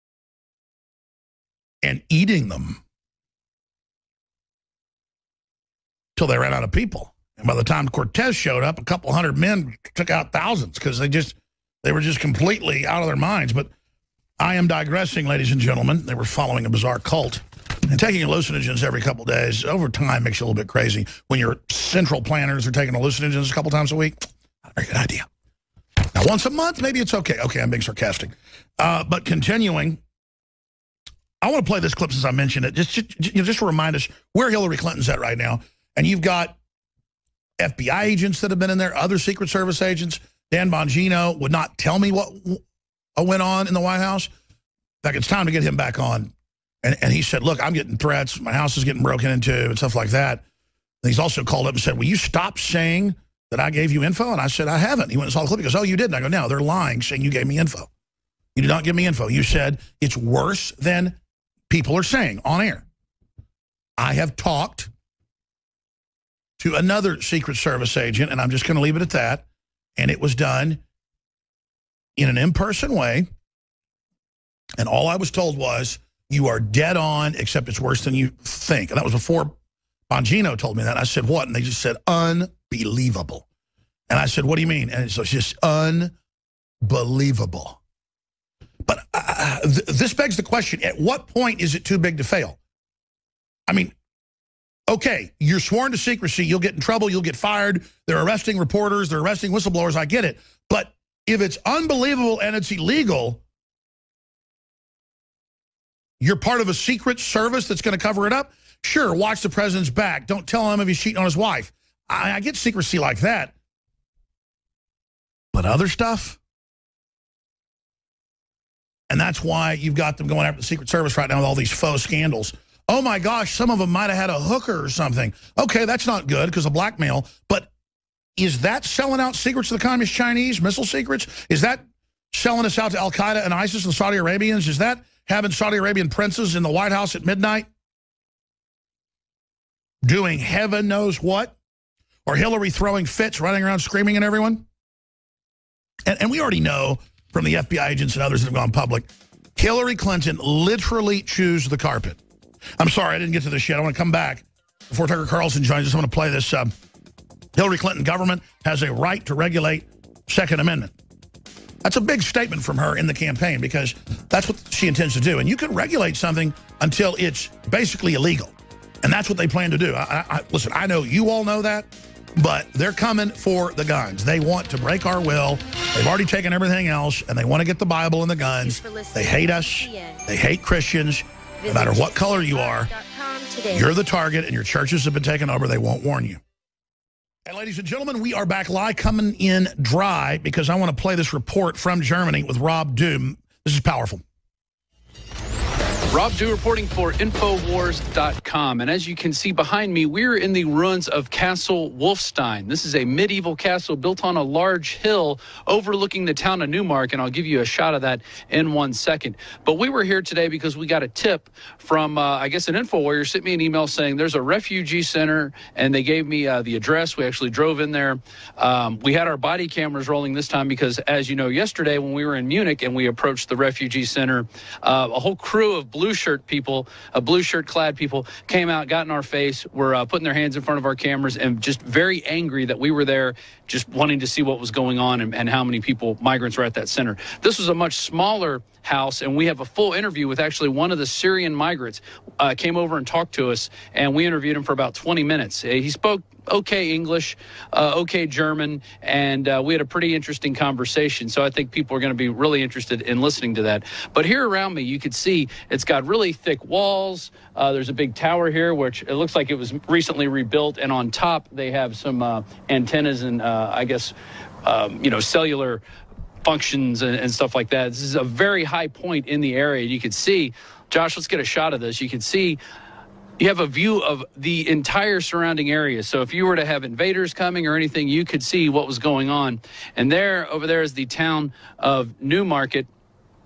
and eating them till they ran out of people. And by the time Cortez showed up, a couple hundred men took out thousands because they just they were just completely out of their minds. But I am digressing, ladies and gentlemen. They were following a bizarre cult. And taking hallucinogens every couple of days over time makes you a little bit crazy. When your central planners are taking hallucinogens a couple times a week, not a very good idea. Now, once a month, maybe it's okay. Okay, I'm being sarcastic. Uh, but continuing, I want to play this clip since I mentioned it, just, just, you know, just to remind us where Hillary Clinton's at right now. And you've got F B I agents that have been in there, other Secret Service agents. Dan Bongino would not tell me what went on in the White House. In fact, it's time to get him back on. And, and he said, look, I'm getting threats. My house is getting broken into and stuff like that. And he's also called up and said, will you stop saying that I gave you info? And I said, I haven't. He went and saw the clip. He goes, oh, you did? And I go, no, they're lying, saying you gave me info. You did not give me info. You said it's worse than people are saying on air. I have talked to another Secret Service agent, and I'm just going to leave it at that. And it was done in an in-person way. And all I was told was, you are dead on, except it's worse than you think. And that was before Bongino told me that. I said, what? And they just said, unbelievable. And I said, what do you mean? And so it's just unbelievable. But uh, th this begs the question, at what point is it too big to fail? I mean, okay, you're sworn to secrecy. You'll get in trouble. You'll get fired. They're arresting reporters. They're arresting whistleblowers. I get it. But if it's unbelievable and it's illegal, you're part of a secret service that's going to cover it up? Sure, watch the president's back. Don't tell him if he's cheating on his wife. I, I get secrecy like that. But other stuff? And that's why you've got them going after the Secret Service right now with all these faux scandals. Oh, my gosh, some of them might have had a hooker or something. Okay, that's not good because of blackmail. But is that selling out secrets to the Communist Chinese, missile secrets? Is that selling us out to Al-Qaeda and ISIS and the Saudi Arabians? Is that having Saudi Arabian princes in the White House at midnight doing heaven knows what? Or Hillary throwing fits, running around screaming at everyone? And, and we already know from the F B I agents and others that have gone public, Hillary Clinton literally chews the carpet. I'm sorry, I didn't get to this yet. I want to come back before Tucker Carlson joins. I just want to play this. Um, Hillary Clinton government has a right to regulate Second Amendment. That's a big statement from her in the campaign because that's what she intends to do. And you can regulate something until it's basically illegal. And that's what they plan to do. I, I, listen, I know you all know that, but they're coming for the guns. They want to break our will. They've already taken everything else, and they want to get the Bible and the guns. They hate us. They hate Christians. No matter what color you are, you're the target, and your churches have been taken over. They won't warn you. And ladies and gentlemen, we are back live, coming in dry, because I want to play this report from Germany with Rob Dew. This is powerful. Rob Dew reporting for Infowars dot com. And as you can see behind me, we're in the ruins of Castle Wolfstein. This is a medieval castle built on a large hill overlooking the town of Neumark, and I'll give you a shot of that in one second. But we were here today because we got a tip from, uh, I guess, an InfoWarrior sent me an email saying there's a refugee center, and they gave me uh, the address. We actually drove in there. Um, we had our body cameras rolling this time because, as you know, yesterday when we were in Munich and we approached the refugee center, uh, a whole crew of blue shirt people, uh, blue shirt clad people came out, got in our face, were uh, putting their hands in front of our cameras and just very angry that we were there, just wanting to see what was going on and, and how many people, migrants, were at that center. This was a much smaller house, and we have a full interview with actually one of the Syrian migrants, uh, came over and talked to us, and we interviewed him for about twenty minutes. Uh, he spoke okay English, uh, okay German, and uh, we had a pretty interesting conversation. So I think people are going to be really interested in listening to that. But here around me, you could see it's got really thick walls. Uh, there's a big tower here, which it looks like it was recently rebuilt. And on top, they have some uh, antennas and, uh, I guess, um, you know, cellular functions and, and stuff like that. This is a very high point in the area. You could see, Josh, let's get a shot of this. You can see you have a view of the entire surrounding area. So if you were to have invaders coming or anything, you could see what was going on. And there, over there is the town of Newmarket.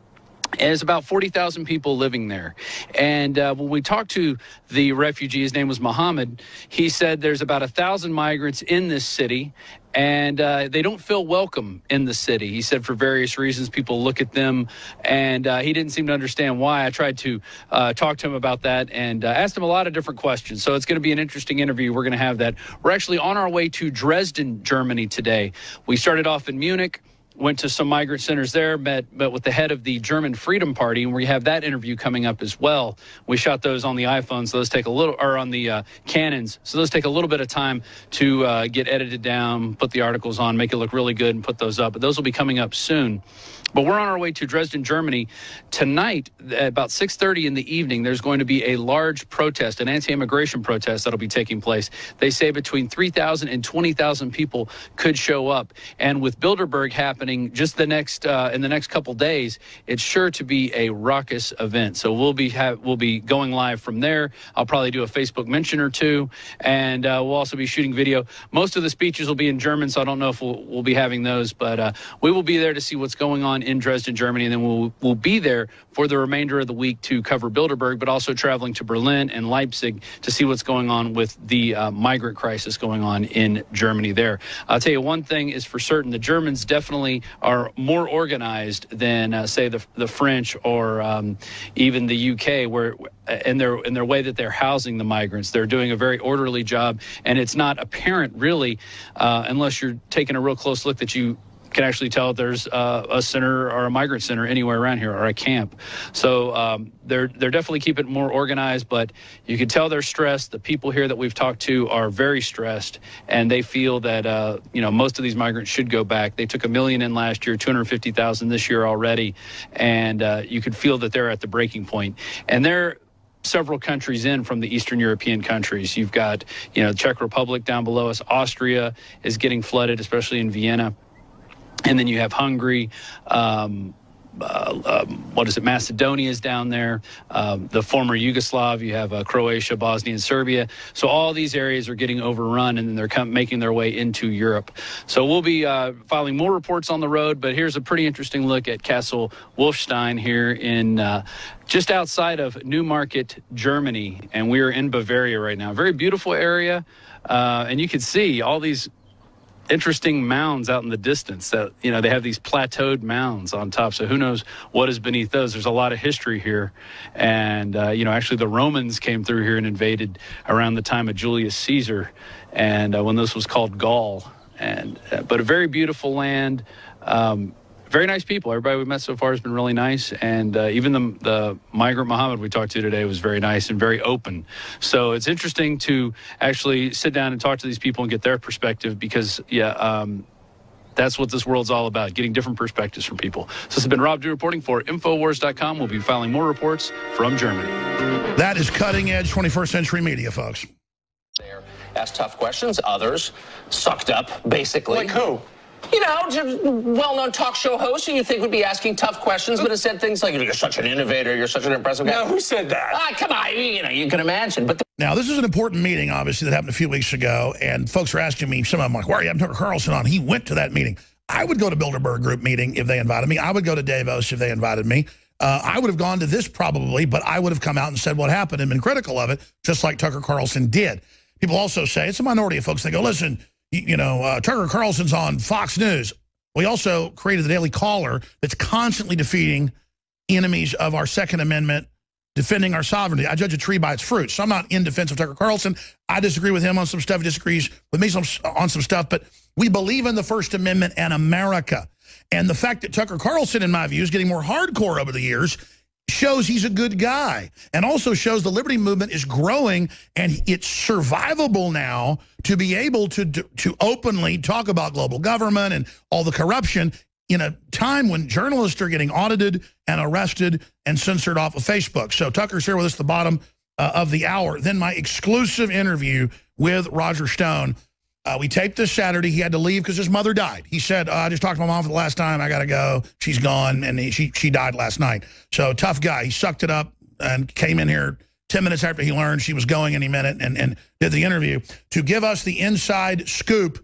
And there's about forty thousand people living there. And uh, when we talked to the refugee, his name was Mohammed, he said there's about one thousand migrants in this city, and uh, they don't feel welcome in the city. He said for various reasons, people look at them, and uh, he didn't seem to understand why. I tried to uh, talk to him about that and uh, asked him a lot of different questions. So it's going to be an interesting interview. We're going to have that. We're actually on our way to Dresden, Germany today. We started off in Munich. Went to some migrant centers there, met, met with the head of the German Freedom Party, and we have that interview coming up as well. We shot those on the iPhones, so those take a little, or on the uh, Canons, so those take a little bit of time to uh, get edited down, put the articles on, make it look really good, and put those up. But those will be coming up soon. But we're on our way to Dresden, Germany. Tonight, at about six thirty in the evening, there's going to be a large protest, an anti-immigration protest that'll be taking place. They say between three thousand and twenty thousand people could show up. And with Bilderberg happening just the next uh, in the next couple days, it's sure to be a raucous event. So we'll be have, we'll be going live from there. I'll probably do a Facebook mention or two, and uh, we'll also be shooting video. Most of the speeches will be in German, so I don't know if we'll, we'll be having those, but uh, we will be there to see what's going on in Dresden, Germany, and then we'll we'll be there for the remainder of the week to cover Bilderberg, but also traveling to Berlin and Leipzig to see what's going on with the uh, migrant crisis going on in Germany there. I'll tell you one thing is for certain, the Germans definitely are more organized than, uh, say, the the French or um, even the U K, where in their in their way that they're housing the migrants. They're doing a very orderly job, and it's not apparent, really, uh, unless you're taking a real close look, that you can actually tell if there's uh, a center or a migrant center anywhere around here, or a camp. So um, they're they're definitely keeping it more organized, but you can tell they're stressed. The people here that we've talked to are very stressed, and they feel that uh, you know, most of these migrants should go back. They took a million in last year, two hundred fifty thousand this year already, and uh, you could feel that they're at the breaking point. And they're several countries in from the Eastern European countries. You've got, you know, Czech Republic down below us. Austria is getting flooded, especially in Vienna. And then you have Hungary, um, uh, um, what is it, Macedonia is down there, um, the former Yugoslav, you have uh, Croatia, Bosnia, and Serbia. So all these areas are getting overrun, and then they're come, making their way into Europe. So we'll be uh, filing more reports on the road, but here's a pretty interesting look at Castle Wolfstein here in uh, just outside of Newmarket, Germany, and we are in Bavaria right now. Very beautiful area, uh, and you can see all these interesting mounds out in the distance. That, you know, they have these plateaued mounds on top, so who knows what is beneath those. There's a lot of history here, and uh, you know, actually the Romans came through here and invaded around the time of Julius Caesar, and uh, when this was called Gaul. And uh, but a very beautiful land, um, very nice people. Everybody we've met so far has been really nice, and uh, even the the migrant Mohammed we talked to today was very nice and very open. So it's interesting to actually sit down and talk to these people and get their perspective, because yeah, um, that's what this world's all about, getting different perspectives from people. So this has been Rob Dew reporting for Infowars dot com. We'll be filing more reports from Germany. That is cutting edge twenty-first century media, folks. There, asked tough questions. Others sucked up, basically. Like who? You know, just well-known talk show hosts who you think would be asking tough questions, but have said things like, you're such an innovator, you're such an impressive guy. No, who said that? Ah, come on, you know, you can imagine. But now, this is an important meeting, obviously, that happened a few weeks ago, and folks are asking me, some of them like, why are you having Tucker Carlson on? He went to that meeting. I would go to Bilderberg Group meeting if they invited me. I would go to Davos if they invited me. Uh, I would have gone to this probably, but I would have come out and said what happened and been critical of it, just like Tucker Carlson did. People also say, it's a minority of folks, they go, listen, you, you know, uh, Tucker Carlson's on Fox News. We also created the Daily Caller that's constantly defeating enemies of our Second Amendment, defending our sovereignty. I judge a tree by its fruit. So I'm not in defense of Tucker Carlson. I disagree with him on some stuff. He disagrees with me some, on some stuff. But we believe in the First Amendment and America. And the fact that Tucker Carlson, in my view, is getting more hardcore over the years shows he's a good guy, and also shows the liberty movement is growing, and it's survivable now to be able to to openly talk about global government and all the corruption in a time when journalists are getting audited and arrested and censored off of Facebook. So Tucker's here with us at the bottom uh, of the hour. Then my exclusive interview with Roger Stone. Uh, we taped this Saturday. He had to leave because his mother died. He said, uh, I just talked to my mom for the last time. I got to go. She's gone. And he, she, she died last night. So tough guy. He sucked it up and came in here ten minutes after he learned she was going any minute and, and did the interview to give us the inside scoop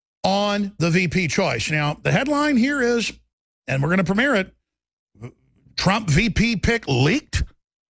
on the V P choice. Now, the headline here is, and we're going to premiere it, Trump V P pick leaked?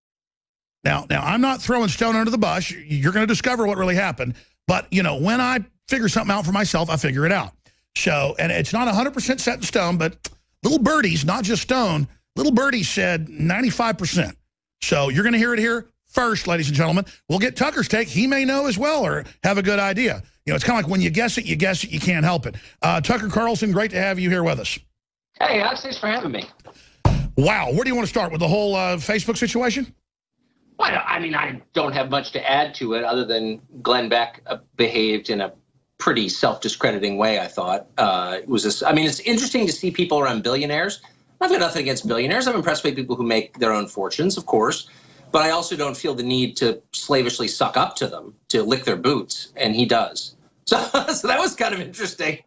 Now, now I'm not throwing stone under the bus. You're going to discover what really happened. But, you know, when I figure something out for myself, I figure it out. So, and it's not one hundred percent set in stone, but little birdies, not just stone, little birdies said ninety-five percent. So you're going to hear it here first, ladies and gentlemen. We'll get Tucker's take. He may know as well or have a good idea. You know, it's kind of like when you guess it, you guess it, you can't help it. Uh, Tucker Carlson, great to have you here with us. Hey, Alex, thanks for having me. Wow. Where do you want to start? With the whole uh, Facebook situation? Well, I mean, I don't have much to add to it other than Glenn Beck uh, behaved in a pretty self-discrediting way, I thought. Uh, it was this, I mean, it's interesting to see people around billionaires. I've got nothing against billionaires. I'm impressed by people who make their own fortunes, of course. But I also don't feel the need to slavishly suck up to them, to lick their boots, and he does. So, so that was kind of interesting.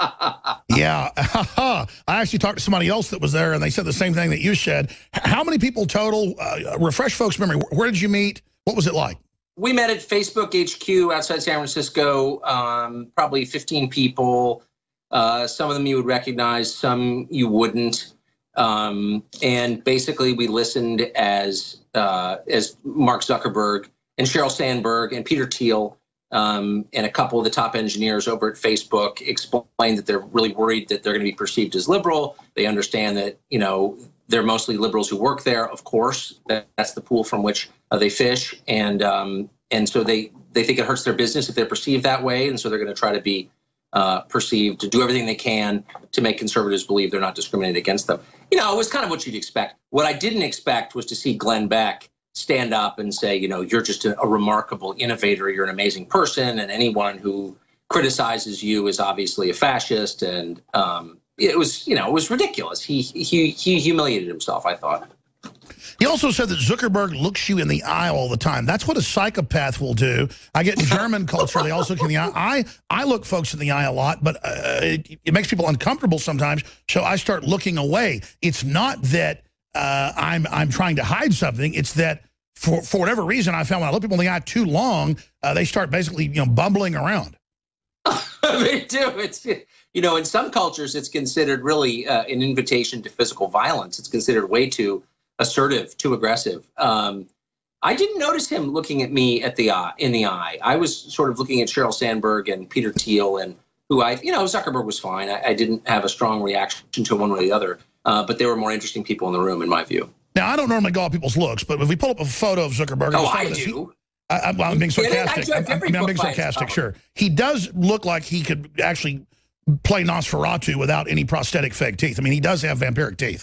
Yeah. I actually talked to somebody else that was there, and they said the same thing that you said. How many people total? Uh, refresh folks' memory. Where did you meet? What was it like? We met at Facebook H Q outside San Francisco, um, probably fifteen people. Uh, some of them you would recognize, some you wouldn't. Um, and basically, we listened as uh, as Mark Zuckerberg and Sheryl Sandberg and Peter Thiel um, and a couple of the top engineers over at Facebook explained that they're really worried that they're going to be perceived as liberal. They understand that, you know, they're mostly liberals who work there. Of course, that, that's the pool from which uh, they fish. And um, and so they, they think it hurts their business if they're perceived that way. And so they're going to try to be uh, perceived, to do everything they can to make conservatives believe they're not discriminated against them. You know, it was kind of what you'd expect. What I didn't expect was to see Glenn Beck stand up and say, you know, you're just a, a remarkable innovator. You're an amazing person. And anyone who criticizes you is obviously a fascist. And um, it was, you know, it was ridiculous. He, he, he humiliated himself, I thought. He also said that Zuckerberg looks you in the eye all the time. That's what a psychopath will do. I get in German culture, they also look in the eye. I, I look folks in the eye a lot, but uh, it, it makes people uncomfortable sometimes, so I start looking away. It's not that uh, I'm, I'm trying to hide something. It's that for, for whatever reason, I found when I look people in the eye too long, uh, they start basically, you know, bumbling around. They do. It's, you know, in some cultures, it's considered really uh, an invitation to physical violence. It's considered way too assertive, too aggressive. Um, I didn't notice him looking at me at the eye, in the eye. I was sort of looking at Sheryl Sandberg and Peter Thiel, and who I, you know, Zuckerberg was fine. I, I didn't have a strong reaction to one way or the other, uh, but they were more interesting people in the room, in my view. Now, I don't normally go off people's looks, but if we pull up a photo of Zuckerberg, oh, I this, do. He, I, I'm, I'm being sarcastic. I I'm, I mean, I'm being sarcastic, sure. He does look like he could actually play Nosferatu without any prosthetic fake teeth. I mean, he does have vampiric teeth.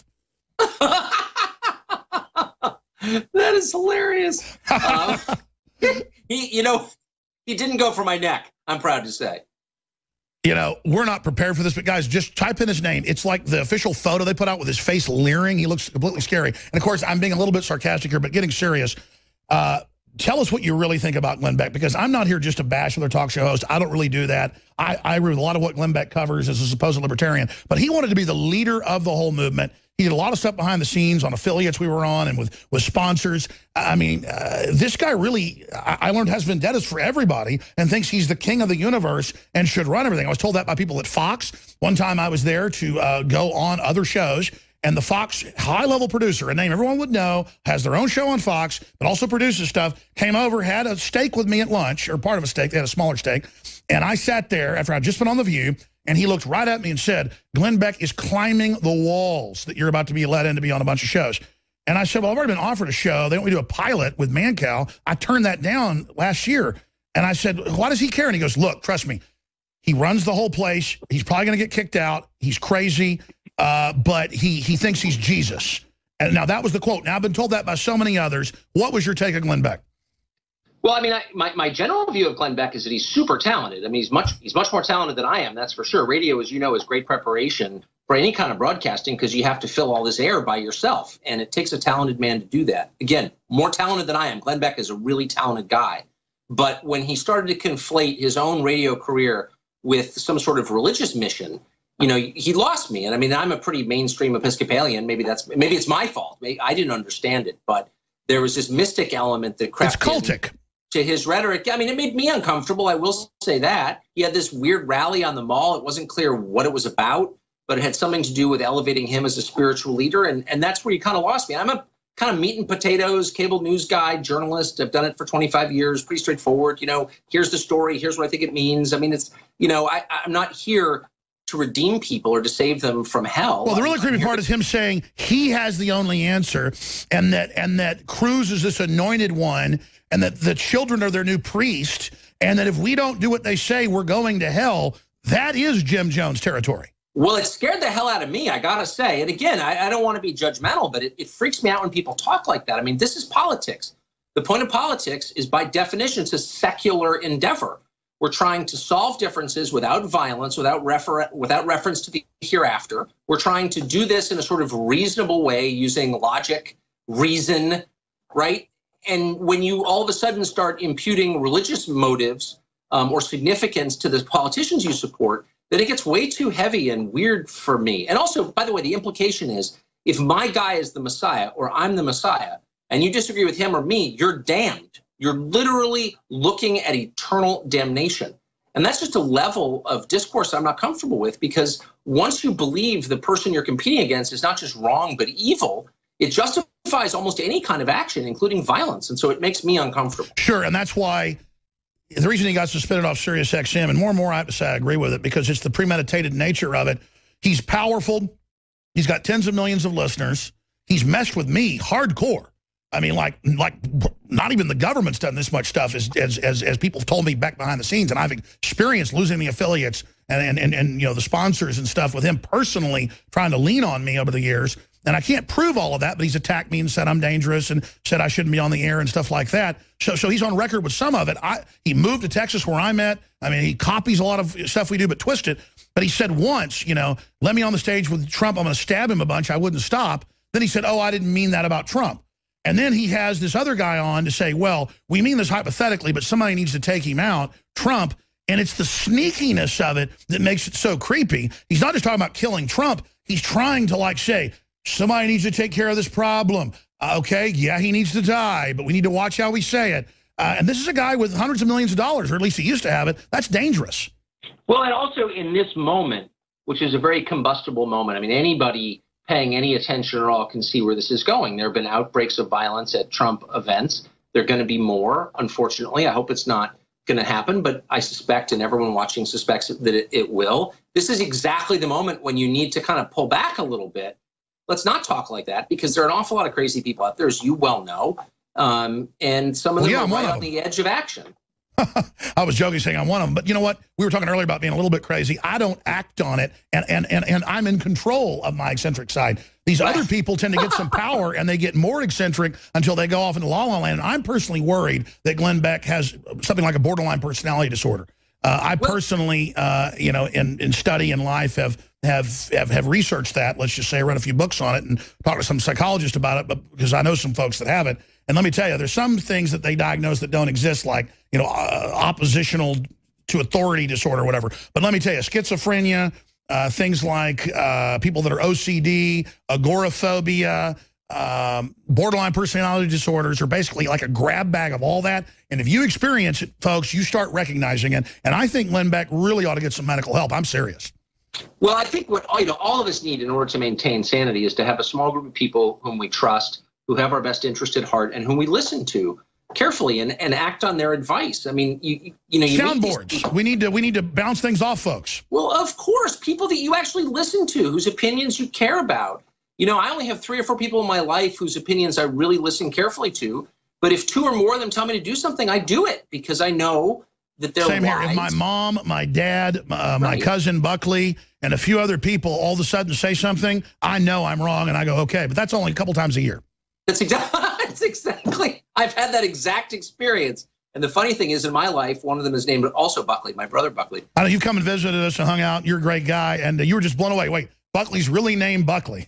That is hilarious. um, he, you know, he didn't go for my neck, I'm proud to say. You know, we're not prepared for this, but guys, just type in his name. It's like the official photo they put out with his face leering. He looks completely scary. And, of course, I'm being a little bit sarcastic here, but getting serious. Uh, tell us what you really think about Glenn Beck, because I'm not here just to bash other talk show hosts. I don't really do that. I, I agree with a lot of what Glenn Beck covers as a supposed libertarian, but he wanted to be the leader of the whole movement. He did a lot of stuff behind the scenes on affiliates we were on and with, with sponsors. I mean, uh, this guy really, I, I learned, has vendettas for everybody and thinks he's the king of the universe and should run everything. I was told that by people at Fox. One time I was there to uh, go on other shows, and the Fox high-level producer, a name everyone would know, has their own show on Fox, but also produces stuff, came over, had a steak with me at lunch, or part of a steak. They had a smaller steak. And I sat there after I'd just been on The View, and he looked right at me and said, Glenn Beck is climbing the walls that you're about to be let in to be on a bunch of shows. And I said, well, I've already been offered a show. They want me to do a pilot with Mancow. I turned that down last year. And I said, why does he care? And he goes, look, trust me. He runs the whole place. He's probably going to get kicked out. He's crazy, uh, but he, he thinks he's Jesus. And now that was the quote. Now, I've been told that by so many others. What was your take on Glenn Beck? Well, I mean, I, my, my general view of Glenn Beck is that he's super talented. I mean, he's much he's much more talented than I am, that's for sure. Radio, as you know, is great preparation for any kind of broadcasting because you have to fill all this air by yourself, and it takes a talented man to do that. Again, more talented than I am. Glenn Beck is a really talented guy. But when he started to conflate his own radio career with some sort of religious mission, you know, he lost me. And I mean, I'm a pretty mainstream Episcopalian. Maybe that's maybe it's my fault. Maybe I didn't understand it, but there was this mystic element that crept It's cultic. in to his rhetoric. I mean, it made me uncomfortable. I will say that. He had this weird rally on the mall. It wasn't clear what it was about, but it had something to do with elevating him as a spiritual leader. And, and that's where you kind of lost me. I'm a kind of meat and potatoes, cable news guy, journalist. I've done it for twenty-five years, pretty straightforward. You know, here's the story. Here's what I think it means. I mean, it's, you know, I, I'm not here to redeem people or to save them from hell. Well, the really creepy part is him saying he has the only answer, and that and that Cruz is this anointed one, and that the children are their new priest, and that if we don't do what they say, we're going to hell. That is Jim Jones territory. Well, it scared the hell out of me, I got to say. And again, I, I don't want to be judgmental, but it, it freaks me out when people talk like that. I mean, this is politics. The point of politics is, by definition, it's a secular endeavor. We're trying to solve differences without violence, without, refer without reference to the hereafter. We're trying to do this in a sort of reasonable way using logic, reason, right? And when you all of a sudden start imputing religious motives um, or significance to the politicians you support, then it gets way too heavy and weird for me. And also, by the way, the implication is, if my guy is the Messiah or I'm the Messiah and you disagree with him or me, you're damned. You're literally looking at eternal damnation. And that's just a level of discourse I'm not comfortable with, because once you believe the person you're competing against is not just wrong but evil, it justifies almost any kind of action, including violence. And so it makes me uncomfortable. Sure, and that's why the reason he got suspended off Sirius X M, and more and more I have to say I agree with it, because it's the premeditated nature of it. He's powerful. He's got tens of millions of listeners. He's messed with me hardcore. I mean, like, like not even the government's done this much stuff as, as, as, as people have told me back behind the scenes. And I've experienced losing the affiliates and, and, and, and, you know, the sponsors and stuff with him personally trying to lean on me over the years. And I can't prove all of that, but he's attacked me and said I'm dangerous and said I shouldn't be on the air and stuff like that. So, so he's on record with some of it. I, he moved to Texas where I'm at. I mean, he copies a lot of stuff we do, but twist it. But he said once, you know, let me on the stage with Trump. I'm going to stab him a bunch. I wouldn't stop. Then he said, oh, I didn't mean that about Trump. And then he has this other guy on to say, well, we mean this hypothetically, but somebody needs to take him out, Trump. And it's the sneakiness of it that makes it so creepy. He's not just talking about killing Trump. He's trying to, like, say, somebody needs to take care of this problem. Uh, okay, yeah, he needs to die, but we need to watch how we say it. Uh, and this is a guy with hundreds of millions of dollars, or at least he used to have it. That's dangerous. Well, and also in this moment, which is a very combustible moment, I mean, anybody paying any attention at all can see where this is going. There have been outbreaks of violence at Trump events. There are going to be more, unfortunately. I hope it's not going to happen, but I suspect, and everyone watching suspects that it, it will. This is exactly the moment when you need to kind of pull back a little bit. Let's not talk like that, because there are an awful lot of crazy people out there, as you well know, um, and some of them well, yeah, are right on the edge of action. I was joking saying I'm one of them, but you know what? We were talking earlier about being a little bit crazy. I don't act on it, and and and, and I'm in control of my eccentric side. These other people tend to get some power, and they get more eccentric until they go off into la la land. And I'm personally worried that Glenn Beck has something like a borderline personality disorder. Uh, I personally, uh, you know, in, in study and life have, have have have researched that. Let's just say I read a few books on it and talked to some psychologists about it, but because I know some folks that have it. And let me tell you, there's some things that they diagnose that don't exist, like, you know, uh, oppositional to authority disorder or whatever. But let me tell you, schizophrenia, uh, things like uh, people that are O C D, agoraphobia, um, borderline personality disorders are basically like a grab bag of all that. And if you experience it, folks, you start recognizing it. And I think Glenn Beck really ought to get some medical help. I'm serious. Well, I think what you know, all of us need in order to maintain sanity is to have a small group of people whom we trust, who have our best interest at heart, and whom we listen to carefully and, and act on their advice. I mean, you you know, you soundboards. We need to we need to bounce things off, folks. Well, of course, people that you actually listen to, whose opinions you care about. You know, I only have three or four people in my life whose opinions I really listen carefully to. But if two or more of them tell me to do something, I do it because I know that they're Same wise. here. If my mom, my dad, uh, my right. cousin Buckley, and a few other people all of a sudden say something, I know I'm wrong, and I go, okay. But that's only a couple times a year. That's exactly. That's exactly. I've had that exact experience. And the funny thing is, in my life, one of them is named also Buckley, my brother Buckley. I know you've come and visited us and hung out. You're a great guy, and you were just blown away. Wait, Buckley's really named Buckley.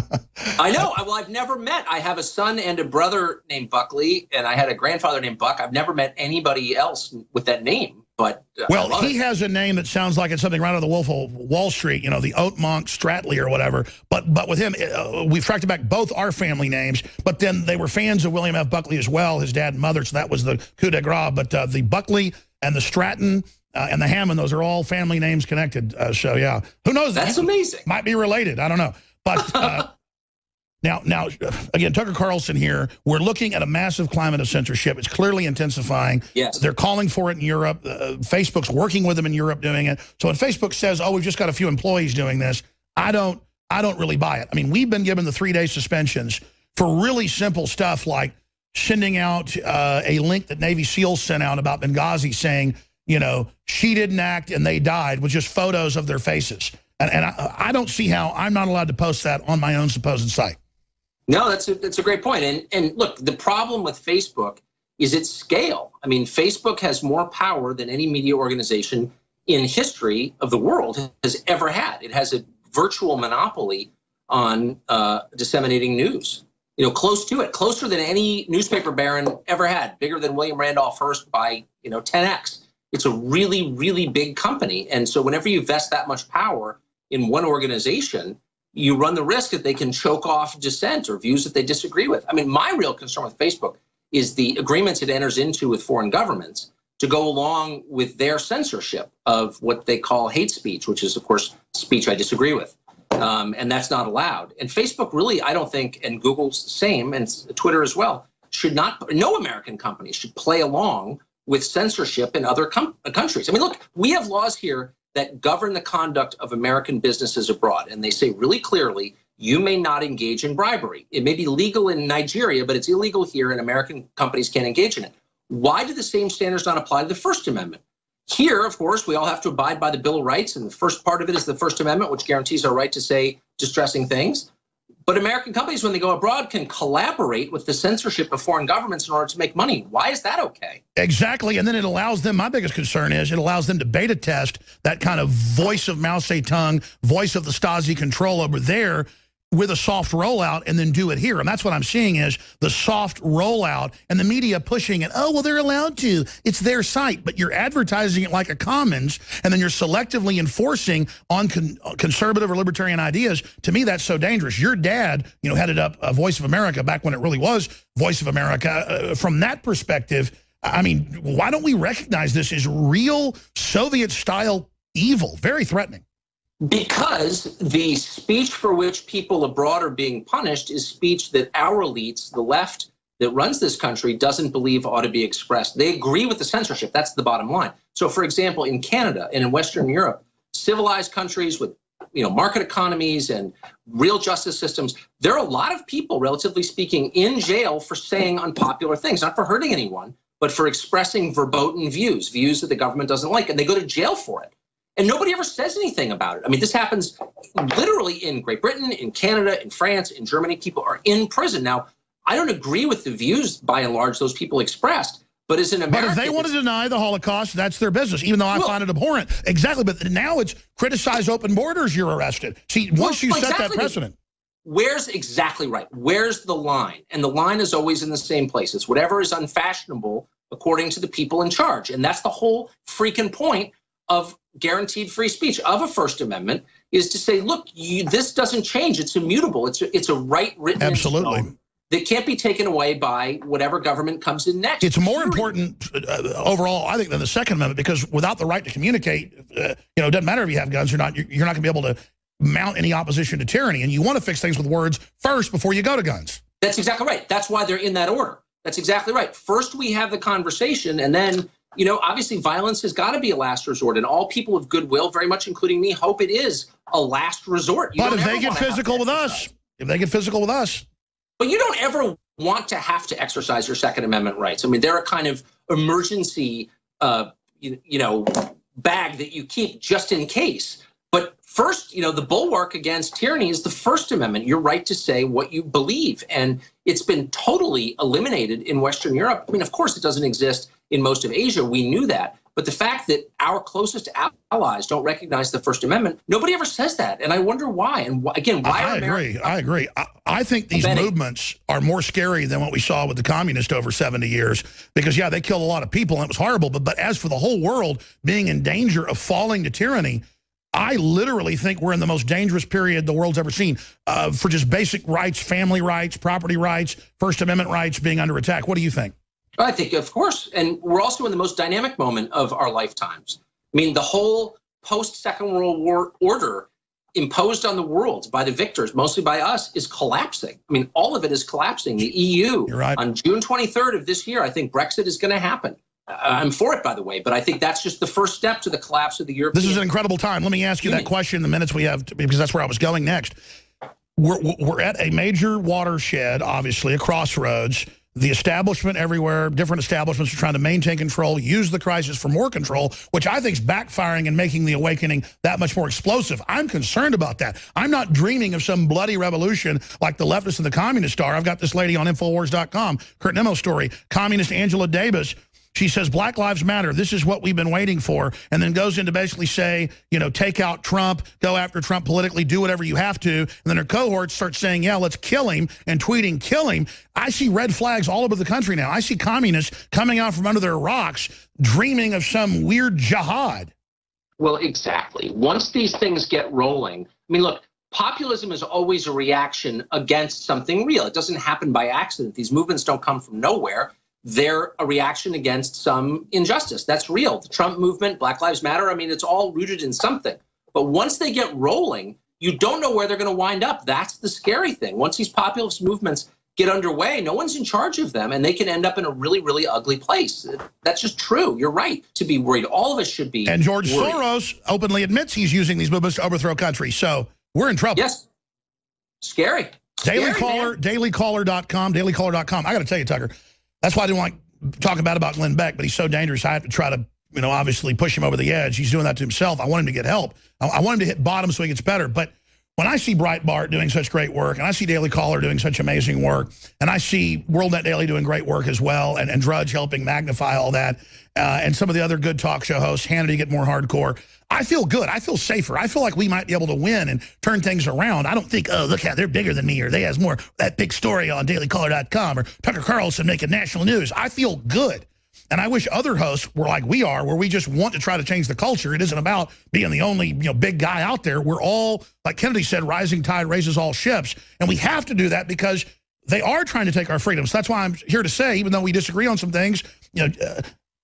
I know. Well, I've never met. I have a son and a brother named Buckley, and I had a grandfather named Buck. I've never met anybody else with that name. But uh, well, he it. has a name that sounds like it's something right out of the Wolf of Wall Street, you know, the Oat Monk Stratley or whatever. But but with him, uh, we've tracked back both our family names. But then they were fans of William F. Buckley as well, his dad and mother. So that was the coup de grace. But uh, the Buckley and the Stratton uh, and the Hammond, those are all family names connected. Uh, so, yeah, who knows? That's amazing. Might be related. I don't know. But uh, now, now, again, Tucker Carlson here, we're looking at a massive climate of censorship. It's clearly intensifying. Yes. They're calling for it in Europe. Uh, Facebook's working with them in Europe doing it. So when Facebook says, oh, we've just got a few employees doing this, I don't, I don't really buy it. I mean, we've been given the three-day suspensions for really simple stuff like sending out uh, a link that Navy SEALs sent out about Benghazi saying, you know, she didn't act and they died, with just photos of their faces. And, and I, I don't see how I'm not allowed to post that on my own supposed site. No, that's a, that's a great point. And, and look, the problem with Facebook is its scale. I mean, Facebook has more power than any media organization in history of the world has ever had. It has a virtual monopoly on uh, disseminating news. You know, close to it, closer than any newspaper baron ever had, bigger than William Randolph Hearst by, you know, ten X. It's a really, really big company. And so whenever you vest that much power in one organization, you run the risk that they can choke off dissent or views that they disagree with. I mean, my real concern with Facebook is the agreements it enters into with foreign governments to go along with their censorship of what they call hate speech, which is, of course, speech I disagree with. Um, and that's not allowed. And Facebook really, I don't think, and Google's the same, and Twitter as well, should not, no American company should play along with censorship in other com- countries. I mean, look, we have laws here that govern the conduct of American businesses abroad. And they say really clearly, you may not engage in bribery. It may be legal in Nigeria, but it's illegal here, and American companies can't engage in it. Why do the same standards not apply to the First Amendment? Here, of course, we all have to abide by the Bill of Rights, and the first part of it is the First Amendment, which guarantees our right to say distressing things. But American companies, when they go abroad, can collaborate with the censorship of foreign governments in order to make money. Why is that okay? Exactly. And then it allows them, my biggest concern is it allows them to beta test that kind of voice of Mao Zedong, voice of the Stasi control over there with a soft rollout, and then do it here. And that's what I'm seeing is the soft rollout and the media pushing it. Oh, well, they're allowed to. It's their site. But you're advertising it like a commons, and then you're selectively enforcing on con conservative or libertarian ideas. To me, that's so dangerous. Your dad, you know, headed up uh, Voice of America back when it really was Voice of America. Uh, from that perspective, I mean, why don't we recognize this as real Soviet-style evil? Very threatening. Because the speech for which people abroad are being punished is speech that our elites, the left that runs this country, doesn't believe ought to be expressed. They agree with the censorship. That's the bottom line. So, for example, in Canada and in Western Europe, civilized countries with, you know, market economies and real justice systems, there are a lot of people, relatively speaking, in jail for saying unpopular things, not for hurting anyone, but for expressing verboten views, views that the government doesn't like, and they go to jail for it. And nobody ever says anything about it. I mean, this happens literally in Great Britain, in Canada, in France, in Germany. People are in prison. Now, I don't agree with the views, by and large, those people expressed. But as an American... But if they want to deny the Holocaust, that's their business, even though I well, find it abhorrent. Exactly. But now it's criticize open borders, you're arrested. See, once well, you exactly, set that precedent... Where's exactly right? Where's the line? And the line is always in the same place. It's whatever is unfashionable according to the people in charge. And that's the whole freaking point of guaranteed free speech, of a First Amendment, is to say, look, you, this doesn't change. It's immutable. It's a, it's a right written Absolutely. In stone that can't be taken away by whatever government comes in next. It's more important uh, overall, I think, than the Second Amendment, because without the right to communicate, uh, you know, it doesn't matter if you have guns or not, you're, you're not going to be able to mount any opposition to tyranny. And you want to fix things with words first before you go to guns. That's exactly right. That's why they're in that order. That's exactly right. First, we have the conversation, and then... You know, obviously, violence has got to be a last resort, and all people of goodwill, very much including me, hope it is a last resort. You but if they get physical with us, if they get physical with us. But you don't ever want to have to exercise your Second Amendment rights. I mean, they're a kind of emergency, uh, you, you know, bag that you keep just in case. But first, you know, the bulwark against tyranny is the First Amendment, your right to say what you believe. And it's been totally eliminated in Western Europe. I mean, of course, it doesn't exist in most of Asia. We knew that. But the fact that our closest allies don't recognize the First Amendment, nobody ever says that. And I wonder why. And wh again, why I are agree. I agree. I, I think these Benny. movements are more scary than what we saw with the communists over seventy years. Because, yeah, they killed a lot of people and it was horrible. But, but as for the whole world being in danger of falling to tyranny, I literally think we're in the most dangerous period the world's ever seen uh, for just basic rights, family rights, property rights, First Amendment rights being under attack. What do you think? I think, of course. And we're also in the most dynamic moment of our lifetimes. I mean, the whole post-Second World War order imposed on the world by the victors, mostly by us, is collapsing. I mean, all of it is collapsing. The E U, You're right. On June twenty-third of this year, I think Brexit is going to happen. Uh, I'm for it, by the way, but I think that's just the first step to the collapse of the European. This is an incredible time. Let me ask you that question in the minutes we have, to, because that's where I was going next. We're, we're at a major watershed, obviously, a crossroads. The establishment everywhere, different establishments are trying to maintain control, use the crisis for more control, which I think is backfiring and making the awakening that much more explosive. I'm concerned about that. I'm not dreaming of some bloody revolution like the leftists and the communists are. I've got this lady on Infowars dot com, Kurt Nimmo story, communist Angela Davis. She says, Black Lives Matter, this is what we've been waiting for, and then goes in to basically say, you know, take out Trump, go after Trump politically, do whatever you have to. And then her cohorts start saying, yeah, let's kill him, and tweeting, kill him. I see red flags all over the country now. I see communists coming out from under their rocks, dreaming of some weird jihad. Well, exactly. Once these things get rolling, I mean, look, populism is always a reaction against something real. It doesn't happen by accident. These movements don't come from nowhere. They're a reaction against some injustice. That's real. The Trump movement, Black Lives Matter, I mean, it's all rooted in something. But once they get rolling, you don't know where they're going to wind up. That's the scary thing. Once these populist movements get underway, no one's in charge of them, and they can end up in a really, really ugly place. That's just true. You're right to be worried. All of us should be And George worried. Soros openly admits he's using these movements to overthrow countries. So we're in trouble. Yes. Scary. Daily Scary, Caller, man. daily caller dot com, daily caller dot com. I got to tell you, Tucker, that's why I didn't want to talk bad about Glenn Beck, but he's so dangerous. I have to try to, you know, obviously push him over the edge. He's doing that to himself. I want him to get help. I, I want him to hit bottom so he gets better. But when I see Breitbart doing such great work, and I see Daily Caller doing such amazing work, and I see WorldNet Daily doing great work as well, and, and Drudge helping magnify all that, uh, and some of the other good talk show hosts, Hannity get more hardcore, I feel good. I feel safer. I feel like we might be able to win and turn things around. I don't think, oh, look how they're bigger than me, or they has more that big story on daily caller dot com, or Tucker Carlson making national news. I feel good. And I wish other hosts were like we are, where we just want to try to change the culture. It isn't about being the only, you know, big guy out there. We're all, like Kennedy said, rising tide raises all ships. And we have to do that because they are trying to take our freedoms. That's why I'm here to say, even though we disagree on some things, you know, uh,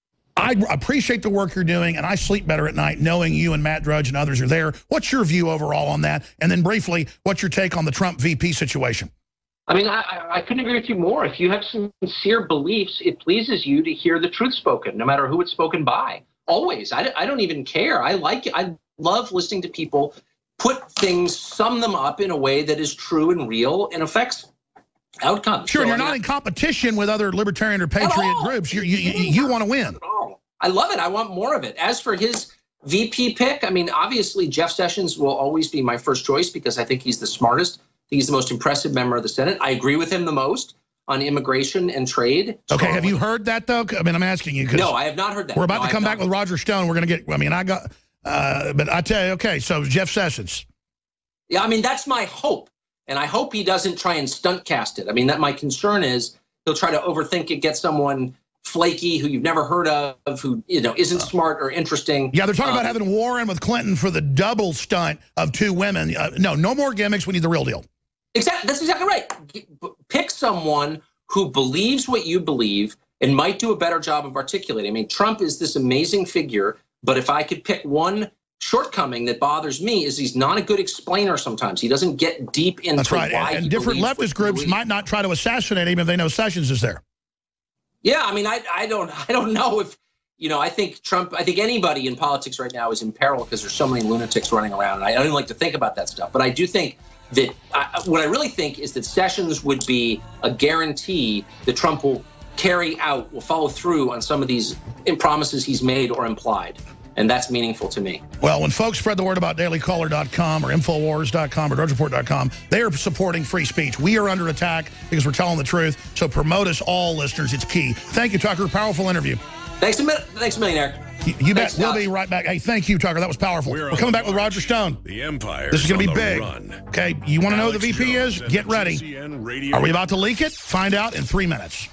I appreciate the work you're doing, and I sleep better at night knowing you and Matt Drudge and others are there. What's your view overall on that? And then briefly, what's your take on the Trump V P situation? I mean, I, I couldn't agree with you more. If you have sincere beliefs, it pleases you to hear the truth spoken, no matter who it's spoken by. Always. I, I don't even care. I like it. I love listening to people put things, sum them up in a way that is true and real and affects outcomes. Sure, so, and you're I mean, not in competition with other libertarian or patriot groups. You, you, you, you want to win. I love it. I want more of it. As for his V P pick, I mean, obviously, Jeff Sessions will always be my first choice because I think he's the smartest. I think he's the most impressive member of the Senate. I agree with him the most on immigration and trade. Okay, have you heard that, though? I mean, I'm asking you. No, I have not heard that. We're about no, to come back with Roger Stone. We're going to get, I mean, I got, uh, but I tell you, okay, so Jeff Sessions. Yeah, I mean, that's my hope. And I hope he doesn't try and stunt cast it. I mean, that my concern is he'll try to overthink it, get someone flaky who you've never heard of, who, you know, isn't smart or interesting. Yeah, they're talking um, about having Warren with Clinton for the double stunt of two women. Uh, no, no more gimmicks. We need the real deal. Exactly. That's exactly right. Pick someone who believes what you believe and might do a better job of articulating. I mean, Trump is this amazing figure, but if I could pick one shortcoming that bothers me is he's not a good explainer sometimes. He doesn't get deep into That's right. why And, and he different believes what leftist he groups believes. might not try to assassinate him if they know Sessions is there. Yeah, I mean, I I don't I don't know if, you know, I think Trump, I think anybody in politics right now is in peril because there's so many lunatics running around. And I don't like to think about that stuff. But I do think that I, what I really think is that Sessions would be a guarantee that Trump will carry out, will follow through on some of these promises he's made or implied. And that's meaningful to me. Well, when folks spread the word about daily caller dot com or Infowars dot com or Drudge Report dot com, they are supporting free speech. We are under attack because we're telling the truth. So promote us all, listeners. It's key. Thank you, Tucker. Powerful interview. Thanks a minute. Thanks a million, Eric. You, you bet. Thanks, We'll Doc. be right back. Hey, thank you, Tucker. That was powerful. We're, We're coming back with Roger Stone. The Empire. This is going to be big. Run. Okay, you want to know who the Alex V P is? Jones Get at ready. G C N Radio. Are we about to leak it? Find out in three minutes.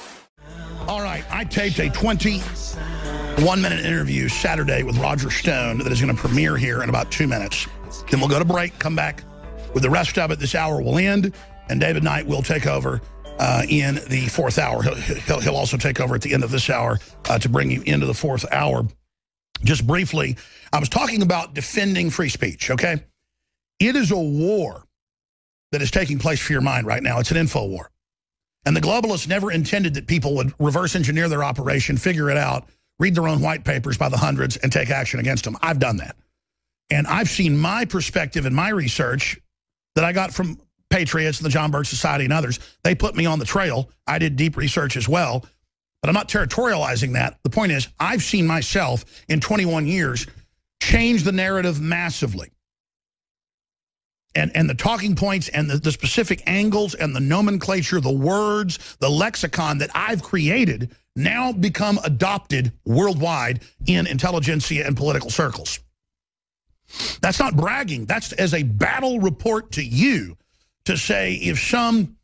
All right, I taped a twenty-one minute interview Saturday with Roger Stone that is going to premiere here in about two minutes. Then we'll go to break, come back with the rest of it. This hour will end, and David Knight will take over uh, in the fourth hour. He'll, he'll, he'll also take over at the end of this hour uh, to bring you into the fourth hour. just briefly, I was talking about defending free speech, okay? It is a war that is taking place for your mind right now. It's an info war. And the globalists never intended that people would reverse engineer their operation, figure it out, read their own white papers by the hundreds, and take action against them. I've done that. And I've seen my perspective and my research that I got from Patriots and the John Birch Society and others. They put me on the trail. I did deep research as well. But I'm not territorializing that. The point is, I've seen myself in twenty-one years change the narrative massively. And, and the talking points and the, the specific angles and the nomenclature, the words, the lexicon that I've created now become adopted worldwide in intelligentsia and political circles. That's not bragging. That's as a battle report to you to say if some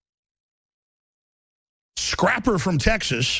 scrapper from Texas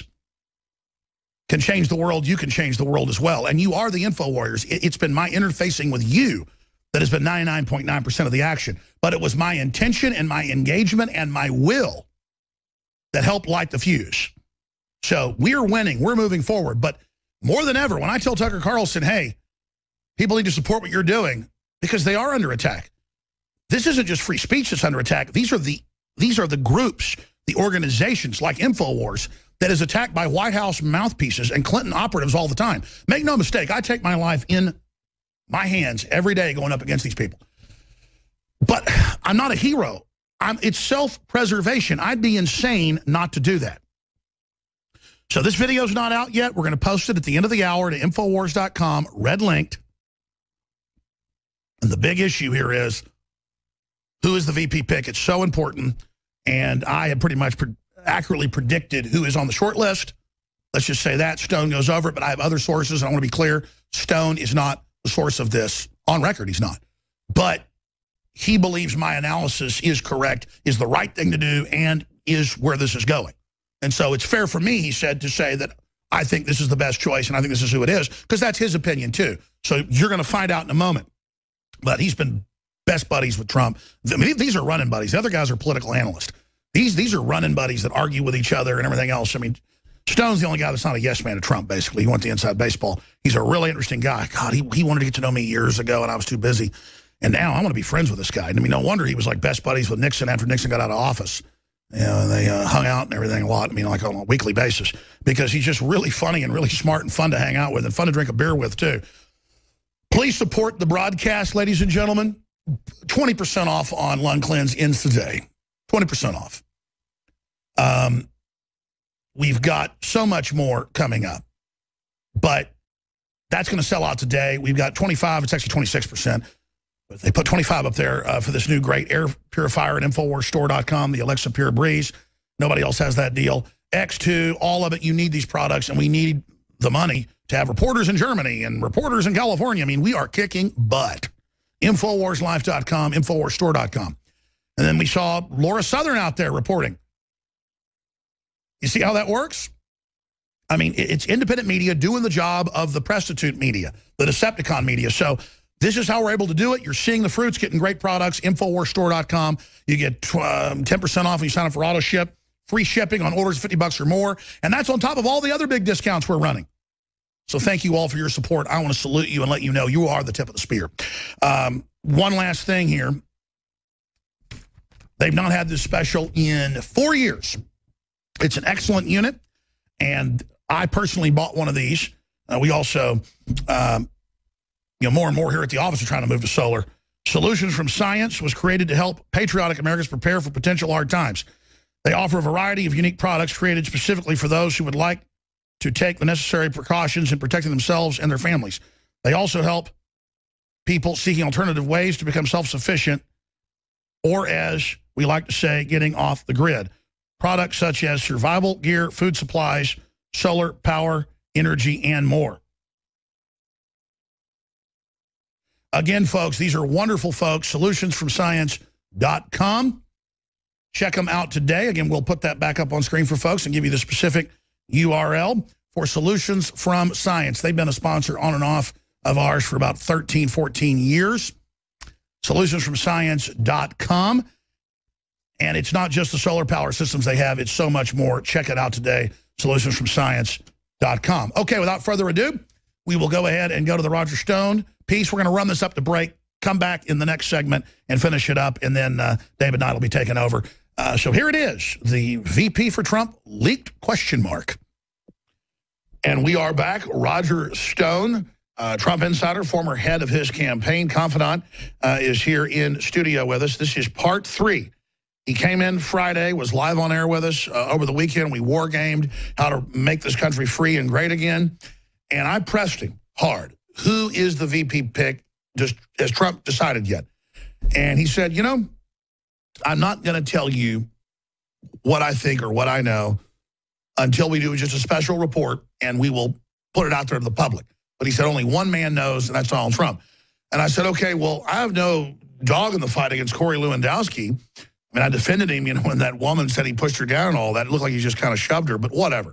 can change the world, you can change the world as well. And you are the info warriors. It, it's been my interfacing with you that has been ninety-nine point nine percent of the action. But it was my intention and my engagement and my will that helped light the fuse. So we're winning. We're moving forward. But more than ever, when I tell Tucker Carlson, hey, people need to support what you're doing because they are under attack. This isn't just free speech that's under attack. These are the, these are the groups, the organizations like InfoWars that is attacked by White House mouthpieces and Clinton operatives all the time. Make no mistake, I take my life in my hands every day going up against these people. But I'm not a hero. I'm, it's self-preservation. I'd be insane not to do that. So this video's not out yet. We're going to post it at the end of the hour to Infowars dot com, red linked. And the big issue here is, who is the V P pick? It's so important. And I have pretty much pre accurately predicted who is on the short list. Let's just say that. Stone goes over it, but I have other sources, and I want to be clear. Stone is not the source of this. On record, he's not. But he believes my analysis is correct, is the right thing to do, and is where this is going. And so it's fair for me, he said, to say that I think this is the best choice, and I think this is who it is, because that's his opinion, too. So you're going to find out in a moment. But he's been best buddies with Trump. I mean, these are running buddies. The other guys are political analysts. These, these are running buddies that argue with each other and everything else. I mean, Stone's the only guy that's not a yes man to Trump, basically. He went to inside baseball. He's a really interesting guy. God, he, he wanted to get to know me years ago, and I was too busy. And now I want to be friends with this guy. I mean, no wonder he was like best buddies with Nixon after Nixon got out of office. You know, they uh, hung out and everything a lot, I mean, like on a weekly basis, because he's just really funny and really smart and fun to hang out with and fun to drink a beer with, too. Please support the broadcast, ladies and gentlemen. twenty percent off on Lung Cleanse ends today. twenty percent off. Um, we've got so much more coming up. But that's going to sell out today. We've got twenty-five. It's actually twenty-six percent. But they put twenty-five up there uh, for this new great air purifier at Infowars Store dot com, the Alexa Pure Breeze. Nobody else has that deal. X two, all of it. You need these products, and we need the money to have reporters in Germany and reporters in California. I mean, we are kicking butt. Infowars Life dot com, Infowars Store dot com. And then we saw Laura Southern out there reporting. You see how that works? I mean, it's independent media doing the job of the prostitute media, the Decepticon media. So this is how we're able to do it. You're seeing the fruits, getting great products, Infowars Store dot com. You get um, ten percent off when you sign up for auto ship, free shipping on orders of fifty bucks or more. And that's on top of all the other big discounts we're running. So thank you all for your support. I want to salute you and let you know you are the tip of the spear. Um, one last thing here. They've not had this special in four years. It's an excellent unit, and I personally bought one of these. Uh, we also, um, you know, more and more here at the office are trying to move to solar. Solutions from Science was created to help patriotic Americans prepare for potential hard times. They offer a variety of unique products created specifically for those who would like to take the necessary precautions in protecting themselves and their families. They also help people seeking alternative ways to become self-sufficient, or as we like to say, getting off the grid. Products such as survival gear, food supplies, solar power, energy, and more. Again, folks, these are wonderful folks, solutions from science dot com. Check them out today. Again, we'll put that back up on screen for folks and give you the specific U R L for Solutions from Science. They've been a sponsor on and off of ours for about thirteen, fourteen years. solutions from science dot com. And it's not just the solar power systems they have. It's so much more. Check it out today, solutions from science dot com. Okay, without further ado, we will go ahead and go to the Roger Stone piece. We're going to run this up to break, come back in the next segment and finish it up, and then uh, David Knight will be taking over. Uh, so here it is, the V P for Trump leaked question mark. And we are back. Roger Stone, uh, Trump insider, former head of his campaign, confidant, uh, is here in studio with us. This is part three. He came in Friday, was live on air with us uh, over the weekend. We war gamed how to make this country free and great again. And I pressed him hard. Who is the V P pick? Just has Trump decided yet? And he said, you know, I'm not going to tell you what I think or what I know until we do just a special report, and we will put it out there to the public. But he said only one man knows, and that's Donald Trump. And I said, okay, well, I have no dog in the fight against Corey Lewandowski. I mean, I defended him, you know, when that woman said he pushed her down and all that. It looked like he just kind of shoved her, but whatever.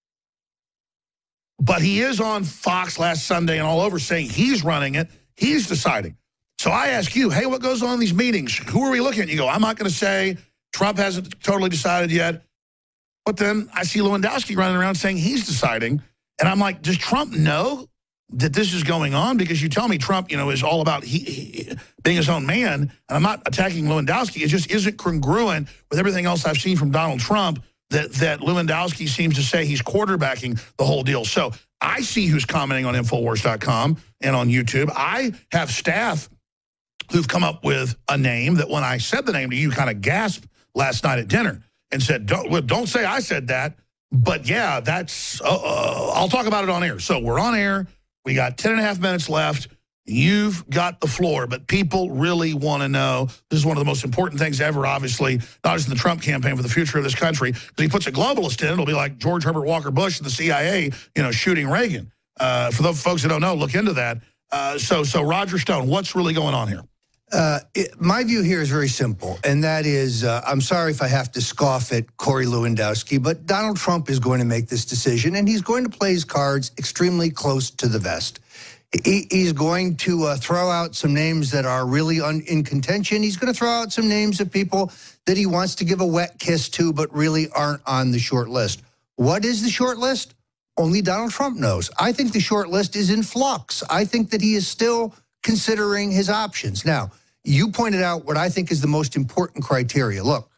But he is on Fox last Sunday and all over saying he's running it. He's deciding. So I ask you, hey, what goes on in these meetings? Who are we looking at? You go, I'm not going to say Trump hasn't totally decided yet. But then I see Lewandowski running around saying he's deciding. And I'm like, does Trump know that this is going on? Because you tell me Trump, you know, is all about he, he, being his own man. And I'm not attacking Lewandowski. It just isn't congruent with everything else I've seen from Donald Trump that, that Lewandowski seems to say he's quarterbacking the whole deal. So I see who's commenting on Infowars dot com and on YouTube. I have staff who've come up with a name that when I said the name to you, kind of gasped last night at dinner and said, don't, well, don't say I said that. But yeah, that's, uh, uh, I'll talk about it on air. So we're on air. We got ten and a half minutes left. You've got the floor, but people really want to know. This is one of the most important things ever, obviously, not just in the Trump campaign, for the future of this country. Because he puts a globalist in, it'll be like George Herbert Walker Bush and the C I A, you know, shooting Reagan. Uh, for those folks that don't know, look into that. Uh, so, so Roger Stone, what's really going on here? Uh, it, my view here is very simple, and that is, uh, I'm sorry if I have to scoff at Corey Lewandowski, but Donald Trump is going to make this decision, and he's going to play his cards extremely close to the vest. He, he's going to uh, throw out some names that are really un, in contention. He's going to throw out some names of people that he wants to give a wet kiss to, but really aren't on the short list. What is the short list? Only Donald Trump knows. I think the short list is in flux. I think that he is still considering his options. Now, you pointed out what I think is the most important criteria. Look,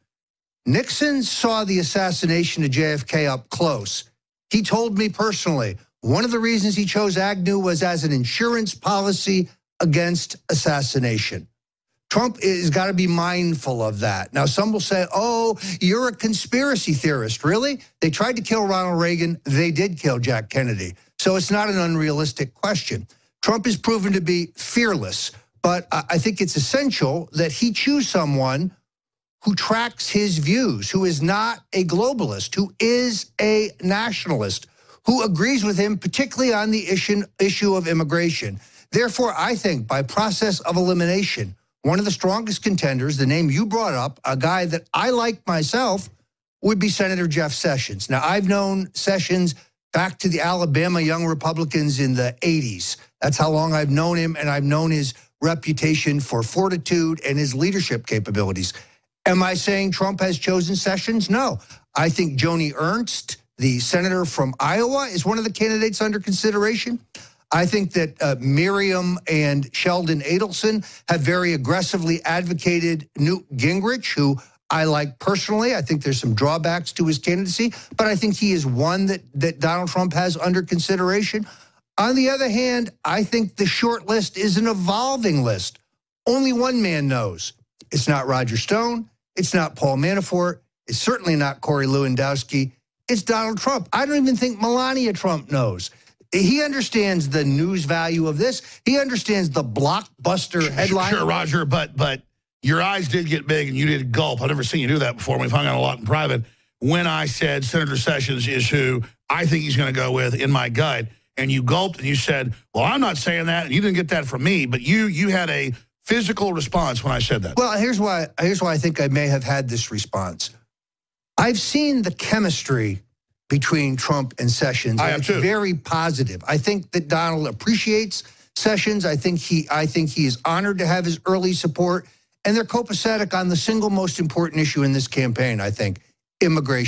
Nixon saw the assassination of J F K up close. He told me personally, one of the reasons he chose Agnew was as an insurance policy against assassination. Trump has got to be mindful of that. Now, some will say, oh, you're a conspiracy theorist. Really? They tried to kill Ronald Reagan. They did kill Jack Kennedy. So it's not an unrealistic question. Trump is proven to be fearless. But I think it's essential that he choose someone who tracks his views, who is not a globalist, who is a nationalist, who agrees with him, particularly on the issue, issue of immigration. Therefore, I think by process of elimination, one of the strongest contenders, the name you brought up, a guy that I like myself, would be Senator Jeff Sessions. Now, I've known Sessions back to the Alabama Young Republicans in the eighties. That's how long I've known him, and I've known his reputation for fortitude and his leadership capabilities. Am I saying Trump has chosen Sessions? No. I think Joni Ernst, the senator from Iowa, is one of the candidates under consideration. I think that uh, Miriam and Sheldon Adelson have very aggressively advocated Newt Gingrich, who I like personally. I think there's some drawbacks to his candidacy, but I think he is one that, that Donald Trump has under consideration. On the other hand, I think the short list is an evolving list. Only one man knows. It's not Roger Stone. It's not Paul Manafort. It's certainly not Corey Lewandowski. It's Donald Trump. I don't even think Melania Trump knows. He understands the news value of this. He understands the blockbuster headline. Sure, Roger, but but your eyes did get big and you did gulp. I've never seen you do that before. We've hung out a lot in private. When I said Senator Sessions is who I think he's going to go with in my gut, and you gulped and you said, well, I'm not saying that, and you didn't get that from me, but you you had a physical response when I said that. Well, here's why, here's why I think I may have had this response. I've seen the chemistry between Trump and Sessions. I and have it's too. Very positive. I think that Donald appreciates Sessions. I think he I think he is honored to have his early support, and they're copacetic on the single most important issue in this campaign, I think, immigration.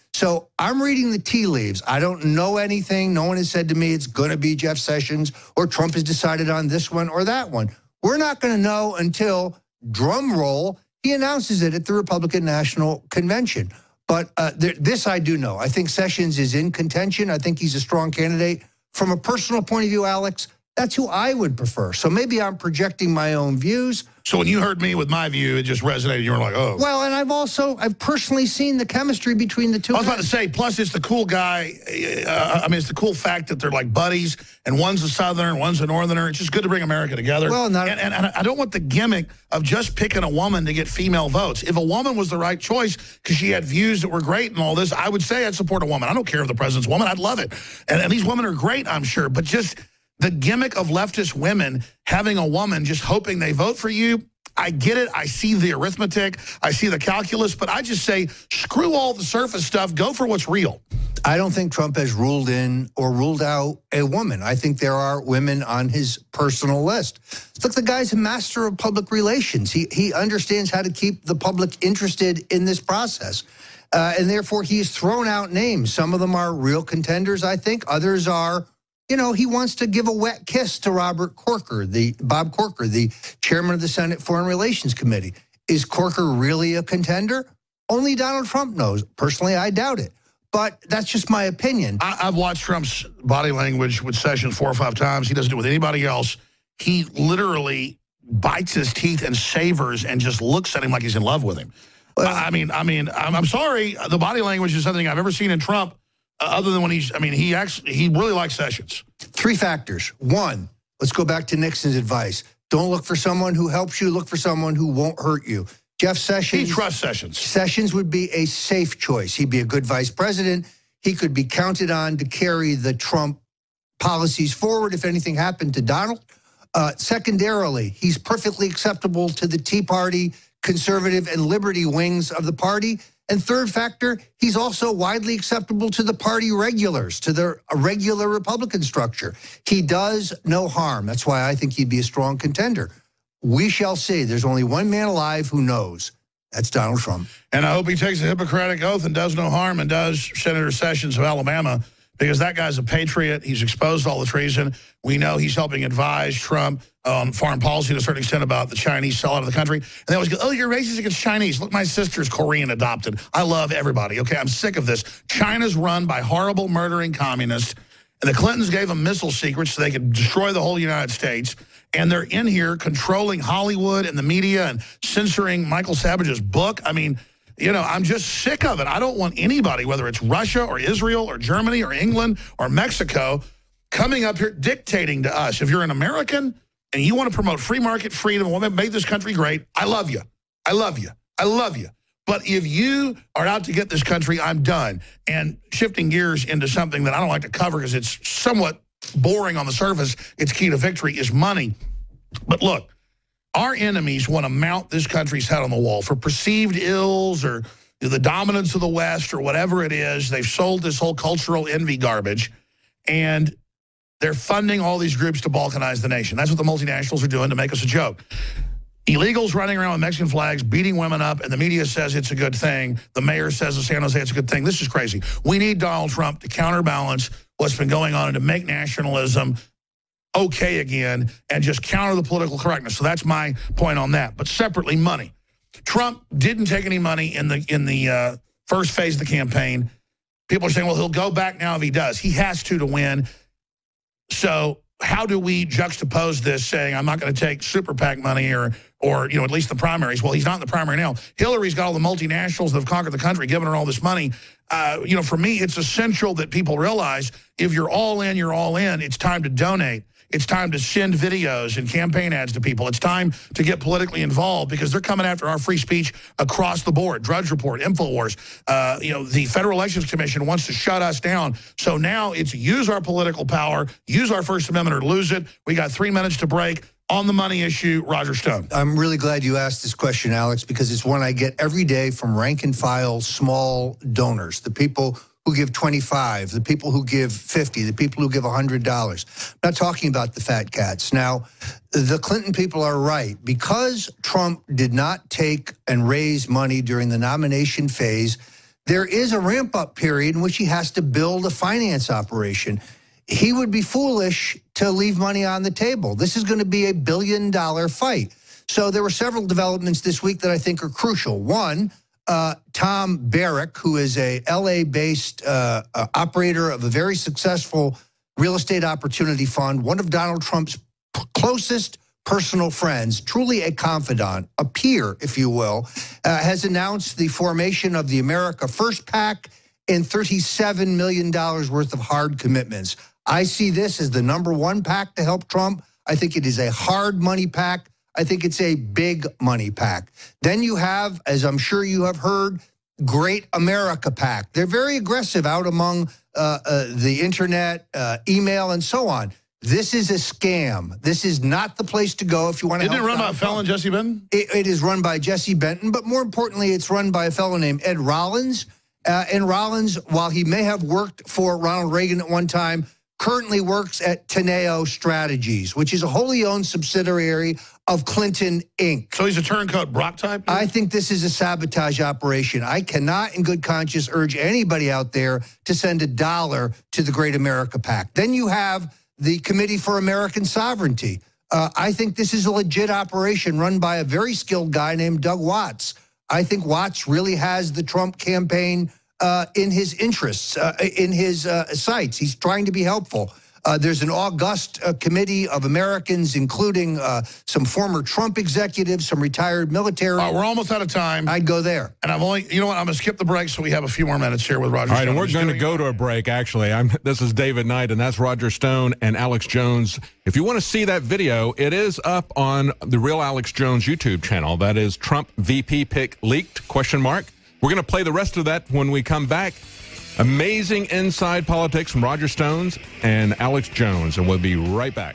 So I'm reading the tea leaves. I don't know anything. No one has said to me it's going to be Jeff Sessions or Trump has decided on this one or that one. We're not going to know until, drum roll, he announces it at the Republican National Convention. But uh, th this I do know. I think Sessions is in contention. I think he's a strong candidate. From a personal point of view, Alex, that's who I would prefer. So maybe I'm projecting my own views. So when you heard me with my view, it just resonated. You were like, oh. Well, and I've also, I've personally seen the chemistry between the two. I was guys. about to say, plus it's the cool guy. Uh, I mean, it's the cool fact that they're like buddies, and one's a Southerner and one's a Northerner. It's just good to bring America together. Well, not, and, and, and I don't want the gimmick of just picking a woman to get female votes. If a woman was the right choice because she had views that were great and all this, I would say I'd support a woman. I don't care if the president's a woman. I'd love it. And, and these women are great, I'm sure. But just the gimmick of leftist women having a woman just hoping they vote for you, I get it. I see the arithmetic. I see the calculus. But I just say, screw all the surface stuff. Go for what's real. I don't think Trump has ruled in or ruled out a woman. I think there are women on his personal list. Look, the guy's a master of public relations. He, he understands how to keep the public interested in this process. Uh, and therefore, he's thrown out names. Some of them are real contenders, I think. Others are, you know, he wants to give a wet kiss to Robert Corker, the Bob Corker, the chairman of the Senate Foreign Relations Committee. Is Corker really a contender? Only Donald Trump knows. Personally, I doubt it. But that's just my opinion. I, I've watched Trump's body language with Sessions four or five times. He doesn't do it with anybody else. He literally bites his teeth and savors and just looks at him like he's in love with him. Well, I mean, I mean, I'm, I'm sorry. The body language is something I've ever seen in Trump. Uh, other than when he's, I mean, he actually, he really likes Sessions. Three factors. One, let's go back to Nixon's advice. Don't look for someone who helps you. Look for someone who won't hurt you. Jeff Sessions. He trusts Sessions. Sessions would be a safe choice. He'd be a good vice president. He could be counted on to carry the Trump policies forward if anything happened to Donald. Uh, secondarily, he's perfectly acceptable to the Tea Party, conservative and liberty wings of the party. And third factor, he's also widely acceptable to the party regulars, to the regular Republican structure. He does no harm. That's why I think he'd be a strong contender. We shall see. There's only one man alive who knows. That's Donald Trump. And I hope he takes a Hippocratic oath and does no harm and does Senator Sessions of Alabama, because that guy's a patriot. He's exposed all the treason. We know he's helping advise Trump on foreign policy to a certain extent about the Chinese sellout of the country. And they always go, oh, you're racist against Chinese. Look, my sister's Korean adopted. I love everybody, okay? I'm sick of this. China's run by horrible, murdering communists, and the Clintons gave them missile secrets so they could destroy the whole United States. And they're in here controlling Hollywood and the media and censoring Michael Savage's book. I mean, you know, I'm just sick of it. I don't want anybody, whether it's Russia or Israel or Germany or England or Mexico, coming up here dictating to us. If you're an American and you want to promote free market freedom and want to make this country great, I love you. I love you. I love you. But if you are out to get this country, I'm done. And shifting gears into something that I don't like to cover because it's somewhat boring on the surface, its key to victory is money. But look, our enemies want to mount this country's head on the wall for perceived ills or the dominance of the West or whatever it is. They've sold this whole cultural envy garbage, and they're funding all these groups to balkanize the nation. That's what the multinationals are doing to make us a joke. Illegals running around with Mexican flags, beating women up, and the media says it's a good thing. The mayor says of San Jose it's a good thing. This is crazy. We need Donald Trump to counterbalance what's been going on and to make nationalism okay again and just counter the political correctness. So that's my point on that. But separately, money. Trump didn't take any money in the in the uh, first phase of the campaign. People are saying, well, he'll go back now if he does. He has to to win. So how do we juxtapose this saying I'm not going to take super PAC money or, or, you know, at least the primaries? Well, he's not in the primary now. Hillary's got all the multinationals that have conquered the country, giving her all this money. Uh, you know, for me, it's essential that people realize if you're all in, you're all in. It's time to donate. It's time to send videos and campaign ads to people. It's time to get politically involved because they're coming after our free speech across the board. Drudge Report, InfoWars, uh, you know, the Federal Elections Commission wants to shut us down. So now it's use our political power, use our First Amendment or lose it. We got three minutes to break. On the money issue, Roger Stone. I'm really glad you asked this question, Alex, because it's one I get every day from rank and file small donors, the people who give twenty-five, the people who give fifty, the people who give one hundred dollars. I'm not talking about the fat cats. Now, the Clinton people are right. Because Trump did not take and raise money during the nomination phase, there is a ramp-up period in which he has to build a finance operation. He would be foolish to leave money on the table. This is going to be a billion-dollar fight. So there were several developments this week that I think are crucial. One, uh, Tom Barrack, who is a L A-based uh, uh, operator of a very successful real estate opportunity fund, one of Donald Trump's closest personal friends, truly a confidant, a peer, if you will, uh, has announced the formation of the America First PAC and thirty-seven million dollars worth of hard commitments. I see this as the number one PAC to help Trump. I think it is a hard money PAC. I think it's a big money PAC. Then you have, as I'm sure you have heard, Great America PAC. They're very aggressive out among uh, uh, the internet, uh, email, and so on. This is a scam. This is not the place to go if you want to Isn't help it run by a Donald felon, Trump. Jesse Benton? It, it is run by Jesse Benton, but more importantly, it's run by a fellow named Ed Rollins. Uh, and Rollins, while he may have worked for Ronald Reagan at one time, currently works at Teneo Strategies, which is a wholly owned subsidiary of Clinton, Incorporated. So he's a turncoat Brock type? I think this is a sabotage operation. I cannot, in good conscience, urge anybody out there to send a dollar to the Great America PAC. Then you have the Committee for American Sovereignty. Uh, I think this is a legit operation run by a very skilled guy named Doug Watts. I think Watts really has the Trump campaign uh, in his interests, uh, in his uh, sights. He's trying to be helpful. Uh, there's an august uh, committee of Americans, including uh, some former Trump executives, some retired military. All right, we're almost out of time. I'd go there. And I'm only, you know what, I'm going to skip the break so we have a few more minutes here with Roger All right, Stone. and we're Just going to doing- go to a break, actually. I'm, this is David Knight, and that's Roger Stone and Alex Jones. If you want to see that video, it is up on the Real Alex Jones YouTube channel. That is Trump V P pick leaked, question mark. We're going to play the rest of that when we come back. Amazing inside politics from Roger Stones and Alex Jones, and we'll be right back.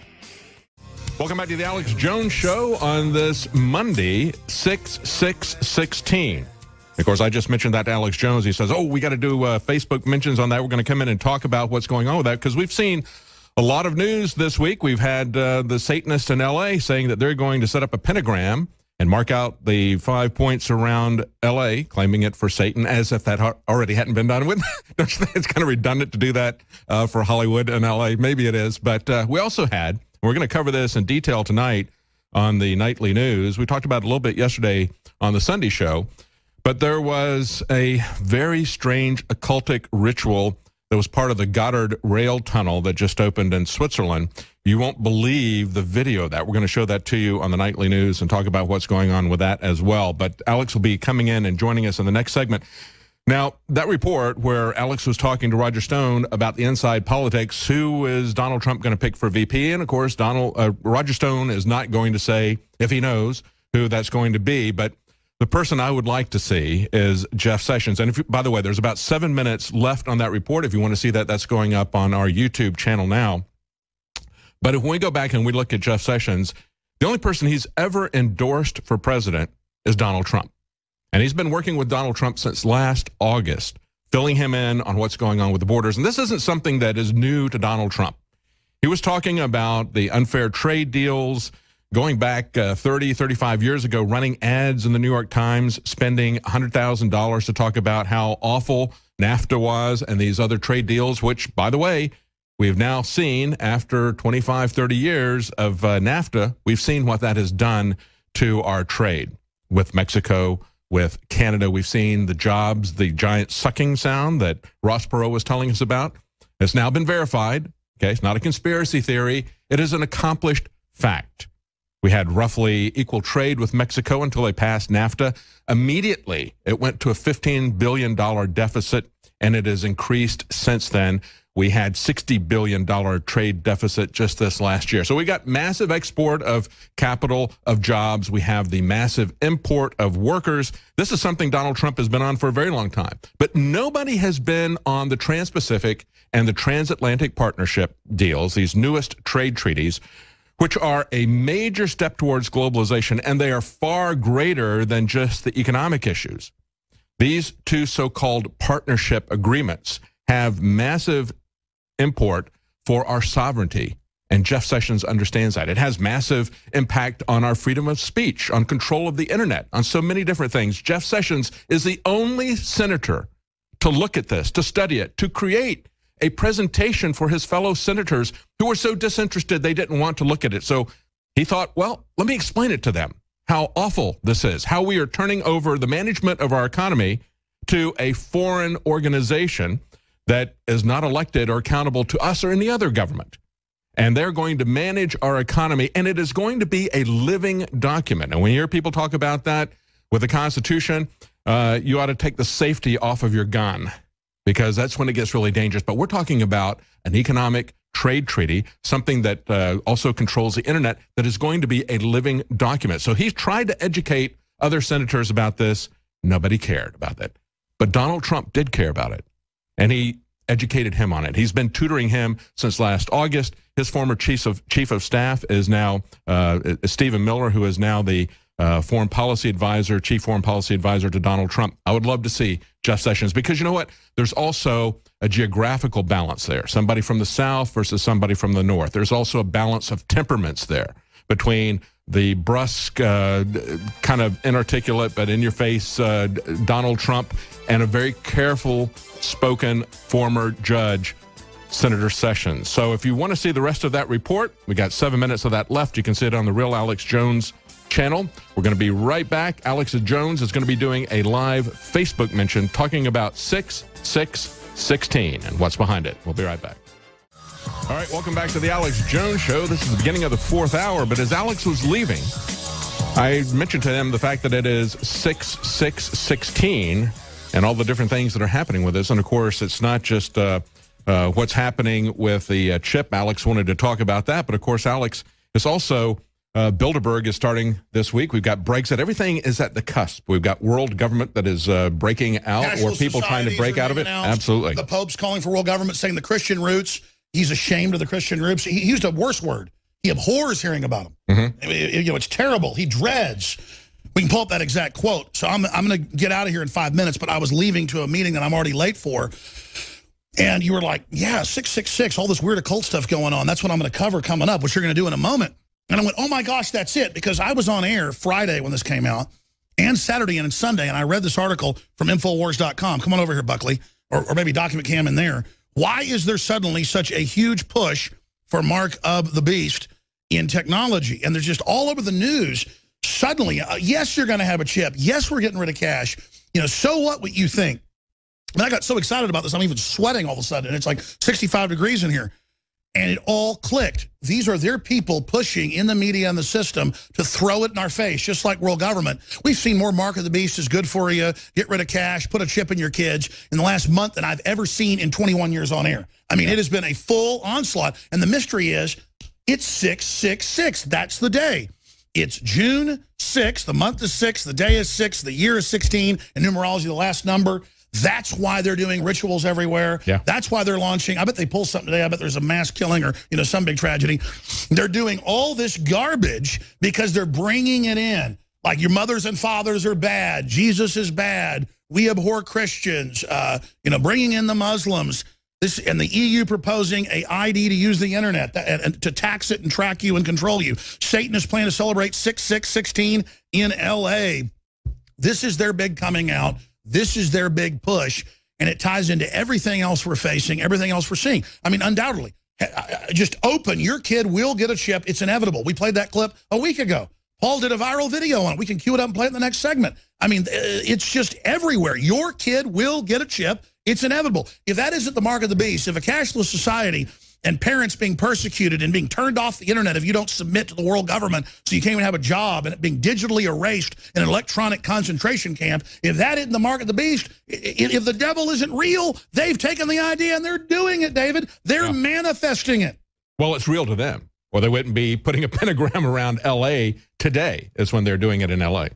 Welcome back to the Alex Jones Show on this Monday, six six sixteen. Of course, I just mentioned that to Alex Jones. He says, oh, we got to do uh, Facebook mentions on that. We're going to come in and talk about what's going on with that, because we've seen a lot of news this week. We've had uh, the Satanists in L A saying that they're going to set up a pentagram and mark out the five points around L A, claiming it for Satan, as if that already hadn't been done with. Don't you think it's kind of redundant to do that uh, for Hollywood and L A? Maybe it is. But uh, we also had, we're going to cover this in detail tonight on the nightly news. We talked about it a little bit yesterday on the Sunday show, but there was a very strange occultic ritual that was part of the Goddard Rail Tunnel that just opened in Switzerland. You won't believe the video of that. We're going to show that to you on the nightly news and talk about what's going on with that as well. But Alex will be coming in and joining us in the next segment. Now, that report where Alex was talking to Roger Stone about the inside politics, who is Donald Trump going to pick for V P? And, of course, Donald uh, Roger Stone is not going to say, if he knows, who that's going to be. But the person I would like to see is Jeff Sessions. And, if you, by the way, there's about seven minutes left on that report. If you want to see that, that's going up on our YouTube channel now. But if we go back and we look at Jeff Sessions, the only person he's ever endorsed for president is Donald Trump. And he's been working with Donald Trump since last August, filling him in on what's going on with the borders. And this isn't something that is new to Donald Trump. He was talking about the unfair trade deals going back uh, thirty, thirty-five years ago, running ads in the New York Times, spending one hundred thousand dollars to talk about how awful NAFTA was and these other trade deals, which, by the way, we've now seen after twenty-five, thirty years of uh, NAFTA, we've seen what that has done to our trade with Mexico, with Canada. We've seen the jobs, the giant sucking sound that Ross Perot was telling us about. It's now been verified. Okay, it's not a conspiracy theory. It is an accomplished fact. We had roughly equal trade with Mexico until they passed NAFTA. Immediately, it went to a fifteen billion dollar deficit, and it has increased since then. We had sixty billion dollar trade deficit just this last year. So we got massive export of capital, of jobs. We have the massive import of workers. This is something Donald Trump has been on for a very long time. But nobody has been on the Trans-Pacific and the Transatlantic Partnership deals, these newest trade treaties, which are a major step towards globalization, and they are far greater than just the economic issues. These two so-called partnership agreements have massive import for our sovereignty, and Jeff Sessions understands that. It has massive impact on our freedom of speech, on control of the internet, on so many different things. Jeff Sessions is the only senator to look at this, to study it, to create a presentation for his fellow senators who were so disinterested they didn't want to look at it. So he thought, well, let me explain it to them, how awful this is, how we are turning over the management of our economy to a foreign organization that is not elected or accountable to us or any other government. And they're going to manage our economy, and it is going to be a living document. And when you hear people talk about that with the Constitution, uh, you ought to take the safety off of your gun, because that's when it gets really dangerous. But we're talking about an economic trade treaty, something that uh, also controls the internet, that is going to be a living document. So he's tried to educate other senators about this. Nobody cared about that. But Donald Trump did care about it, and he educated him on it. He's been tutoring him since last August. His former chief of chief of staff is now uh, Stephen Miller, who is now the uh, foreign policy advisor, chief foreign policy advisor to Donald Trump. I would love to see Jeff Sessions, because you know what? There's also a geographical balance there. Somebody from the South versus somebody from the North. There's also a balance of temperaments there between the brusque, uh, kind of inarticulate, but in-your-face uh, Donald Trump, and a very careful spoken former judge, Senator Sessions. So if you want to see the rest of that report, we got seven minutes of that left. You can see it on the Real Alex Jones channel. We're going to be right back. Alex Jones is going to be doing a live Facebook mention talking about six six sixteen and what's behind it. We'll be right back. All right, welcome back to the Alex Jones Show. This is the beginning of the fourth hour, but as Alex was leaving, I mentioned to him the fact that it is six six sixteen and all the different things that are happening with this. And of course, it's not just uh, uh, what's happening with the uh, chip. Alex wanted to talk about that, but of course, Alex is also Uh, Bilderberg is starting this week. We've got Brexit. Everything is at the cusp. We've got world government that is uh, breaking out, Cashless or people trying to break out of it. out. Absolutely. The Pope's calling for world government, saying the Christian roots. He's ashamed of the Christian roots. He used a worse word. He abhors hearing about them. Mm-hmm. You know, it's terrible. He dreads. We can pull up that exact quote. So I'm, I'm going to get out of here in five minutes, but I was leaving to a meeting that I'm already late for. And you were like, yeah, six six six, all this weird occult stuff going on. That's what I'm going to cover coming up, which you're going to do in a moment. And I went, oh, my gosh, that's it. Because I was on air Friday when this came out, and Saturday and Sunday, and I read this article from Infowars dot com. Come on over here, Buckley, or, or maybe Document Cam in there. Why is there suddenly such a huge push for Mark of the Beast in technology? And there's just all over the news, suddenly, uh, yes, you're going to have a chip. Yes, we're getting rid of cash. You know, so what what you think? And I got so excited about this, I'm even sweating all of a sudden. And it's like sixty-five degrees in here. And it all clicked. These are their people pushing in the media and the system to throw it in our face, just like world government. We've seen more Mark of the Beast is good for you, get rid of cash, put a chip in your kids in the last month than I've ever seen in twenty-one years on air. I mean, yeah. It has been a full onslaught. And the mystery is, it's six six six. That's the day. It's June sixth. The month is six. The day is six. The year is sixteen. And numerology, the last number. That's why they're doing rituals everywhere. Yeah. That's why they're launching. I bet they pull something today. I bet there's a mass killing or, you know, some big tragedy. They're doing all this garbage because they're bringing it in. Like your mothers and fathers are bad. Jesus is bad. We abhor Christians. Uh, you know, bringing in the Muslims. This and the E U proposing a I D to use the internet that, and, and to tax it and track you and control you. Satan is planning to celebrate six six sixteen in L A. This is their big coming out. This is their big push, and it ties into everything else we're facing, everything else we're seeing. I mean, undoubtedly, just open. Your kid will get a chip. It's inevitable. We played that clip a week ago. Paul did a viral video on it. We can cue it up and play it in the next segment. I mean, it's just everywhere. Your kid will get a chip. It's inevitable. If that isn't the mark of the beast, if a cashless society and parents being persecuted and being turned off the internet if you don't submit to the world government so you can't even have a job, and it being digitally erased in an electronic concentration camp, if that isn't the mark of the beast, if the devil isn't real, they've taken the idea and they're doing it, David. They're yeah. manifesting it. Well, it's real to them. Or they wouldn't be putting a pentagram around L A today is when they're doing it in L A.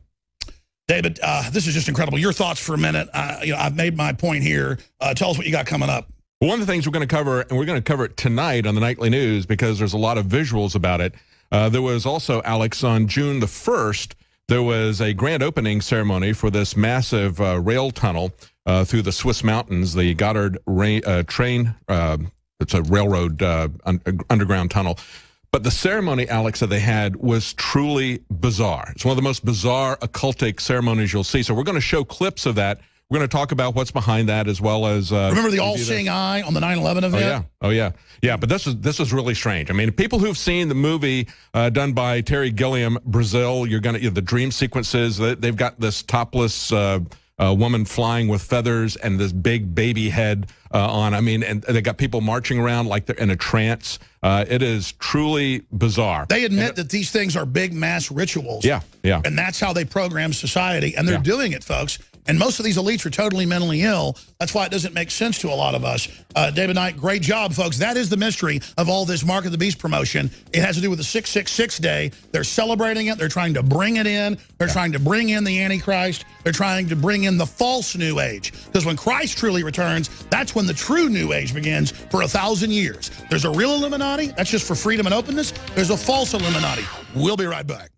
David, uh, this is just incredible. Your thoughts for a minute. Uh, you know, I've made my point here. Uh, tell us what you got coming up. Well, one of the things we're going to cover, and we're going to cover it tonight on the Nightly News because there's a lot of visuals about it. Uh, there was also, Alex, on June the first, there was a grand opening ceremony for this massive uh, rail tunnel uh, through the Swiss mountains, the Goddard ra uh, train, uh, it's a railroad uh, un underground tunnel. But the ceremony, Alex, that they had was truly bizarre. It's one of the most bizarre occultic ceremonies you'll see. So we're going to show clips of that We're going to talk about what's behind that, as well as uh, remember the all-seeing eye on the nine eleven event? Oh yeah, oh yeah, yeah. But this is this is really strange. I mean, people who've seen the movie uh, done by Terry Gilliam, Brazil, you're going to you know, the dream sequences. They've got this topless uh, uh, woman flying with feathers and this big baby head uh, on. I mean, and they got people marching around like they're in a trance. Uh, it is truly bizarre. They admit and, that these things are big mass rituals. Yeah, yeah. And that's how they program society, and they're yeah. doing it, folks. And most of these elites are totally mentally ill. That's why it doesn't make sense to a lot of us. Uh, David Knight, great job, folks. That is the mystery of all this Mark of the Beast promotion. It has to do with the six six six day. They're celebrating it. They're trying to bring it in. They're yeah. trying to bring in the Antichrist. They're trying to bring in the false New Age. Because when Christ truly returns, that's when the true New Age begins for a thousand years. There's a real Illuminati. That's just for freedom and openness. There's a false Illuminati. We'll be right back.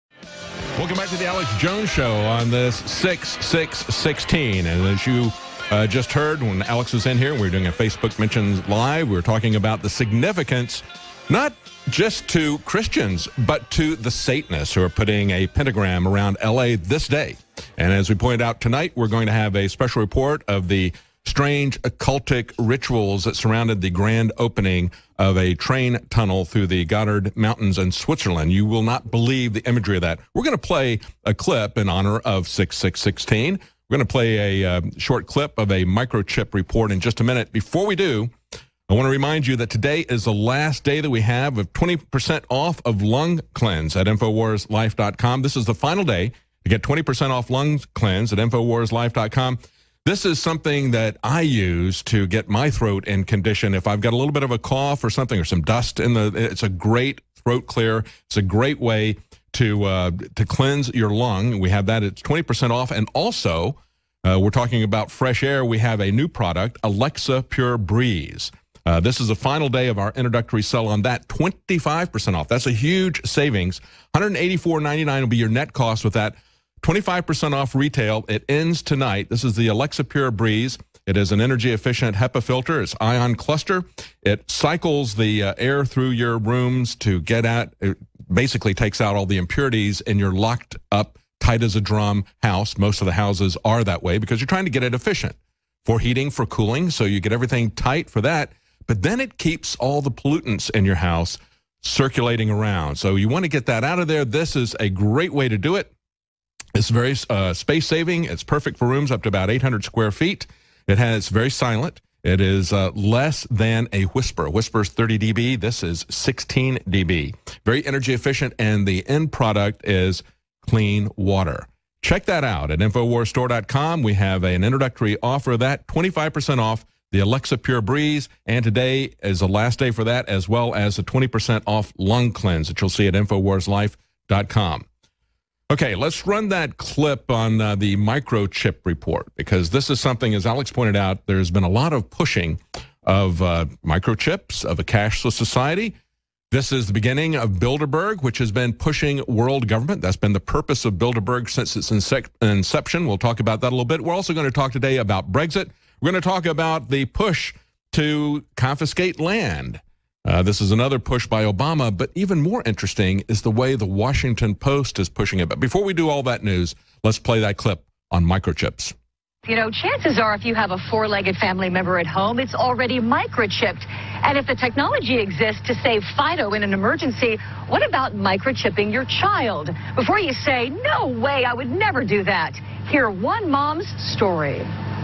Welcome back to the Alex Jones Show on this six six sixteen. And as you uh, just heard, when Alex was in here, we were doing a Facebook Mentions Live. We were talking about the significance, not just to Christians, but to the Satanists who are putting a pentagram around L A this day. And as we pointed out tonight, we're going to have a special report of the strange occultic rituals that surrounded the grand opening of a train tunnel through the Goddard Mountains in Switzerland. You will not believe the imagery of that. We're going to play a clip in honor of six six sixteen. We're going to play a uh, short clip of a microchip report in just a minute. Before we do, I want to remind you that today is the last day that we have of twenty percent off of Lung Cleanse at Infowars Life dot com. This is the final day to get twenty percent off Lung Cleanse at Infowars Life dot com. This is something that I use to get my throat in condition. If I've got a little bit of a cough or something or some dust in the, it's a great throat clear. It's a great way to uh, to cleanse your lung. We have that. It's twenty percent off. And also, uh, we're talking about fresh air. We have a new product, Alexa Pure Breeze. Uh, this is the final day of our introductory sale on that, twenty-five percent off. That's a huge savings. one hundred eighty-four ninety-nine will be your net cost with that. twenty-five percent off retail. It ends tonight. This is the Alexa Pure Breeze. It is an energy-efficient HEPA filter. It's ion cluster. It cycles the uh, air through your rooms to get at, it basically takes out all the impurities in your locked up, tight as a drum house. Most of the houses are that way because you're trying to get it efficient for heating, for cooling, so you get everything tight for that. But then it keeps all the pollutants in your house circulating around. So you want to get that out of there. This is a great way to do it. It's very uh, space-saving. It's perfect for rooms up to about eight hundred square feet. It has very silent. It is uh, less than a whisper. A whisper is thirty D B. This is sixteen D B. Very energy efficient, and the end product is clean water. Check that out at Infowars Store dot com. We have an introductory offer of that, twenty-five percent off the Alexa Pure Breeze, and today is the last day for that, as well as the twenty percent off Lung Cleanse that you'll see at Infowars Life dot com. Okay, let's run that clip on uh, the microchip report, because this is something, as Alex pointed out, there's been a lot of pushing of uh, microchips, of a cashless society. This is the beginning of Bilderberg, which has been pushing world government. That's been the purpose of Bilderberg since its inception. We'll talk about that a little bit. We're also going to talk today about Brexit. We're going to talk about the push to confiscate land. Uh, this is another push by Obama, but even more interesting is the way the Washington Post is pushing it. But before we do all that news, let's play that clip on microchips. You know, chances are if you have a four-legged family member at home, it's already microchipped. And if the technology exists to save Fido in an emergency, what about microchipping your child? Before you say, no way, I would never do that, hear one mom's story.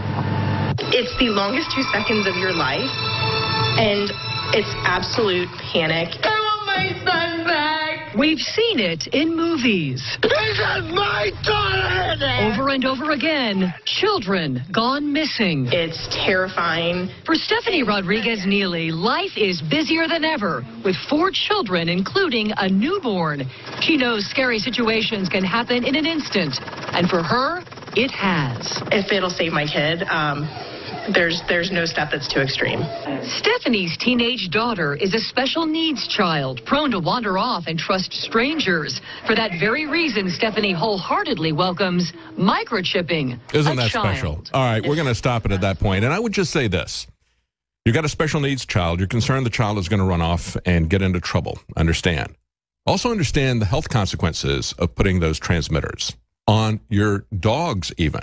It's the longest two seconds of your life, and it's absolute panic. I want my son back. We've seen it in movies. This is my daughter! Over and over again, children gone missing. It's terrifying. For Stephanie Rodriguez Neely, life is busier than ever, with four children, including a newborn. She knows scary situations can happen in an instant, and for her, it has. If it'll save my kid, um... There's there's no step that's too extreme. Stephanie's teenage daughter is a special needs child, prone to wander off and trust strangers. For that very reason, Stephanie wholeheartedly welcomes microchipping. Isn't a that child. special? All right, we're going to stop it at that point. And I would just say this. You've got a special needs child. You're concerned the child is going to run off and get into trouble. Understand. Also understand the health consequences of putting those transmitters on your dogs even.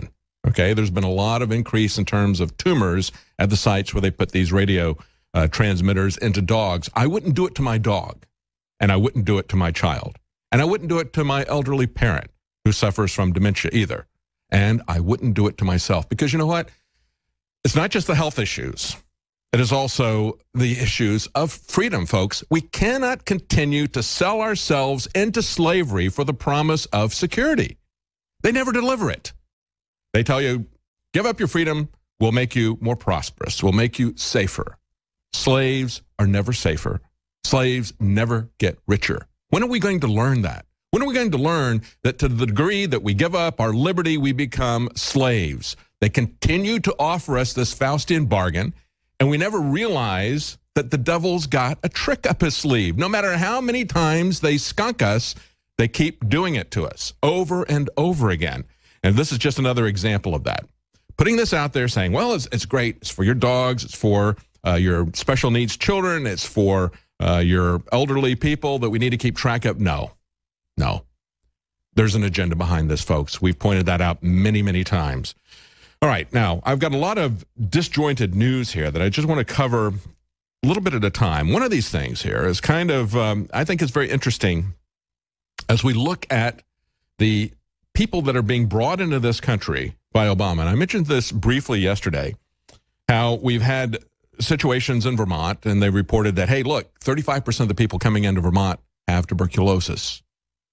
Okay, there's been a lot of increase in terms of tumors at the sites where they put these radio uh, transmitters into dogs. I wouldn't do it to my dog, and I wouldn't do it to my child, and I wouldn't do it to my elderly parent who suffers from dementia either, and I wouldn't do it to myself, because you know what? It's not just the health issues. It is also the issues of freedom, folks. We cannot continue to sell ourselves into slavery for the promise of security. They never deliver it. They tell you, give up your freedom, we'll make you more prosperous, we'll make you safer. Slaves are never safer. Slaves never get richer. When are we going to learn that? When are we going to learn that to the degree that we give up our liberty, we become slaves? They continue to offer us this Faustian bargain, and we never realize that the devil's got a trick up his sleeve. No matter how many times they skunk us, they keep doing it to us over and over again. And this is just another example of that. Putting this out there saying, well, it's, it's great. It's for your dogs. It's for uh, your special needs children. It's for uh, your elderly people that we need to keep track of. No, no. There's an agenda behind this, folks. We've pointed that out many, many times. All right, now, I've got a lot of disjointed news here that I just want to cover a little bit at a time. One of these things here is kind of, um, I think it's very interesting as we look at the people that are being brought into this country by Obama. And I mentioned this briefly yesterday, how we've had situations in Vermont, and they reported that, hey, look, thirty-five percent of the people coming into Vermont have tuberculosis.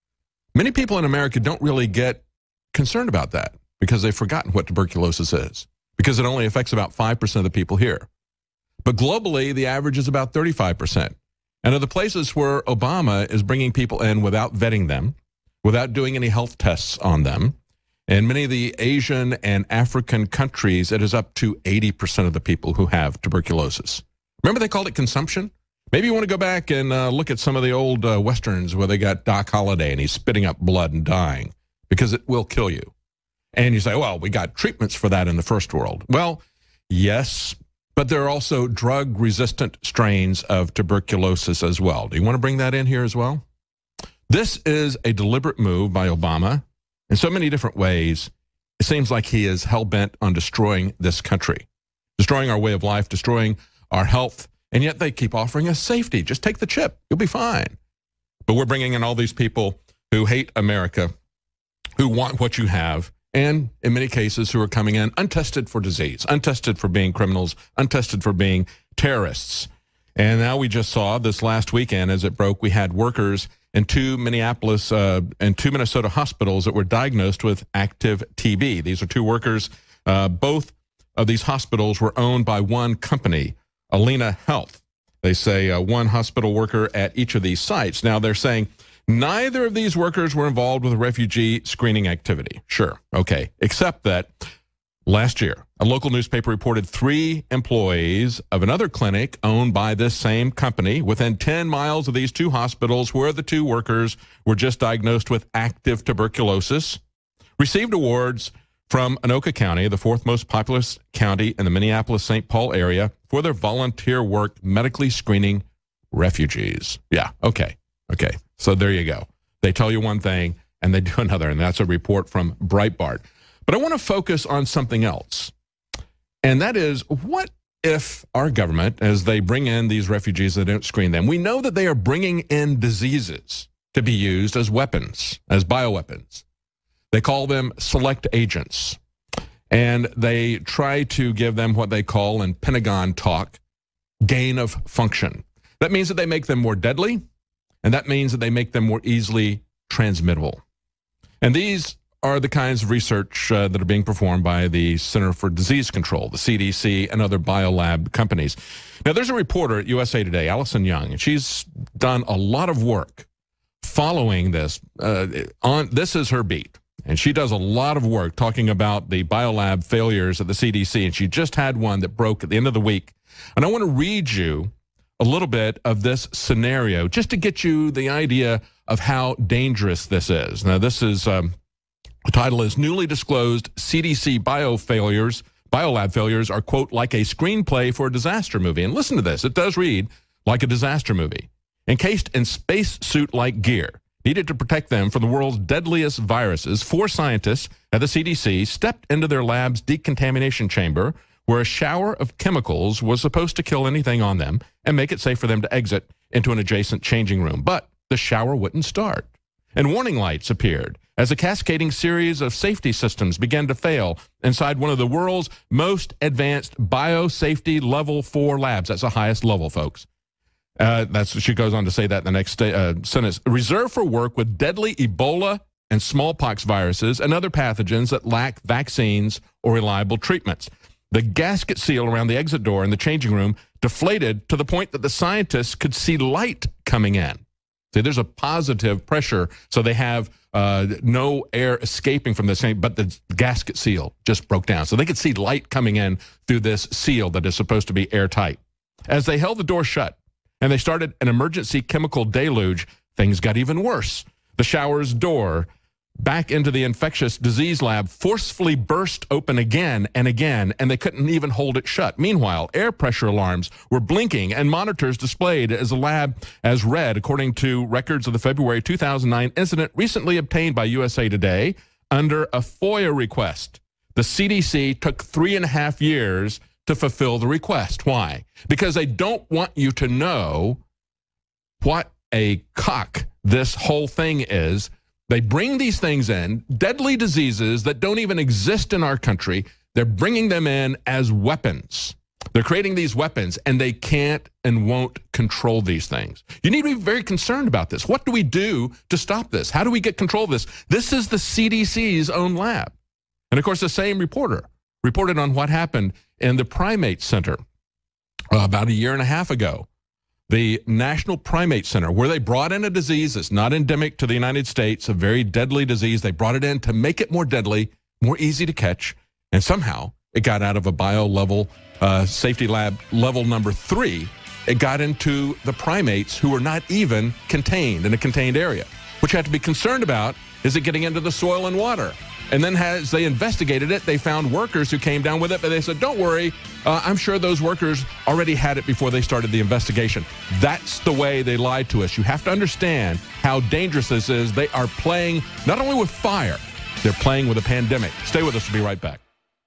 Many people in America don't really get concerned about that because they've forgotten what tuberculosis is, because it only affects about five percent of the people here. But globally, the average is about thirty-five percent. And of the places where Obama is bringing people in without vetting them, without doing any health tests on them, in many of the Asian and African countries, it is up to eighty percent of the people who have tuberculosis. Remember they called it consumption? Maybe you want to go back and uh, look at some of the old uh, Westerns where they got Doc Holliday and he's spitting up blood and dying, because it will kill you. And you say, well, we got treatments for that in the first world. Well, yes, but there are also drug-resistant strains of tuberculosis as well. Do you want to bring that in here as well? This is a deliberate move by Obama in so many different ways. It seems like he is hell-bent on destroying this country, destroying our way of life, destroying our health, and yet they keep offering us safety. Just take the chip. You'll be fine. But we're bringing in all these people who hate America, who want what you have, and in many cases who are coming in untested for disease, untested for being criminals, untested for being terrorists. And now we just saw this last weekend as it broke, we had workers in two Minneapolis uh, and two Minnesota hospitals that were diagnosed with active T B. These are two workers. Uh, both of these hospitals were owned by one company, Alena Health. They say uh, one hospital worker at each of these sites. Now they're saying neither of these workers were involved with refugee screening activity. Sure, okay, except that last year, a local newspaper reported three employees of another clinic owned by this same company within ten miles of these two hospitals where the two workers were just diagnosed with active tuberculosis, received awards from Anoka County, the fourth most populous county in the Minneapolis-Saint Paul area, for their volunteer work medically screening refugees. Yeah, okay, okay. So there you go. They tell you one thing and they do another, and that's a report from Breitbart. But I want to focus on something else, and that is, what if our government, as they bring in these refugees, they don't screen them? We know that they are bringing in diseases to be used as weapons, as bioweapons. They call them select agents, and they try to give them what they call, in Pentagon talk, gain of function. That means that they make them more deadly, and that means that they make them more easily transmittable. And these are the kinds of research uh, that are being performed by the Center for Disease Control, the C D C, and other biolab companies. Now, there's a reporter at U S A Today, Allison Young, and she's done a lot of work following this. Uh, on this is her beat, and she does a lot of work talking about the biolab failures at the C D C, and she just had one that broke at the end of the week. And I want to read you a little bit of this scenario just to get you the idea of how dangerous this is. Now, this is... Um, The title is Newly Disclosed C D C Bio Failures, Biolab Failures are, quote, like a screenplay for a disaster movie. And listen to this. It does read like a disaster movie. Encased in spacesuit-like gear, needed to protect them from the world's deadliest viruses, four scientists at the C D C stepped into their lab's decontamination chamber, where a shower of chemicals was supposed to kill anything on them and make it safe for them to exit into an adjacent changing room. But the shower wouldn't start, and warning lights appeared as a cascading series of safety systems began to fail inside one of the world's most advanced biosafety level four labs. That's the highest level, folks. Uh, that's she goes on to say that in the next uh, sentence. Reserved for work with deadly Ebola and smallpox viruses and other pathogens that lack vaccines or reliable treatments. The gasket seal around the exit door in the changing room deflated to the point that the scientists could see light coming in. See, there's a positive pressure, so they have uh, no air escaping from this thing, but the gasket seal just broke down. So they could see light coming in through this seal that is supposed to be airtight. As they held the door shut and they started an emergency chemical deluge, things got even worse. The shower's door back into the infectious disease lab forcefully burst open again and again, and they couldn't even hold it shut. Meanwhile, air pressure alarms were blinking and monitors displayed as the lab as red, according to records of the February two thousand nine incident recently obtained by U S A Today under a FOIA request. The C D C took three and a half years to fulfill the request. Why? Because they don't want you to know what a cock this whole thing is. They bring these things in, deadly diseases that don't even exist in our country. They're bringing them in as weapons. They're creating these weapons, and they can't and won't control these things. You need to be very concerned about this. What do we do to stop this? How do we get control of this? This is the C D C's own lab. And, of course, the same reporter reported on what happened in the Primate Center uh, about a year and a half ago. The National Primate Center, where they brought in a disease that's not endemic to the United States, a very deadly disease. They brought it in to make it more deadly, more easy to catch, and somehow it got out of a bio level uh, safety lab level number three. It got into the primates who were not even contained in a contained area. What you have to be concerned about is it getting into the soil and water. And then as they investigated it, they found workers who came down with it, but they said, don't worry, uh, I'm sure those workers already had it before they started the investigation. That's the way they lied to us. You have to understand how dangerous this is. They are playing not only with fire, they're playing with a pandemic. Stay with us. We'll be right back.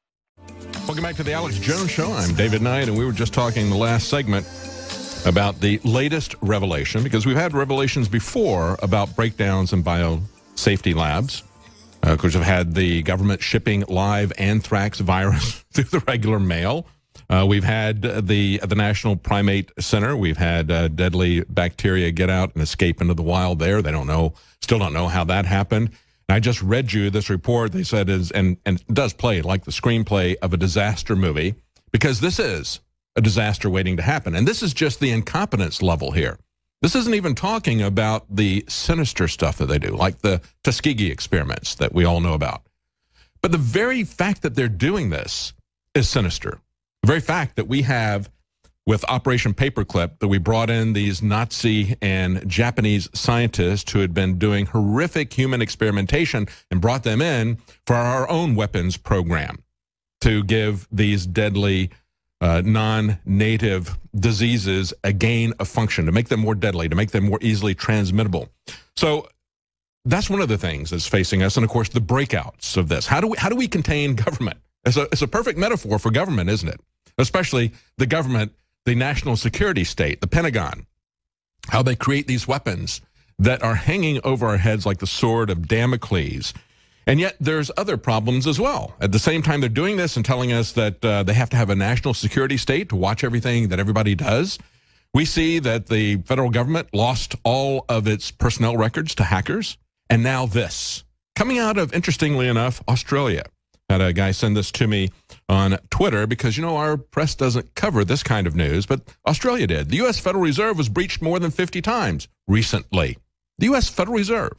Welcome back to the Alex Jones Show. I'm David Knight, and we were just talking in the last segment about the latest revelation, because we've had revelations before about breakdowns in biosafety labs. Uh, of course, we've had the government shipping live anthrax virus through the regular mail. Uh, we've had the the National Primate Center. We've had uh, deadly bacteria get out and escape into the wild there. They don't know, still don't know how that happened. And I just read you this report. They said is and and it does play like the screenplay of a disaster movie, because this is a disaster waiting to happen. And this is just the incompetence level here. This isn't even talking about the sinister stuff that they do, like the Tuskegee experiments that we all know about. But the very fact that they're doing this is sinister. The very fact that we have, with Operation Paperclip, that we brought in these Nazi and Japanese scientists who had been doing horrific human experimentation and brought them in for our own weapons program to give these deadly Uh, non-native diseases a gain of function, to make them more deadly, to make them more easily transmittable. So that's one of the things that's facing us, and of course the breakouts of this. How do we how do we contain government? It's a, it's a perfect metaphor for government, isn't it? Especially the government, the national security state, the Pentagon. How they create these weapons that are hanging over our heads like the sword of Damocles. And yet there's other problems as well. At the same time they're doing this and telling us that uh, they have to have a national security state to watch everything that everybody does, we see that the federal government lost all of its personnel records to hackers. And now this, coming out of, interestingly enough, Australia. Had a guy send this to me on Twitter because, you know, our press doesn't cover this kind of news, but Australia did. The U S Federal Reserve was breached more than fifty times recently. The U S Federal Reserve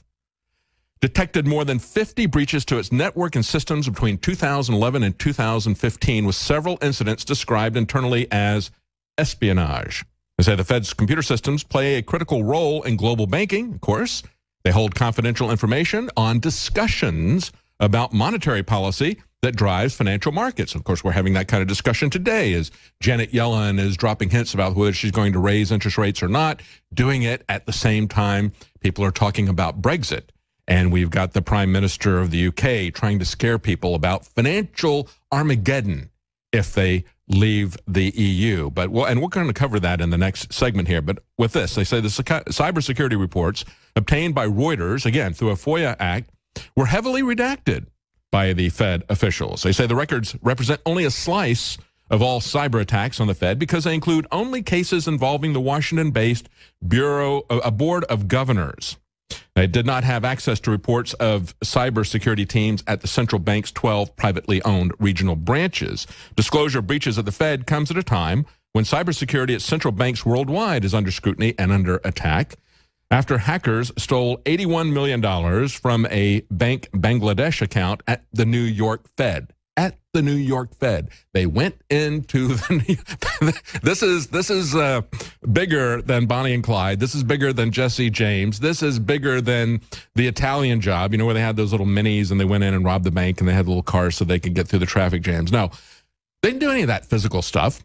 detected more than fifty breaches to its network and systems between two thousand eleven and two thousand fifteen, with several incidents described internally as espionage. They say the Fed's computer systems play a critical role in global banking, of course. They hold confidential information on discussions about monetary policy that drives financial markets. Of course, we're having that kind of discussion today as Janet Yellen is dropping hints about whether she's going to raise interest rates or not, doing it at the same time people are talking about Brexit. And we've got the Prime Minister of the U K trying to scare people about financial Armageddon if they leave the E U. But well, and we're going to cover that in the next segment here. But with this, they say the cybersecurity reports obtained by Reuters, again, through a FOIA act, were heavily redacted by the Fed officials. They say the records represent only a slice of all cyber attacks on the Fed because they include only cases involving the Washington-based Bureau, a board of governors. They did not have access to reports of cybersecurity teams at the central bank's twelve privately owned regional branches. Disclosure of breaches at the Fed comes at a time when cybersecurity at central banks worldwide is under scrutiny and under attack after hackers stole eighty-one million dollars from a Bank Bangladesh account at the New York Fed. At the New York Fed, they went into the. this is this is uh, bigger than Bonnie and Clyde. This is bigger than Jesse James. This is bigger than the Italian Job. You know, where they had those little minis and they went in and robbed the bank and they had little cars so they could get through the traffic jams. No, they didn't do any of that physical stuff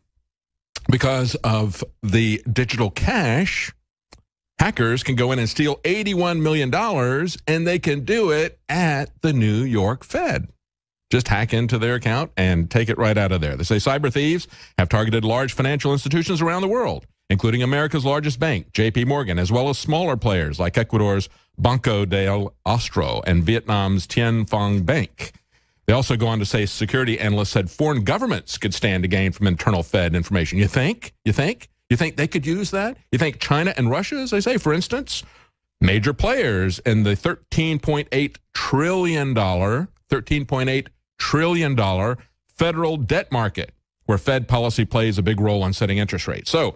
because of the digital cash. Hackers can go in and steal eighty-one million dollars, and they can do it at the New York Fed. Just hack into their account and take it right out of there. They say cyber thieves have targeted large financial institutions around the world, including America's largest bank, J P Morgan, as well as smaller players like Ecuador's Banco del Austro and Vietnam's Tien Phong Bank. They also go on to say security analysts said foreign governments could stand to gain from internal Fed information. You think? You think? You think they could use that? You think China and Russia, as they say, for instance, major players in the thirteen point eight trillion dollars, thirteen point eight trillion dollars federal debt market, where Fed policy plays a big role in setting interest rates. So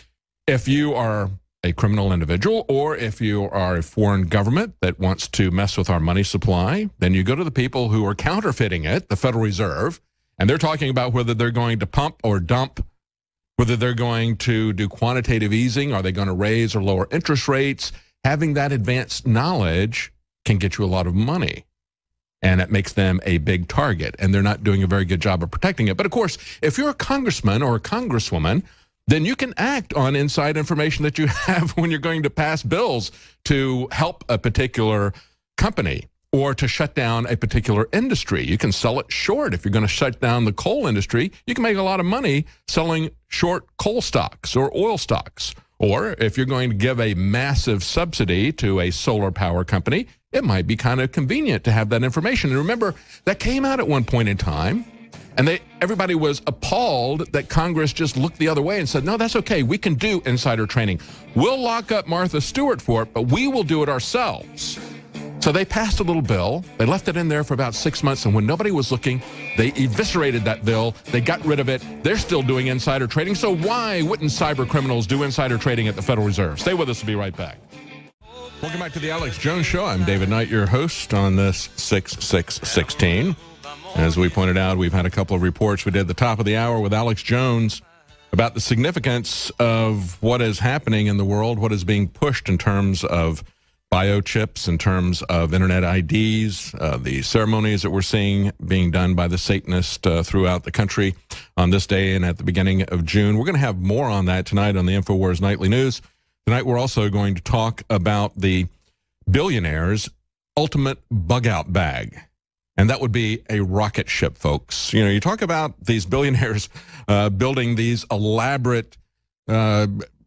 if you are a criminal individual or if you are a foreign government that wants to mess with our money supply, then you go to the people who are counterfeiting it, the Federal Reserve, and they're talking about whether they're going to pump or dump, whether they're going to do quantitative easing, are they going to raise or lower interest rates. Having that advanced knowledge can get you a lot of money. And it makes them a big target, and they're not doing a very good job of protecting it. But of course, if you're a congressman or a congresswoman, then you can act on inside information that you have when you're going to pass bills to help a particular company or to shut down a particular industry. You can sell it short. If you're going to shut down the coal industry, you can make a lot of money selling short coal stocks or oil stocks. Or if you're going to give a massive subsidy to a solar power company, it might be kind of convenient to have that information. And remember, that came out at one point in time, and they everybody was appalled that Congress just looked the other way and said, no, that's okay. We can do insider trading. We'll lock up Martha Stewart for it, but we will do it ourselves. So they passed a little bill. They left it in there for about six months, and when nobody was looking, they eviscerated that bill. They got rid of it. They're still doing insider trading. So why wouldn't cyber criminals do insider trading at the Federal Reserve? Stay with us. We'll be right back. Welcome back to the Alex Jones Show. I'm David Knight, your host on this six six sixteen. As we pointed out, we've had a couple of reports we did at the top of the hour with Alex Jones about the significance of what is happening in the world, what is being pushed in terms of biochips, in terms of internet I Ds, uh, the ceremonies that we're seeing being done by the Satanists uh, throughout the country on this day and at the beginning of June. We're going to have more on that tonight on the InfoWars Nightly News. Tonight we're also going to talk about the billionaire's ultimate bug-out bag. And that would be a rocket ship, folks. You know, you talk about these billionaires uh, building these elaborate uh,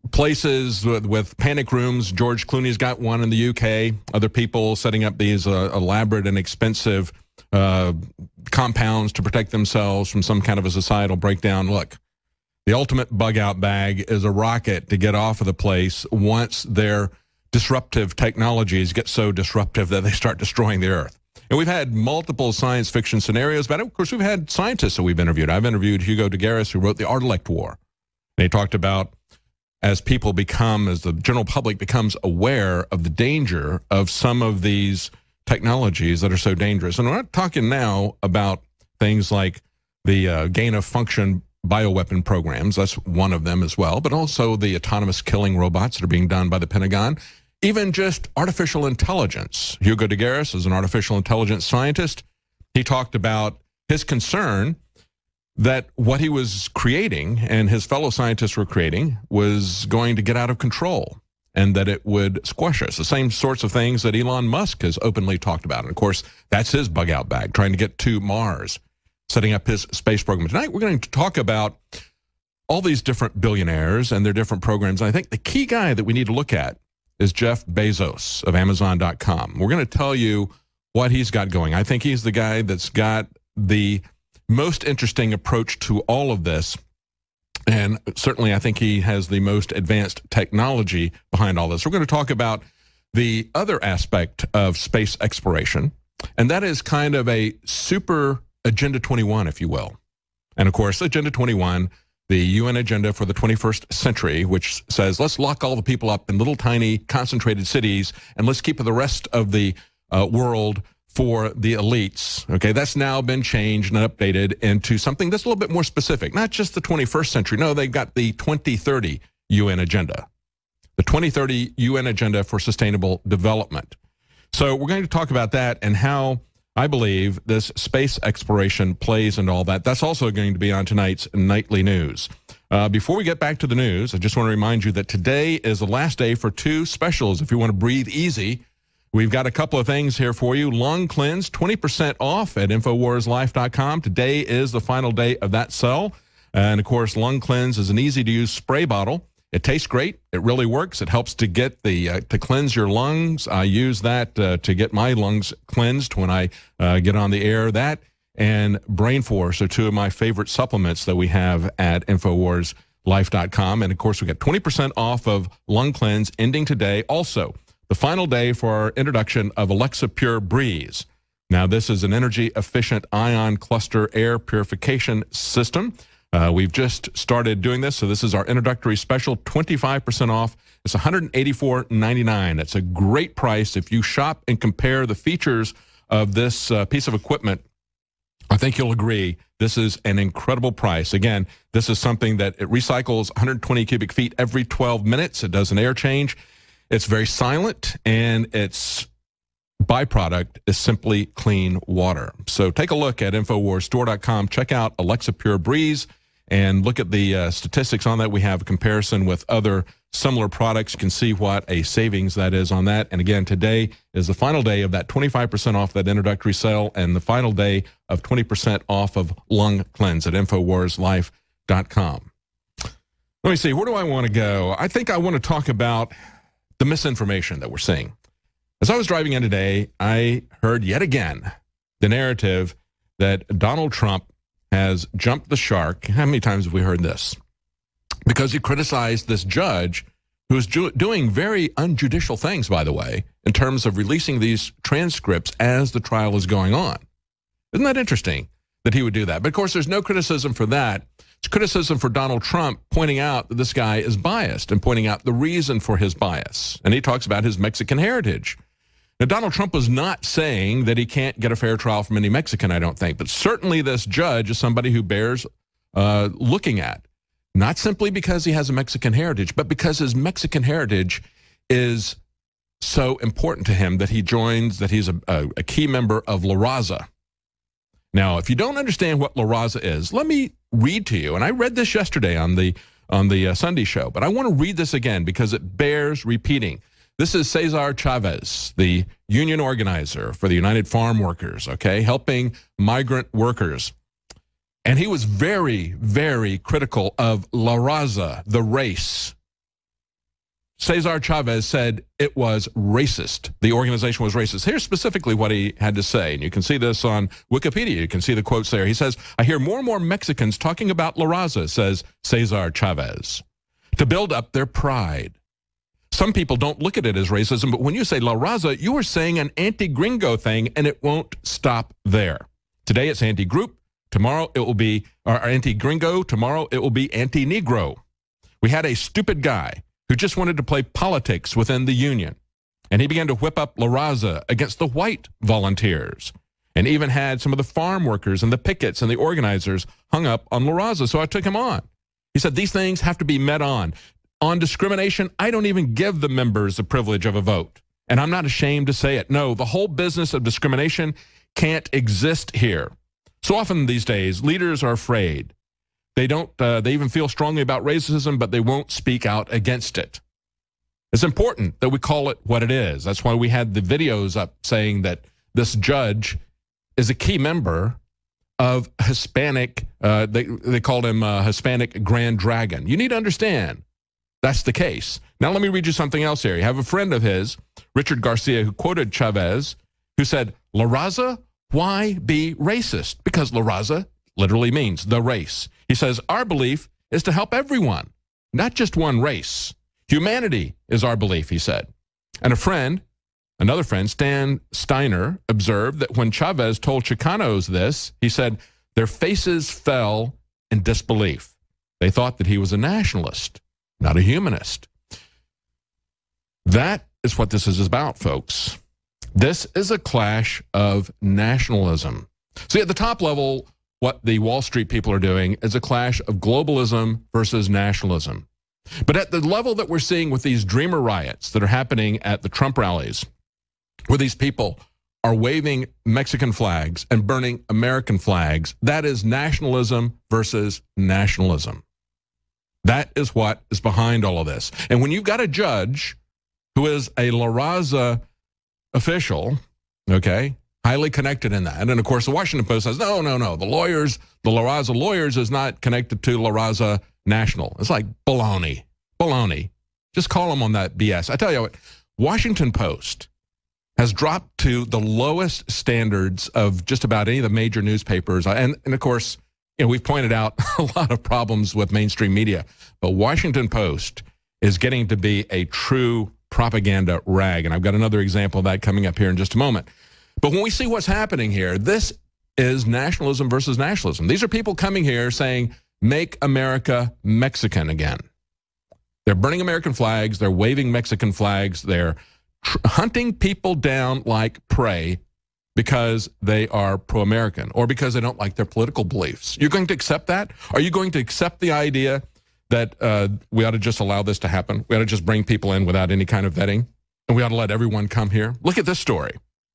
places with, with panic rooms. George Clooney's got one in the U K. Other people setting up these uh, elaborate and expensive uh, compounds to protect themselves from some kind of a societal breakdown. Look, the ultimate bug-out bag is a rocket to get off of the place once their disruptive technologies get so disruptive that they start destroying the Earth. And we've had multiple science fiction scenarios, but of course we've had scientists that we've interviewed. I've interviewed Hugo de Garis, who wrote The Ardalect War. They talked about as people become, as the general public becomes aware of the danger of some of these technologies that are so dangerous. And we're not talking now about things like the uh, gain-of-function bioweapon programs. That's one of them as well, but also the autonomous killing robots that are being done by the Pentagon. Even just artificial intelligence. Hugo de Garis is an artificial intelligence scientist. He talked about his concern that what he was creating and his fellow scientists were creating was going to get out of control and that it would squash us. The same sorts of things that Elon Musk has openly talked about. And of course, that's his bug out bag, trying to get to Mars, setting up his space program. Tonight, we're going to talk about all these different billionaires and their different programs. And I think the key guy that we need to look at is Jeff Bezos of Amazon dot com. We're going to tell you what he's got going. I think he's the guy that's got the most interesting approach to all of this. And certainly I think he has the most advanced technology behind all this. We're going to talk about the other aspect of space exploration, and that is kind of a super Agenda twenty-one, if you will. And of course, Agenda twenty-one, the U N agenda for the twenty-first century, which says let's lock all the people up in little tiny concentrated cities and let's keep the rest of the uh, world for the elites. Okay, that's now been changed and updated into something that's a little bit more specific, not just the twenty-first century. No, they've got the twenty thirty U N agenda, the twenty thirty U N agenda for sustainable development. So we're going to talk about that and how I believe this space exploration plays into all that. That's also going to be on tonight's Nightly News. Uh, before we get back to the news, I just want to remind you that today is the last day for two specials. If you want to breathe easy, we've got a couple of things here for you. Lung Cleanse, twenty percent off at Infowars Life dot com. Today is the final day of that sale. And of course, Lung Cleanse is an easy-to-use spray bottle. It tastes great. It really works. It helps to get the uh, to cleanse your lungs. I use that uh, to get my lungs cleansed when I uh, get on the air. That and Brain Force are two of my favorite supplements that we have at Infowars Life dot com. And of course, we got twenty percent off of Lung Cleanse ending today. Also, the final day for our introduction of Alexa Pure Breeze. Now, this is an energy-efficient ion cluster air purification system. Uh, we've just started doing this, so this is our introductory special, twenty-five percent off. It's one hundred eighty-four ninety-nine. That's a great price. If you shop and compare the features of this uh, piece of equipment, I think you'll agree this is an incredible price. Again, this is something that it recycles one hundred twenty cubic feet every twelve minutes. It does an air change. It's very silent, and its byproduct is simply clean water. So take a look at Infowars Store dot com. Check out Alexa Pure Breeze and look at the uh, statistics on that. We have a comparison with other similar products. You can see what a savings that is on that. And again, today is the final day of that twenty-five percent off that introductory sale and the final day of twenty percent off of Lung Cleanse at Infowars Life dot com. Let me see, where do I want to go? I think I want to talk about the misinformation that we're seeing. As I was driving in today, I heard yet again the narrative that Donald Trump has jumped the shark. How many times have we heard this? Because he criticized this judge who's doing very unjudicial things, by the way, in terms of releasing these transcripts as the trial is going on. Isn't that interesting that he would do that? But of course, there's no criticism for that. It's criticism for Donald Trump pointing out that this guy is biased and pointing out the reason for his bias. And he talks about his Mexican heritage. Now, Donald Trump was not saying that he can't get a fair trial from any Mexican, I don't think. But certainly this judge is somebody who bears uh, looking at. Not simply because he has a Mexican heritage, but because his Mexican heritage is so important to him that he joins, that he's a, a, a key member of La Raza. Now, if you don't understand what La Raza is, let me read to you. And I read this yesterday on the, on the uh, Sunday show, but I want to read this again because it bears repeating. This is Cesar Chavez, the union organizer for the United Farm Workers, okay, helping migrant workers. And he was very, very critical of La Raza, the race. Cesar Chavez said it was racist. The organization was racist. Here's specifically what he had to say. And you can see this on Wikipedia. You can see the quotes there. He says, I hear more and more Mexicans talking about La Raza, says Cesar Chavez, to build up their pride. Some people don't look at it as racism, but when you say La Raza, you are saying an anti-gringo thing, and it won't stop there. Today it's anti-group. Tomorrow it will be or anti-gringo. Tomorrow it will be anti-Negro. We had a stupid guy who just wanted to play politics within the union, and he began to whip up La Raza against the white volunteers, and even had some of the farm workers and the pickets and the organizers hung up on La Raza, so I took him on. He said these things have to be met on. On discrimination, I don't even give the members the privilege of a vote. And I'm not ashamed to say it. No, the whole business of discrimination can't exist here. So often these days, leaders are afraid. They don't, uh, they even feel strongly about racism, but they won't speak out against it. It's important that we call it what it is. That's why we had the videos up saying that this judge is a key member of Hispanic, uh, they, they called him uh, Hispanic Grand Dragon. You need to understand that's the case. Now let me read you something else here. You have a friend of his, Richard Garcia, who quoted Chavez, who said, La Raza, why be racist? Because La Raza literally means the race. He says, our belief is to help everyone, not just one race. Humanity is our belief, he said. And a friend, another friend, Stan Steiner, observed that when Chavez told Chicanos this, he said, their faces fell in disbelief. They thought that he was a nationalist, not a humanist. That is what this is about, folks. This is a clash of nationalism. See, at the top level, what the Wall Street people are doing is a clash of globalism versus nationalism. But at the level that we're seeing with these dreamer riots that are happening at the Trump rallies, where these people are waving Mexican flags and burning American flags, that is nationalism versus nationalism. That is what is behind all of this. And when you've got a judge who is a La Raza official, okay, highly connected in that. And of course, the Washington Post says, no, no, no, the lawyers, the La Raza lawyers is not connected to La Raza National. It's like baloney, baloney. Just call them on that B S. I tell you what, Washington Post has dropped to the lowest standards of just about any of the major newspapers. And, and of course, you know, we've pointed out a lot of problems with mainstream media, but Washington Post is getting to be a true propaganda rag. And I've got another example of that coming up here in just a moment. But when we see what's happening here, this is nationalism versus nationalism. These are people coming here saying, make America Mexican again. They're burning American flags. They're waving Mexican flags. They're tr- hunting people down like prey because they are pro-American or because they don't like their political beliefs. You're going to accept that? Are you going to accept the idea that uh, we ought to just allow this to happen? We ought to just bring people in without any kind of vetting? And we ought to let everyone come here? Look at this story.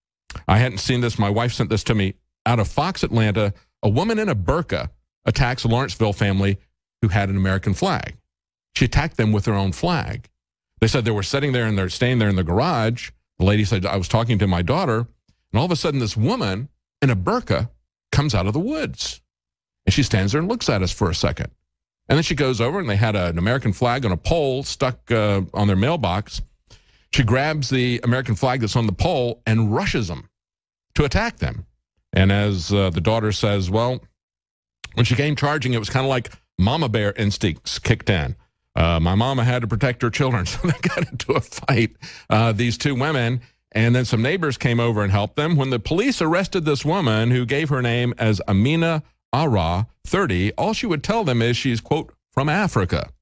I hadn't seen this. My wife sent this to me. Out of Fox Atlanta, a woman in a burqa attacks a Lawrenceville family who had an American flag. She attacked them with their own flag. They said they were sitting there and they're staying there in the garage. The lady said, I was talking to my daughter, and all of a sudden this woman in a burqa comes out of the woods. And she stands there and looks at us for a second. And then she goes over and they had a, an American flag on a pole stuck uh, on their mailbox. She grabs the American flag that's on the pole and rushes them to attack them. And as uh, the daughter says, well, when she came charging, it was kind of like mama bear instincts kicked in. Uh, my mama had to protect her children, so they got into a fight, uh, these two women, and then some neighbors came over and helped them. When the police arrested this woman who gave her name as Amina Ara, thirty, all she would tell them is she's, quote, from Africa.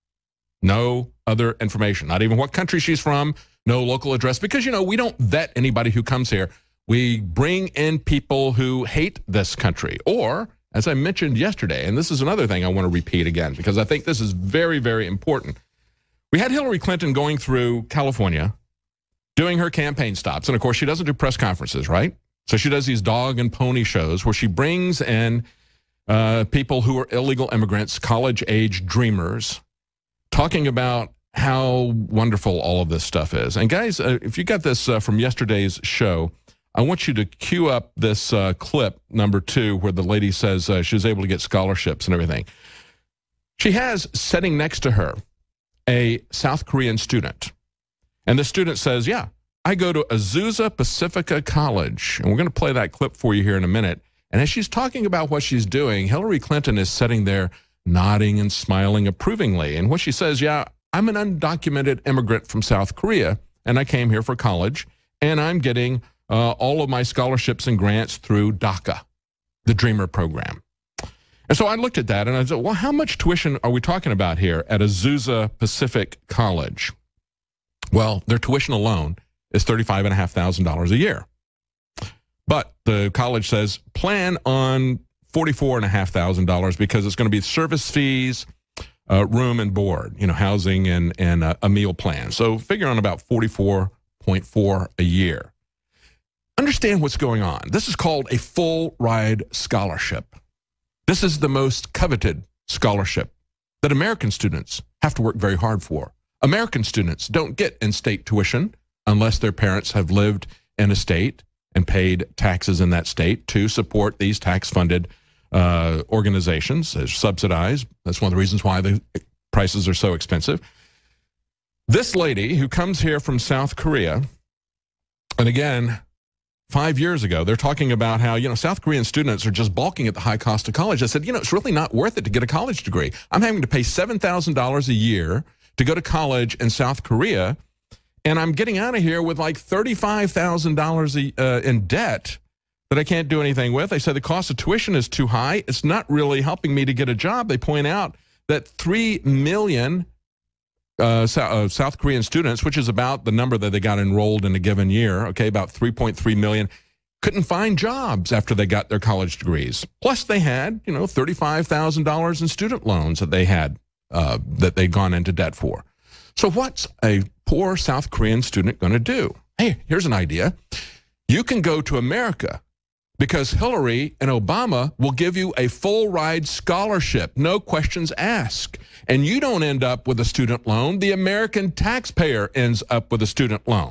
No other information, not even what country she's from, no local address, because, you know, we don't vet anybody who comes here. We bring in people who hate this country, or, as I mentioned yesterday, and this is another thing I want to repeat again, because I think this is very, very important. We had Hillary Clinton going through California, doing her campaign stops, and of course she doesn't do press conferences, right? So she does these dog and pony shows where she brings in uh, people who are illegal immigrants, college-age dreamers, talking about how wonderful all of this stuff is. And guys, uh, if you got this uh, from yesterday's show, I want you to cue up this uh, clip, number two, where the lady says uh, she was able to get scholarships and everything. She has sitting next to her a South Korean student. And the student says, yeah, I go to Azusa Pacifica College. And we're going to play that clip for you here in a minute. And as she's talking about what she's doing, Hillary Clinton is sitting there nodding and smiling approvingly. And what she says, yeah, I'm an undocumented immigrant from South Korea, and I came here for college, and I'm getting Uh, all of my scholarships and grants through DACA, the Dreamer program. And so I looked at that and I said, well, how much tuition are we talking about here at Azusa Pacific College? Well, their tuition alone is thirty-five thousand five hundred dollars a year. But the college says plan on forty-four thousand five hundred dollars because it's going to be service fees, uh, room and board, you know, housing and, and uh, a meal plan. So figure on about forty-four point four a year. Understand what's going on. This is called a full ride scholarship. This is the most coveted scholarship that American students have to work very hard for. American students don't get in-state tuition unless their parents have lived in a state and paid taxes in that state to support these tax-funded uh, organizations. They're subsidized. That's one of the reasons why the prices are so expensive. This lady who comes here from South Korea, and again, five years ago, they're talking about how, you know, South Korean students are just balking at the high cost of college. I said, you know, it's really not worth it to get a college degree. I'm having to pay seven thousand dollars a year to go to college in South Korea, and I'm getting out of here with like thirty-five thousand dollars uh, in debt that I can't do anything with. They said the cost of tuition is too high. It's not really helping me to get a job. They point out that three million uh, uh, South Korean students, which is about the number that they got enrolled in a given year, okay, about three point three million, couldn't find jobs after they got their college degrees. Plus they had, you know, thirty-five thousand dollars in student loans that they had, uh, that they'd gone into debt for. So what's a poor South Korean student going to do? Hey, here's an idea. You can go to America because Hillary and Obama will give you a full ride scholarship, no questions asked. And you don't end up with a student loan. The American taxpayer ends up with a student loan.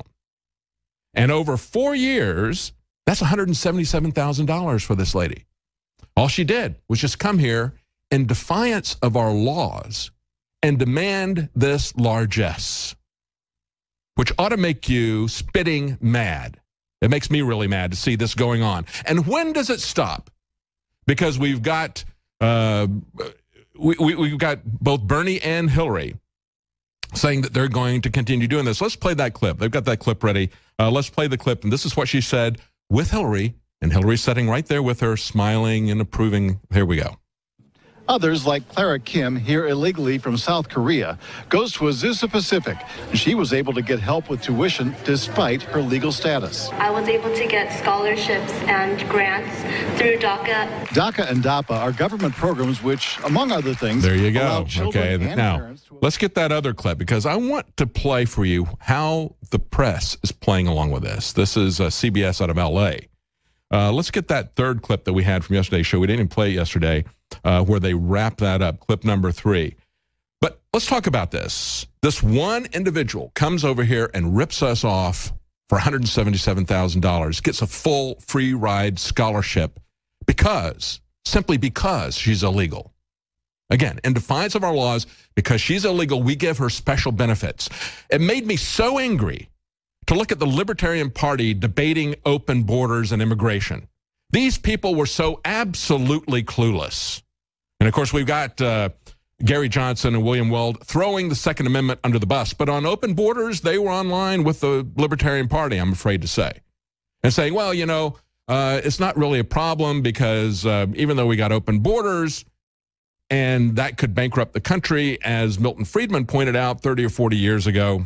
And over four years, that's one hundred seventy-seven thousand dollars for this lady. All she did was just come here in defiance of our laws and demand this largesse, which ought to make you spitting mad. It makes me really mad to see this going on. And when does it stop? Because we've got uh, we, we, we've got both Bernie and Hillary saying that they're going to continue doing this. Let's play that clip. They've got that clip ready. Uh, let's play the clip. And this is what she said with Hillary. And Hillary's sitting right there with her, smiling and approving. Here we go. Others, like Clara Kim, here illegally from South Korea, goes to Azusa Pacific. She was able to get help with tuition despite her legal status. I was able to get scholarships and grants through DACA. DACA and DAPA are government programs which, among other things, there you go. Okay, and now let's get that other clip because I want to play for you how the press is playing along with this. This is uh, C B S out of L A. Uh, let's get that third clip that we had from yesterday's show. We didn't even play it yesterday, uh, where they wrap that up, clip number three. But let's talk about this. This one individual comes over here and rips us off for one hundred seventy-seven thousand dollars, gets a full free ride scholarship because, simply because she's illegal. Again, in defiance of our laws, because she's illegal, we give her special benefits. It made me so angry to look at the Libertarian Party debating open borders and immigration. These people were so absolutely clueless. And of course, we've got uh, Gary Johnson and William Weld throwing the Second Amendment under the bus. But on open borders, they were on line with the Libertarian Party, I'm afraid to say. And saying, well, you know, uh, it's not really a problem because uh, even though we got open borders, and that could bankrupt the country, as Milton Friedman pointed out thirty or forty years ago,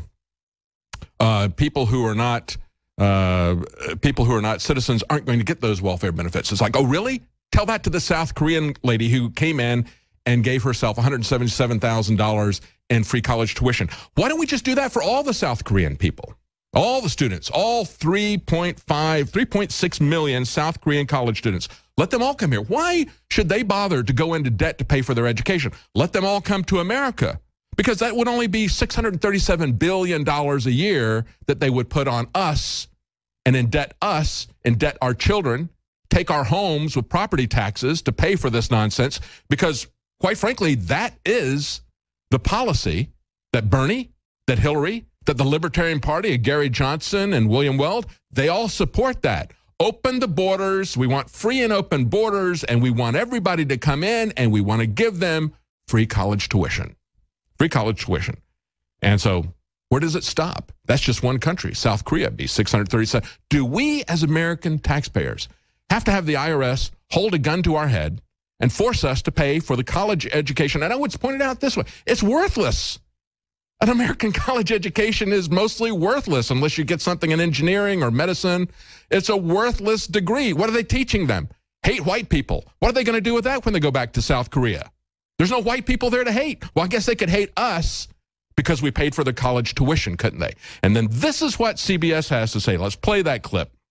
Uh, people who are not uh, people who are not citizens aren't going to get those welfare benefits. It's like, oh, really? Tell that to the South Korean lady who came in and gave herself one hundred seventy-seven thousand dollars in free college tuition. Why don't we just do that for all the South Korean people? All the students, all three point five, three point six million South Korean college students. Let them all come here. Why should they bother to go into debt to pay for their education? Let them all come to America. Because that would only be six hundred thirty-seven billion dollars a year that they would put on us and indebt us, indebt our children, take our homes with property taxes to pay for this nonsense. Because, quite frankly, that is the policy that Bernie, that Hillary, that the Libertarian Party, Gary Johnson and William Weld, they all support that. Open the borders. We want free and open borders, and we want everybody to come in, and we want to give them free college tuition. Free college tuition. And so where does it stop? That's just one country. South Korea would be six hundred thirty-seven. Do we as American taxpayers have to have the I R S hold a gun to our head and force us to pay for the college education? And I would point it out this way. It's worthless. An American college education is mostly worthless unless you get something in engineering or medicine. It's a worthless degree. What are they teaching them? Hate white people. What are they going to do with that when they go back to South Korea? There's no white people there to hate. Well, I guess they could hate us because we paid for the college tuition, couldn't they? And then this is what C B S has to say. Let's play that clip.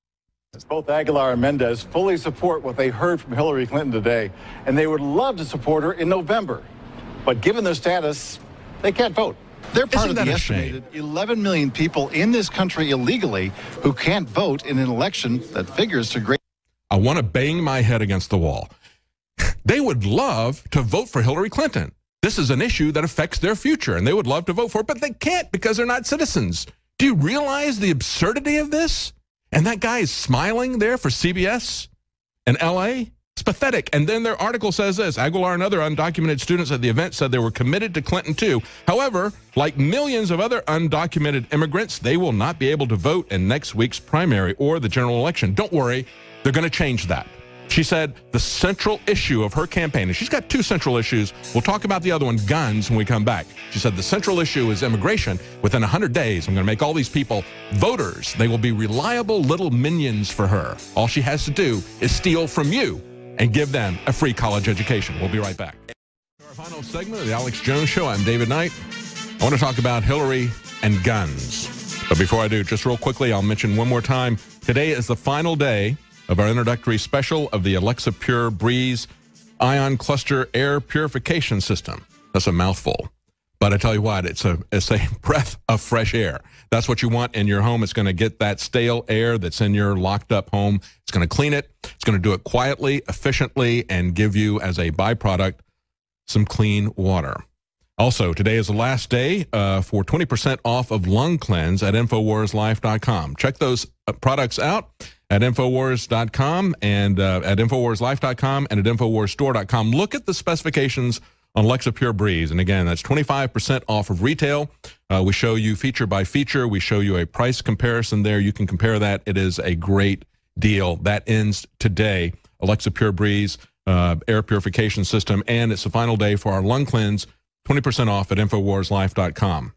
Both Aguilar and Mendez fully support what they heard from Hillary Clinton today, and they would love to support her in November. But given their status, they can't vote. They're part Isn't of the that a shame? estimated eleven million people in this country illegally who can't vote in an election that figures to great. I want to bang my head against the wall. They would love to vote for Hillary Clinton. This is an issue that affects their future, and they would love to vote for it, but they can't because they're not citizens. Do you realize the absurdity of this? And that guy is smiling there for C B S in L A? It's pathetic. And then their article says this: Aguilar and other undocumented students at the event said they were committed to Clinton too. However, like millions of other undocumented immigrants, they will not be able to vote in next week's primary or the general election. Don't worry, they're going to change that. She said the central issue of her campaign, and she's got two central issues. We'll talk about the other one, guns, when we come back. She said the central issue is immigration. Within one hundred days, I'm going to make all these people voters. They will be reliable little minions for her. All she has to do is steal from you and give them a free college education. We'll be right back. Our final segment of the Alex Jones Show. I'm David Knight. I want to talk about Hillary and guns. But before I do, just real quickly, I'll mention one more time. Today is the final day of our introductory special of the Alexa Pure Breeze Ion Cluster Air Purification System. That's a mouthful. But I tell you what, it's a, it's a breath of fresh air. That's what you want in your home. It's going to get that stale air that's in your locked up home. It's going to clean it. It's going to do it quietly, efficiently, and give you, as a byproduct, some clean water. Also, today is the last day uh, for twenty percent off of Lung Cleanse at Infowars Life dot com. Check those uh, products out at Infowars dot com and uh, at Infowars Life dot com and at Infowars Store dot com. Look at the specifications on Alexa Pure Breeze. And again, that's twenty-five percent off of retail. Uh, we show you feature by feature. We show you a price comparison there. You can compare that. It is a great deal. That ends today. Alexa Pure Breeze uh, air purification system. And it's the final day for our Lung Cleanse. twenty percent off at Infowars Life dot com.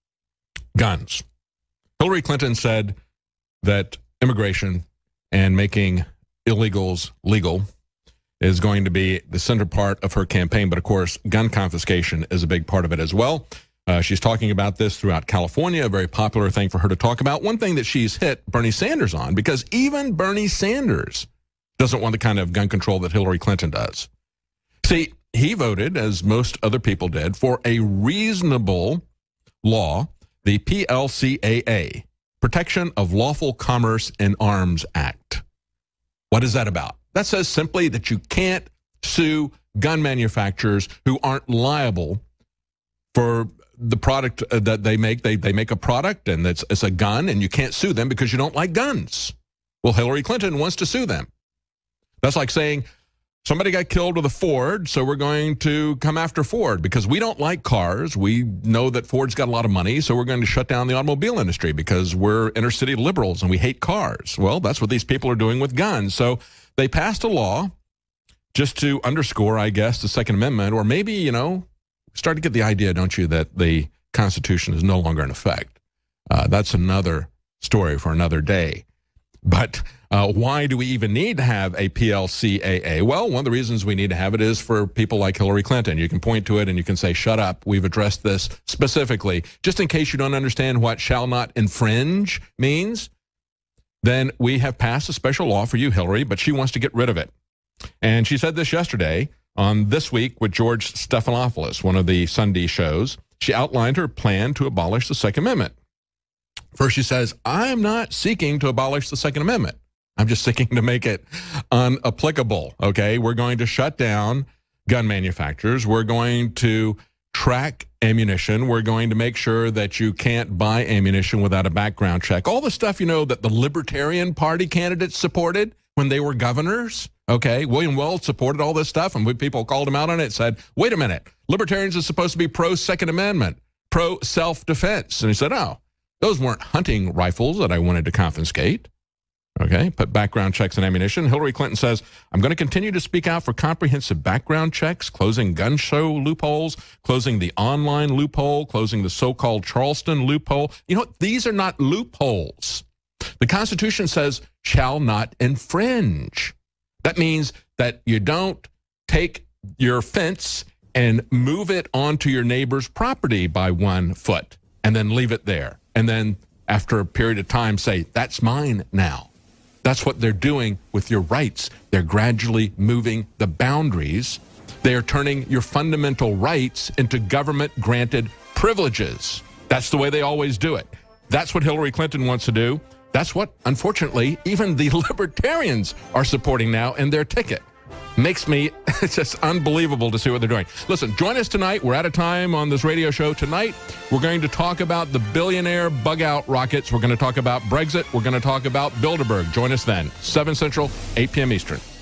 Guns. Hillary Clinton said that immigration and making illegals legal is going to be the center part of her campaign. But of course, gun confiscation is a big part of it as well. Uh, she's talking about this throughout California, a very popular thing for her to talk about. One thing that she's hit Bernie Sanders on, because even Bernie Sanders doesn't want the kind of gun control that Hillary Clinton does. See, he voted, as most other people did, for a reasonable law, the P L C A A, Protection of Lawful Commerce in Arms Act. What is that about? That says simply that you can't sue gun manufacturers who aren't liable for the product that they make. They, they make a product, and it's, it's a gun, and you can't sue them because you don't like guns. Well, Hillary Clinton wants to sue them. That's like saying, somebody got killed with a Ford, so we're going to come after Ford because we don't like cars. We know that Ford's got a lot of money, so we're going to shut down the automobile industry because we're inner city liberals and we hate cars. Well, that's what these people are doing with guns. So they passed a law just to underscore, I guess, the Second Amendment, or maybe, you know, start to get the idea, don't you, that the Constitution is no longer in effect. Uh, that's another story for another day. But uh, why do we even need to have a P L C A A? Well, one of the reasons we need to have it is for people like Hillary Clinton. You can point to it and you can say, shut up. We've addressed this specifically. Just in case you don't understand what shall not infringe means, then we have passed a special law for you, Hillary, but she wants to get rid of it. And she said this yesterday on This Week with George Stephanopoulos, one of the Sunday shows. She outlined her plan to abolish the Second Amendment. First, she says, I'm not seeking to abolish the Second Amendment. I'm just seeking to make it unapplicable, okay? We're going to shut down gun manufacturers. We're going to track ammunition. We're going to make sure that you can't buy ammunition without a background check. All the stuff, you know, that the Libertarian Party candidates supported when they were governors, okay? William Weld supported all this stuff, and when people called him out on it, said, wait a minute, libertarians are supposed to be pro-Second Amendment, pro-self-defense. And he said, oh, those weren't hunting rifles that I wanted to confiscate. Okay, put background checks and ammunition. Hillary Clinton says, I'm going to continue to speak out for comprehensive background checks, closing gun show loopholes, closing the online loophole, closing the so-called Charleston loophole. You know what? These are not loopholes. The Constitution says, shall not infringe. That means that you don't take your fence and move it onto your neighbor's property by one foot and then leave it there. And then after a period of time say, that's mine now. That's what they're doing with your rights. They're gradually moving the boundaries. They are turning your fundamental rights into government-granted privileges. That's the way they always do it. That's what Hillary Clinton wants to do. That's what, unfortunately, even the libertarians are supporting now in their ticket. Makes me, it's just unbelievable to see what they're doing. Listen, join us tonight. We're out of time on this radio show. Tonight, we're going to talk about the billionaire bug-out rockets. We're going to talk about Brexit. We're going to talk about Bilderberg. Join us then, seven Central, eight p m Eastern.